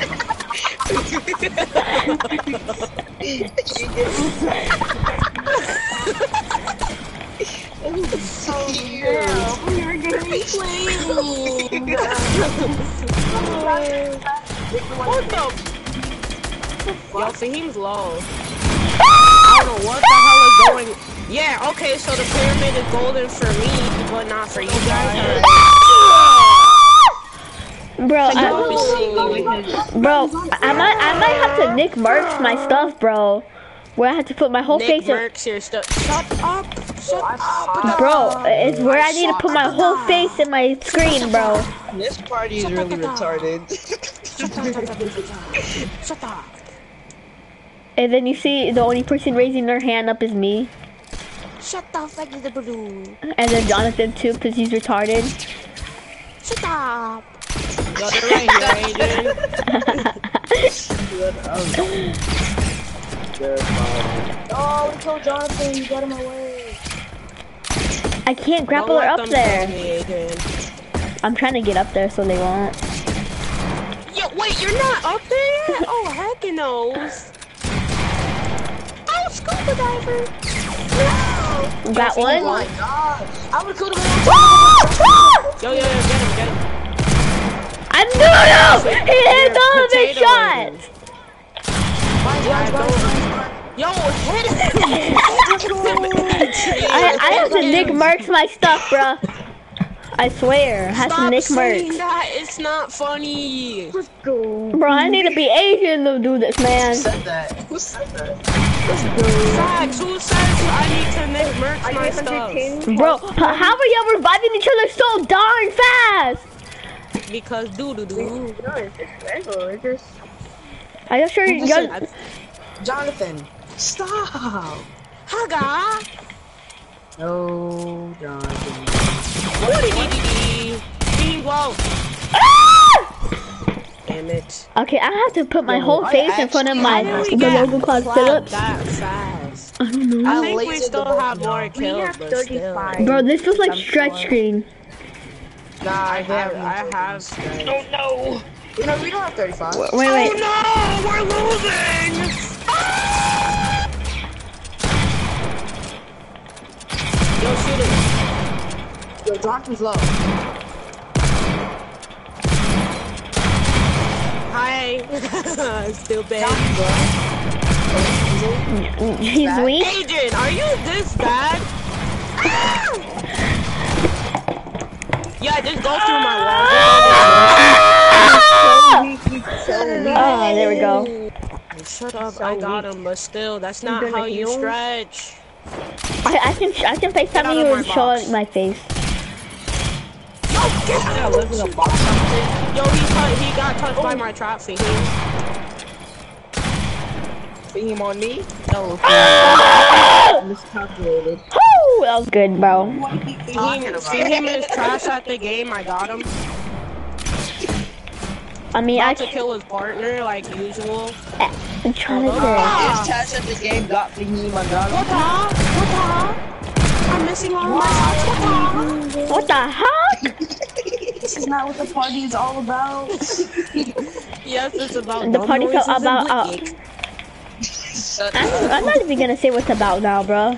You're getting flamed. What the? Yo, Fahim's low. I don't know what the hell is going. Yeah, okay, so the pyramid is golden for me, but not for you guys. Bro, I, Don't be seeing me with his bro, I might, I might have to Nick Mercs my stuff, bro. Where I have to put my whole Nick face. in- Mercs your stuff. Shut up! Shut up! Bro, it's where I need to put my whole face in my screen, bro. This party is really retarded. Shut up! And then you see the only person raising their hand up is me, Shut the fuck is the balloon? and then Jonathan too, cause he's retarded. Shut up! Yo, they're right here, Adrian. Oh, we killed Jonathan. You got him away. I can't grapple Don't her let up them there. kill me, Adrian. I'm trying to get up there so they won't. Yo, wait, you're not up there? Oh, heck knows. Oh, scuba diver. No. Got one? Oh my gosh. I would have killed him. Yo, yo, yo, get him, get him. I no no! He hit all of his Potato shots! Yeah, don't- Yo, hit him! I, I have to Nick Mercs my stuff, bruh. I swear, I have to Stop Nick saying Mercs. that. It's not funny. Bro, I need to be Asian to do this, man. said that? Who said that? Facts. Who says I need to Nick Mercs my stuff? Bro, h- how are y'all reviving each other so darn fast? Because doo doo doo. Are you sure y'all... Jonathan, stop! Haga. No, Jonathan. What did he Being low. Ah! Damn it. Okay, I have to put my whole I face in front of my How did we the get Logan Claude clapped Phillips. that fast? I don't know. I I think we lasered the still both have of more y'all. kills, but still. Bro, this feels like stretch screen. Nah, I I have, have. I have. strength. Oh no! You know, we don't have thirty-five. Wait, wait. Oh no, we're losing! Ah! Yo, shoot it. Yo, Jonathan's low. Hi. Stupid. He's weak. Adrian, are you this bad? Ah! Yeah, just go through my wall. Oh, there we go. Shut up, I got him, but still, that's not how you stretch. I, I can I can FaceTime out you of my and show box. my face. Oh, get I out! live in a box something. Yo, he, tou- he got touched by my trap feed. Beam on me? No. Miscalculated. Woo! That was good, bro. He, see him is trash at the game, I got him. I mean, I About to kill his partner, like usual. I'm trying to. Ah! This Tash at the game got Beam, I got him. What the heck? What the heck? I'm missing all my shots. What the heck? What the heck? This is not what the party is all about. Yes, it's about The dumb party's noises and about- uh, blinking. Shut I'm, up. I'm not even gonna say what's about now, bro.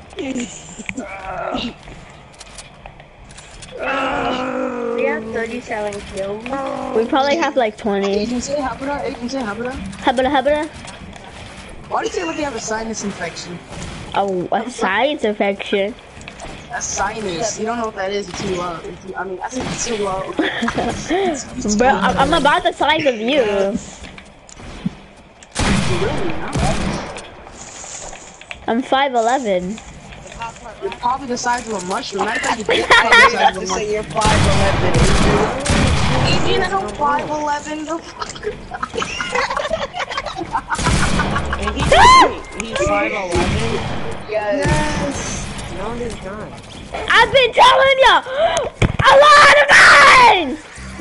We have thirty-seven kills. We probably have like twenty. Agent say Habra, Agent say Habra. Habba habba. Why do you say like you have a sinus infection? Oh, a science infection. That's sinus. You don't know what that is. It's too low. It's too, I mean, I think it's too low. Bro, I'm, I'm about the size of you. Really, no? I'm five eleven. You're probably the size of a mushroom. I think you're probably the size of a mushroom. You're five eleven. Adrian, I'm five eleven. And he's, he's five eleven? Yes. No, he's not. I've been telling you a lot of times.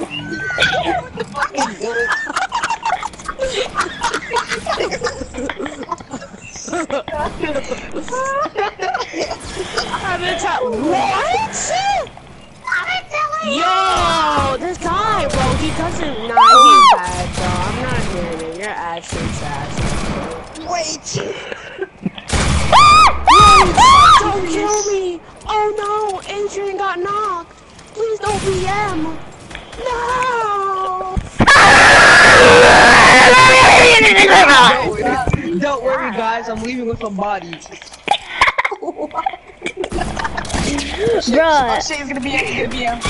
I've been telling what? Yo, this guy, bro, he doesn't. Nah, he's bad, bro. I'm not hearing it. You're actually trash. Wait. Don't kill me. Oh no, Adrian got knocked. Please don't B M. No. Don't worry, guys. I'm leaving with a body. Bruh. It's gonna be it's gonna be a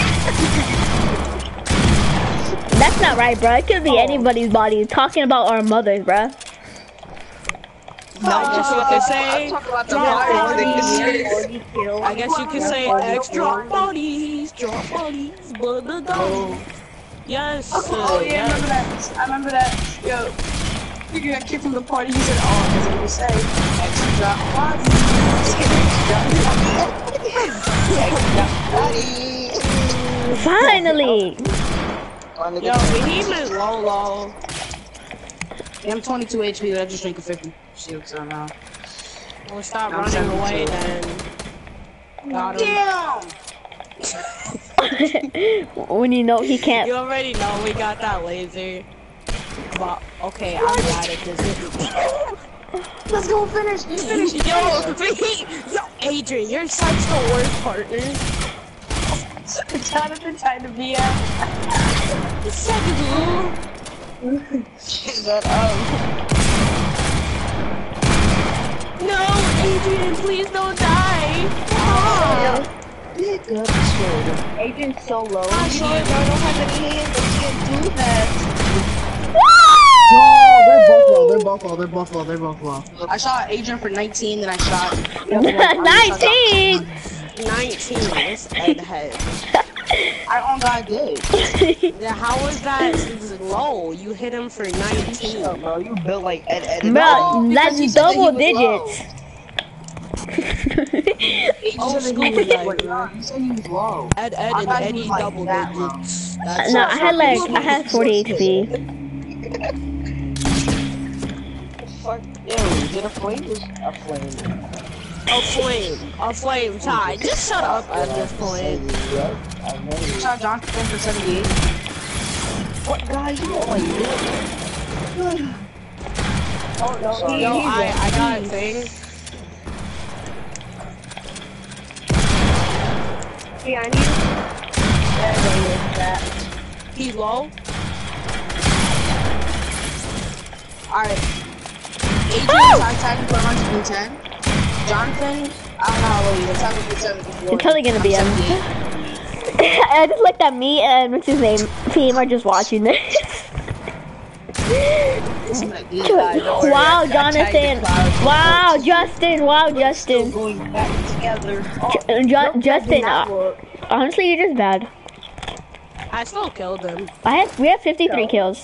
That's not right, bro. It could be anybody's body. Talking about our mothers, bro. No, just what they say. Talk about the Drop bodies. bodies. I guess you could say extra bodies, drop bodies, blah blah blah. Yes. Oh uh, yeah, I remember yes. that. I remember that. Yo, you got kicked from the party. He said, "Oh, that's what you say." Extra bodies. Finally. Yo, Behemoth is low low. Yeah, I'm twenty-two H P, but I just drank a fifty. See what's on now. We'll stop I'm running away seventy-two. then. Got him. Damn! When you know he can't. You already know we got that laser. But okay, I'm bad at this. Let's go finish. Let's finish. Yo, yo, Adrian, you're such the worst partner. Jonathan trying to be a. Second. Shut up. No, Adrian, please don't die. Oh. Agent's so low. I'm sorry, I don't have any hands. I can't do that. No, they're both low. They're both low. They're both low. They're both low. I shot Adrian for nineteen, then I shot. nineteen. nineteen. This Ed head. I on God good. Yeah, how was that low? You hit him for nineteen. Bro, you built like Ed Ed. Bro, because he that's said that he double was digits. Oh, He said school he was like, low. He said he was low. Ed, Ed, I and thought he Eddie was, like, double that digits. That's No, I had like I had forty H P. Fuck, yo, get a flame? A flame. a flame, a flame tie. Just shut up at this point. I shot Jonathan for seventy-eight. What guy you on? Oh no, Yo, I, I got a thing. Behind you. He's low. alright. Adrian's high tagging for one hundred ten. Jonathan, I don't know how low he is. Tagging for seventy-four. It's totally gonna be I'm him. seventy-eight. I just like that me and what's his name team are just watching this. Like, these guys, don't worry, Wow, I- I tagged the Jonathan. clouds. Wow, Justin. Wow, Justin. Going back together. Ju- Ju- Justin. Uh, honestly, you're just bad. I still killed him. I have we have fifty-three kills.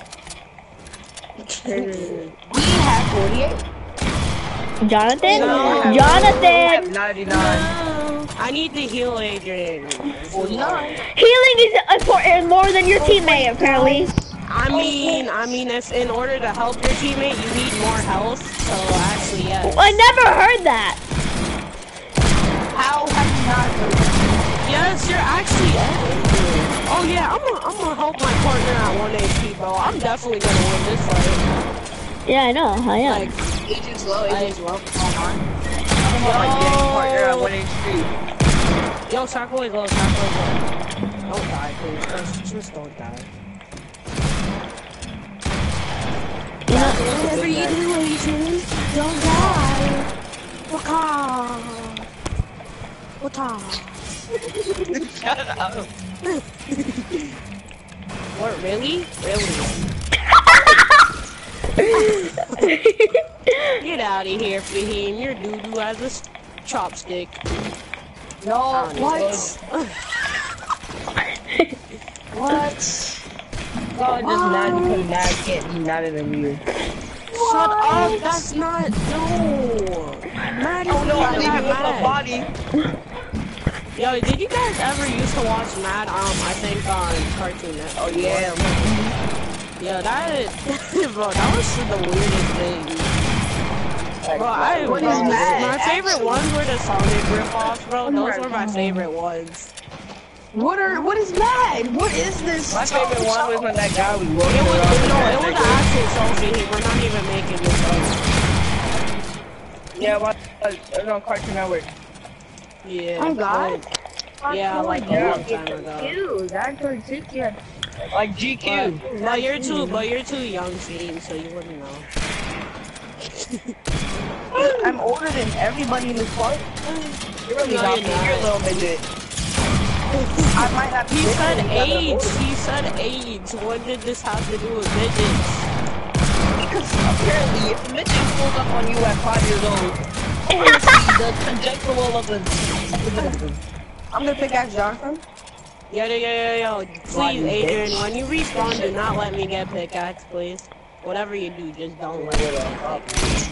We have forty-eight. Jonathan. No. Jonathan. ninety-nine. I need to heal Adrian. forty-nine. Healing is important more than your teammate apparently. I mean, I mean, if in order to help your teammate, you need more health. So actually, yes. I never heard that. How have you not heard that? Yes, you're actually Ed. Oh yeah, I'm gonna, I'm gonna help my partner at one H P, bro. I'm definitely gonna win this fight. Yeah, I know. I am. Like, Agent's low, agent's low. Come on. Partner at one H P. yo, Sacroy low, Sacroy low. Don't die, please. Just, just don't die. You know, Whatever you do, Adrian, don't die. Waka. Waka. Shut up. What, really? Really? Get out of here, Fahim. Your doo-doo has a s- chopstick. No, what? What? God just mad because Mad can't be madder than you. Shut up, that's not, no. Maddie, Oh no, I not leave it with mad. a body. Yo, did you guys ever used to watch Mad? Um, I think on Cartoon Network. Oh yeah. Yeah, that is, bro, that was the weirdest thing. Bro, I, What bro, is Mad? my favorite ones were the Sonic ripoffs, bro. Those were my favorite ones. What are what is Mad? What is this? My favorite one was when that guy was It walking was, around. no, it was the actual Sophie. We're not even making this up. Yeah, well, it was on Cartoon Network. Yeah. Oh God. but- Yeah, like a long time ago. Ew, that's what G Q. Like G Q. But, but you're too, but you're too young, Fiend, so you wouldn't know. I'm older than everybody in this park. You're really No, not. you're You're not. a little midget. I might have to He get said you because I'm age. older. He said age. What did this have to do with midgets? Because apparently, if a midget pulls up on you at five years old, you're gonna see the conjunctival of the. I'm gonna pickaxe Jonathan. Yo, yo, yo, yo, yo. Please, Adrian, when you respawn, do not let me get pickaxe, please. Whatever you do, just don't let me get pickaxe.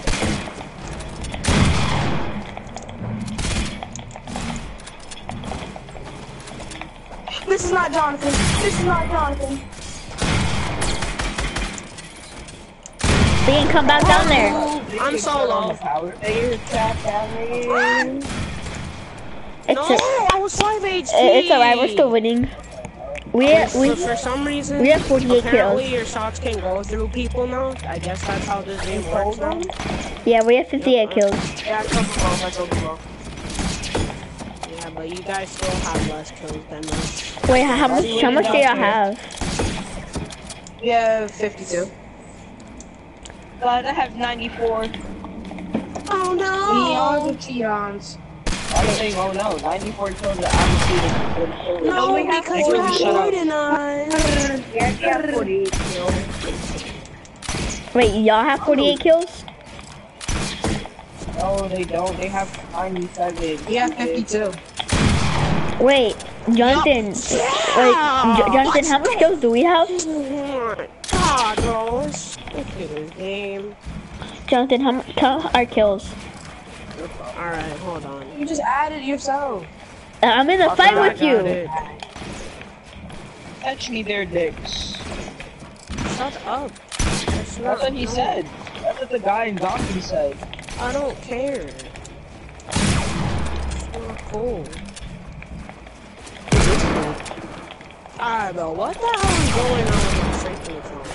This is not Jonathan. This is not Jonathan. They can come back down there. I'm solo. It's, No, a, I was five H P. it's alright, we're still winning. We we But for some reason, we have forty-eight apparently kills. your shots can go through people now. I guess that's how this game works now. Yeah, we have fifty-eight kills. Yeah, I killed them both. I killed them both. Yeah, but you guys still have less kills than us. Wait, how much how much do y'all have? Yeah, fifty-two. But I have ninety-four. Oh We no! are the Tions. I'm saying, oh no, ninety-four kills are obviously the No, we have because you have shut more up. than us. Yeah, we have forty-eight kills. Wait, y'all have forty-eight kills? No, they don't. They have ninety-seven. We have fifty-two. Wait, Jonathan. Wait, J- Jonathan, how much kills do we have? Oh my god, bro. Let's look at this game. Jonathan, how much count our kills? Alright, hold on. You just added yourself. Uh, I'm in a fight I with got you. it. Touch me their dicks. Shut up. That's That's not what he no. said. That's what the guy in Gotham said. I don't care. It's not cool. Alright, bro. What the hell is going on with my freaking phone?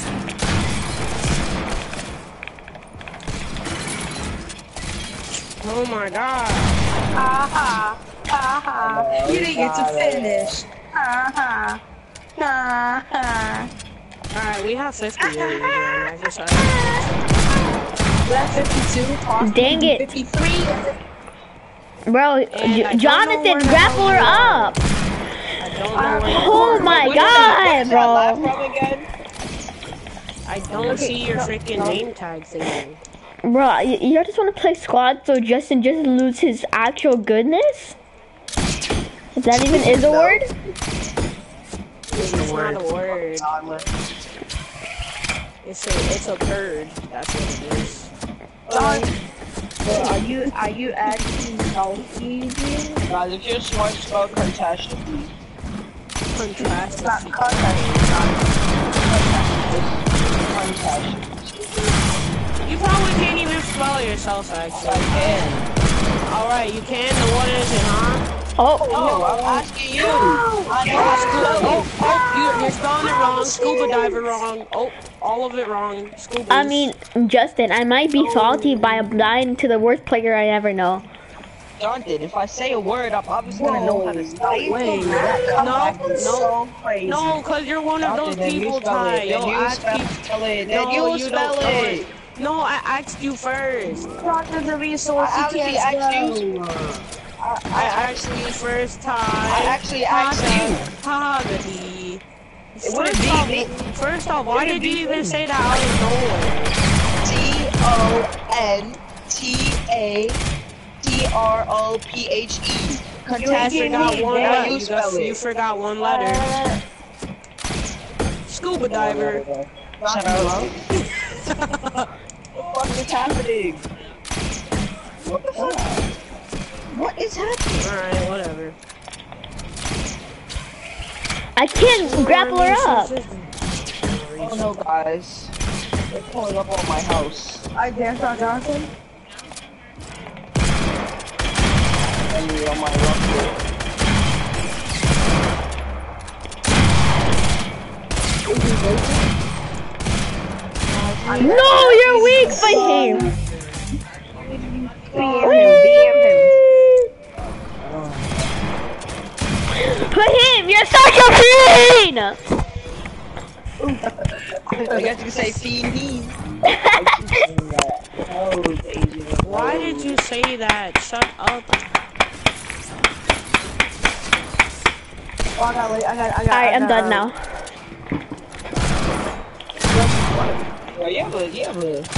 Oh my god. Haha. Haha. You didn't get to finish. Haha. Haha. Alright, we have fifty-eight again. I just I That's fifty-two. Austin, Dang it. fifty-three. Bro, And I J- don't know Jonathan, where the grapple her hell you are. up. I don't know where you Oh are. my What is that- god, what is that laugh bro. from again? I don't see your freaking name tag thing. Bro, y- you just want to play squad so Justin just lose his actual goodness? If that even is a word? It's not a word. It's a it's a bird. That's what it is. John, well, are you are you actually salty? Guys, if you're smart, spell catastrophe. Contrast. It's not contact. You probably can't even spell yourself, actually. I can. Alright, you can? Then what is it, huh? Oh, No, I'm asking you. I'm Oh, asking oh, oh, you, you're spelling it wrong. Scuba diver wrong. Oh, all of it wrong. Scuba. I mean, Justin, I might be salty by applying to the worst player I ever know. Jonathan, if I say a word, I'm obviously gonna know how to spell it. Wait, no, no, no, cause you're one of those Jonathan, then you people, spell Ty. it. Yo, Then you ask spell people. spell it. Then No, you you spell don't know it. No, I asked you first. Doctor the resource. I actually asked you. I, I I asked you first, Ty. I actually asked you. Haggerty. It wouldn't First be off, me. first off, why wouldn't did you be even me. say that out of nowhere? T O N T A T R O P H E. You Catastrophe. forgot one Now letter. you You, spell got, you it. forgot one letter. Scuba diver. Shut up. What the fuck is happening? What the fuck? What is happening? Alright, whatever. I can't grapple her up. Oh no, guys. They're pulling up on my house. I dance on Johnson. Enemy on my rocket. No, you're weak by him. B M him, B M him. Put him, you're such a fiend! I guess you could say fiend. Why did you say that? Shut up. Oh, I got, I got, I got. Alright, I'm done now. Oh, you have a, you have a.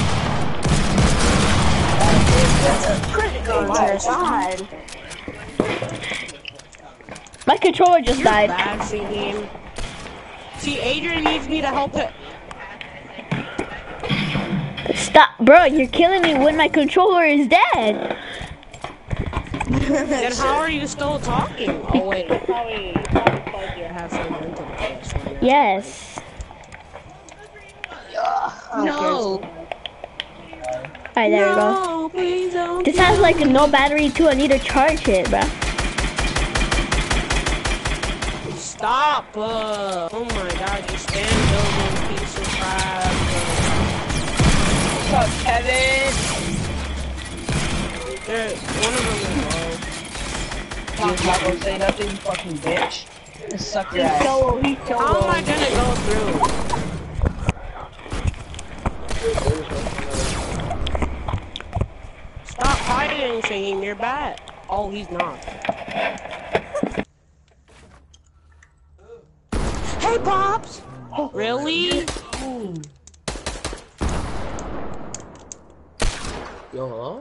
Oh my god. My controller just You're died. bad, see him. See, Adrian needs me to help it. Stop, bro, you're killing me when my controller is dead. Then how are you still talking? Oh wait, probably, probably because you have some mental issues. Yes. No. Alright, there we go. No, please don't. This has like no battery too. I need to charge it, bro. Stop! Uh, oh my god, you stand building piece of crap. What's up, Kevin? There, one of them is low. He's not gonna say nothing, you fucking bitch. Just suck your He's ass. solo, he's solo. How am I gonna go through? Stop hiding, Shane. You're bad. Oh, he's not. Hey, Pops! Really? Yo.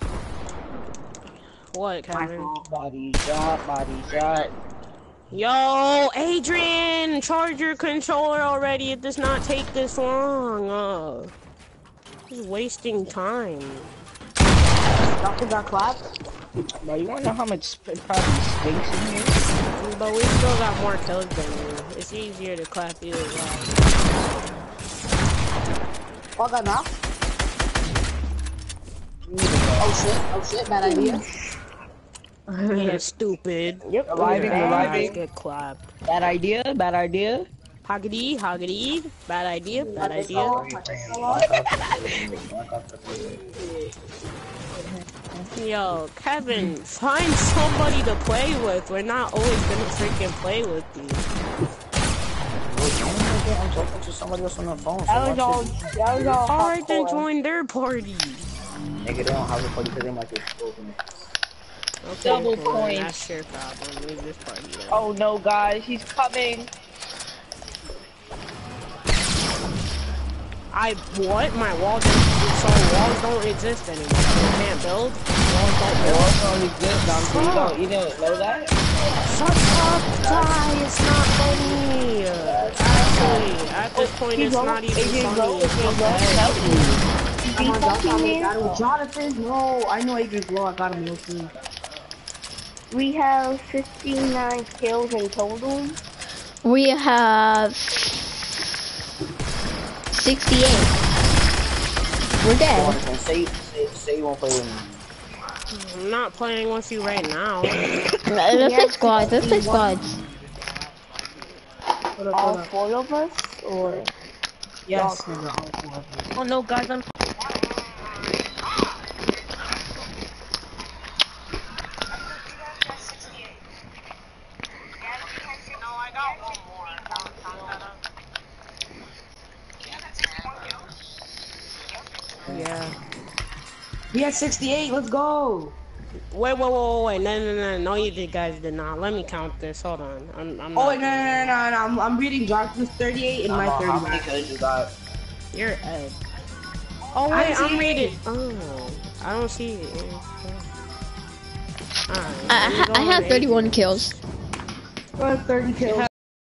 What, Kevin? Body shot, body shot. Yo, Adrian! Charge your controller already. It does not take this long. Uh, just wasting time. Doctor got clapped? Bro, you wanna know how much it probably stinks in here? But we still got more kills than you. It's easier to clap you as well. Oh, got knocked? Oh shit, oh shit, bad idea. Yeah, stupid. Yep, reviving, reviving. Get clapped. Bad idea, bad idea. Hoggity, hoggity. Bad idea, bad idea. Yo, Kevin, find somebody to play with. We're not always gonna freaking play with you. I'm talking to somebody else on the phone. So That was all, that was all. Alright, then hardcore. join their party. Nigga, they don't have a party because they might get spoken. Okay, Double well, points. That's your problem. Leave this party then. Oh no, guys, he's coming. I what? My walls so walls don't exist anymore. You can't build. Walls don't build. Walls don't exist, Dom. So you don't, you didn't know that? Shut up, Die. It's not funny. Actually, at this point, it's not even funny. It's okay. Come on, Jonathan, I got him. Jonathan, no, I know Adrian's low, I got him low too. We have fifty-nine kills in total. We have sixty-eight. We're dead. Say, say, say you won't play with me. I'm not playing with you right now. Let's play squads. Let's play squads. All four of us, or Yes. Oh no, guys, I'm. Yeah. We had sixty-eight, let's go! Wait, wait, wait, wait, wait. No, no, no, no, you did, guys did not. Let me count this. Hold on. I'm, I'm Oh not wait, no, no, no, no, no, I'm, I'm reading Jonathan's thirty-eight and my How many thirty-nine. kills you got? You're Ed. Oh, I wait, see I'm it. reading. Oh, I don't see it. Alright. I, I have thirty-one kills. We're at thirty kills.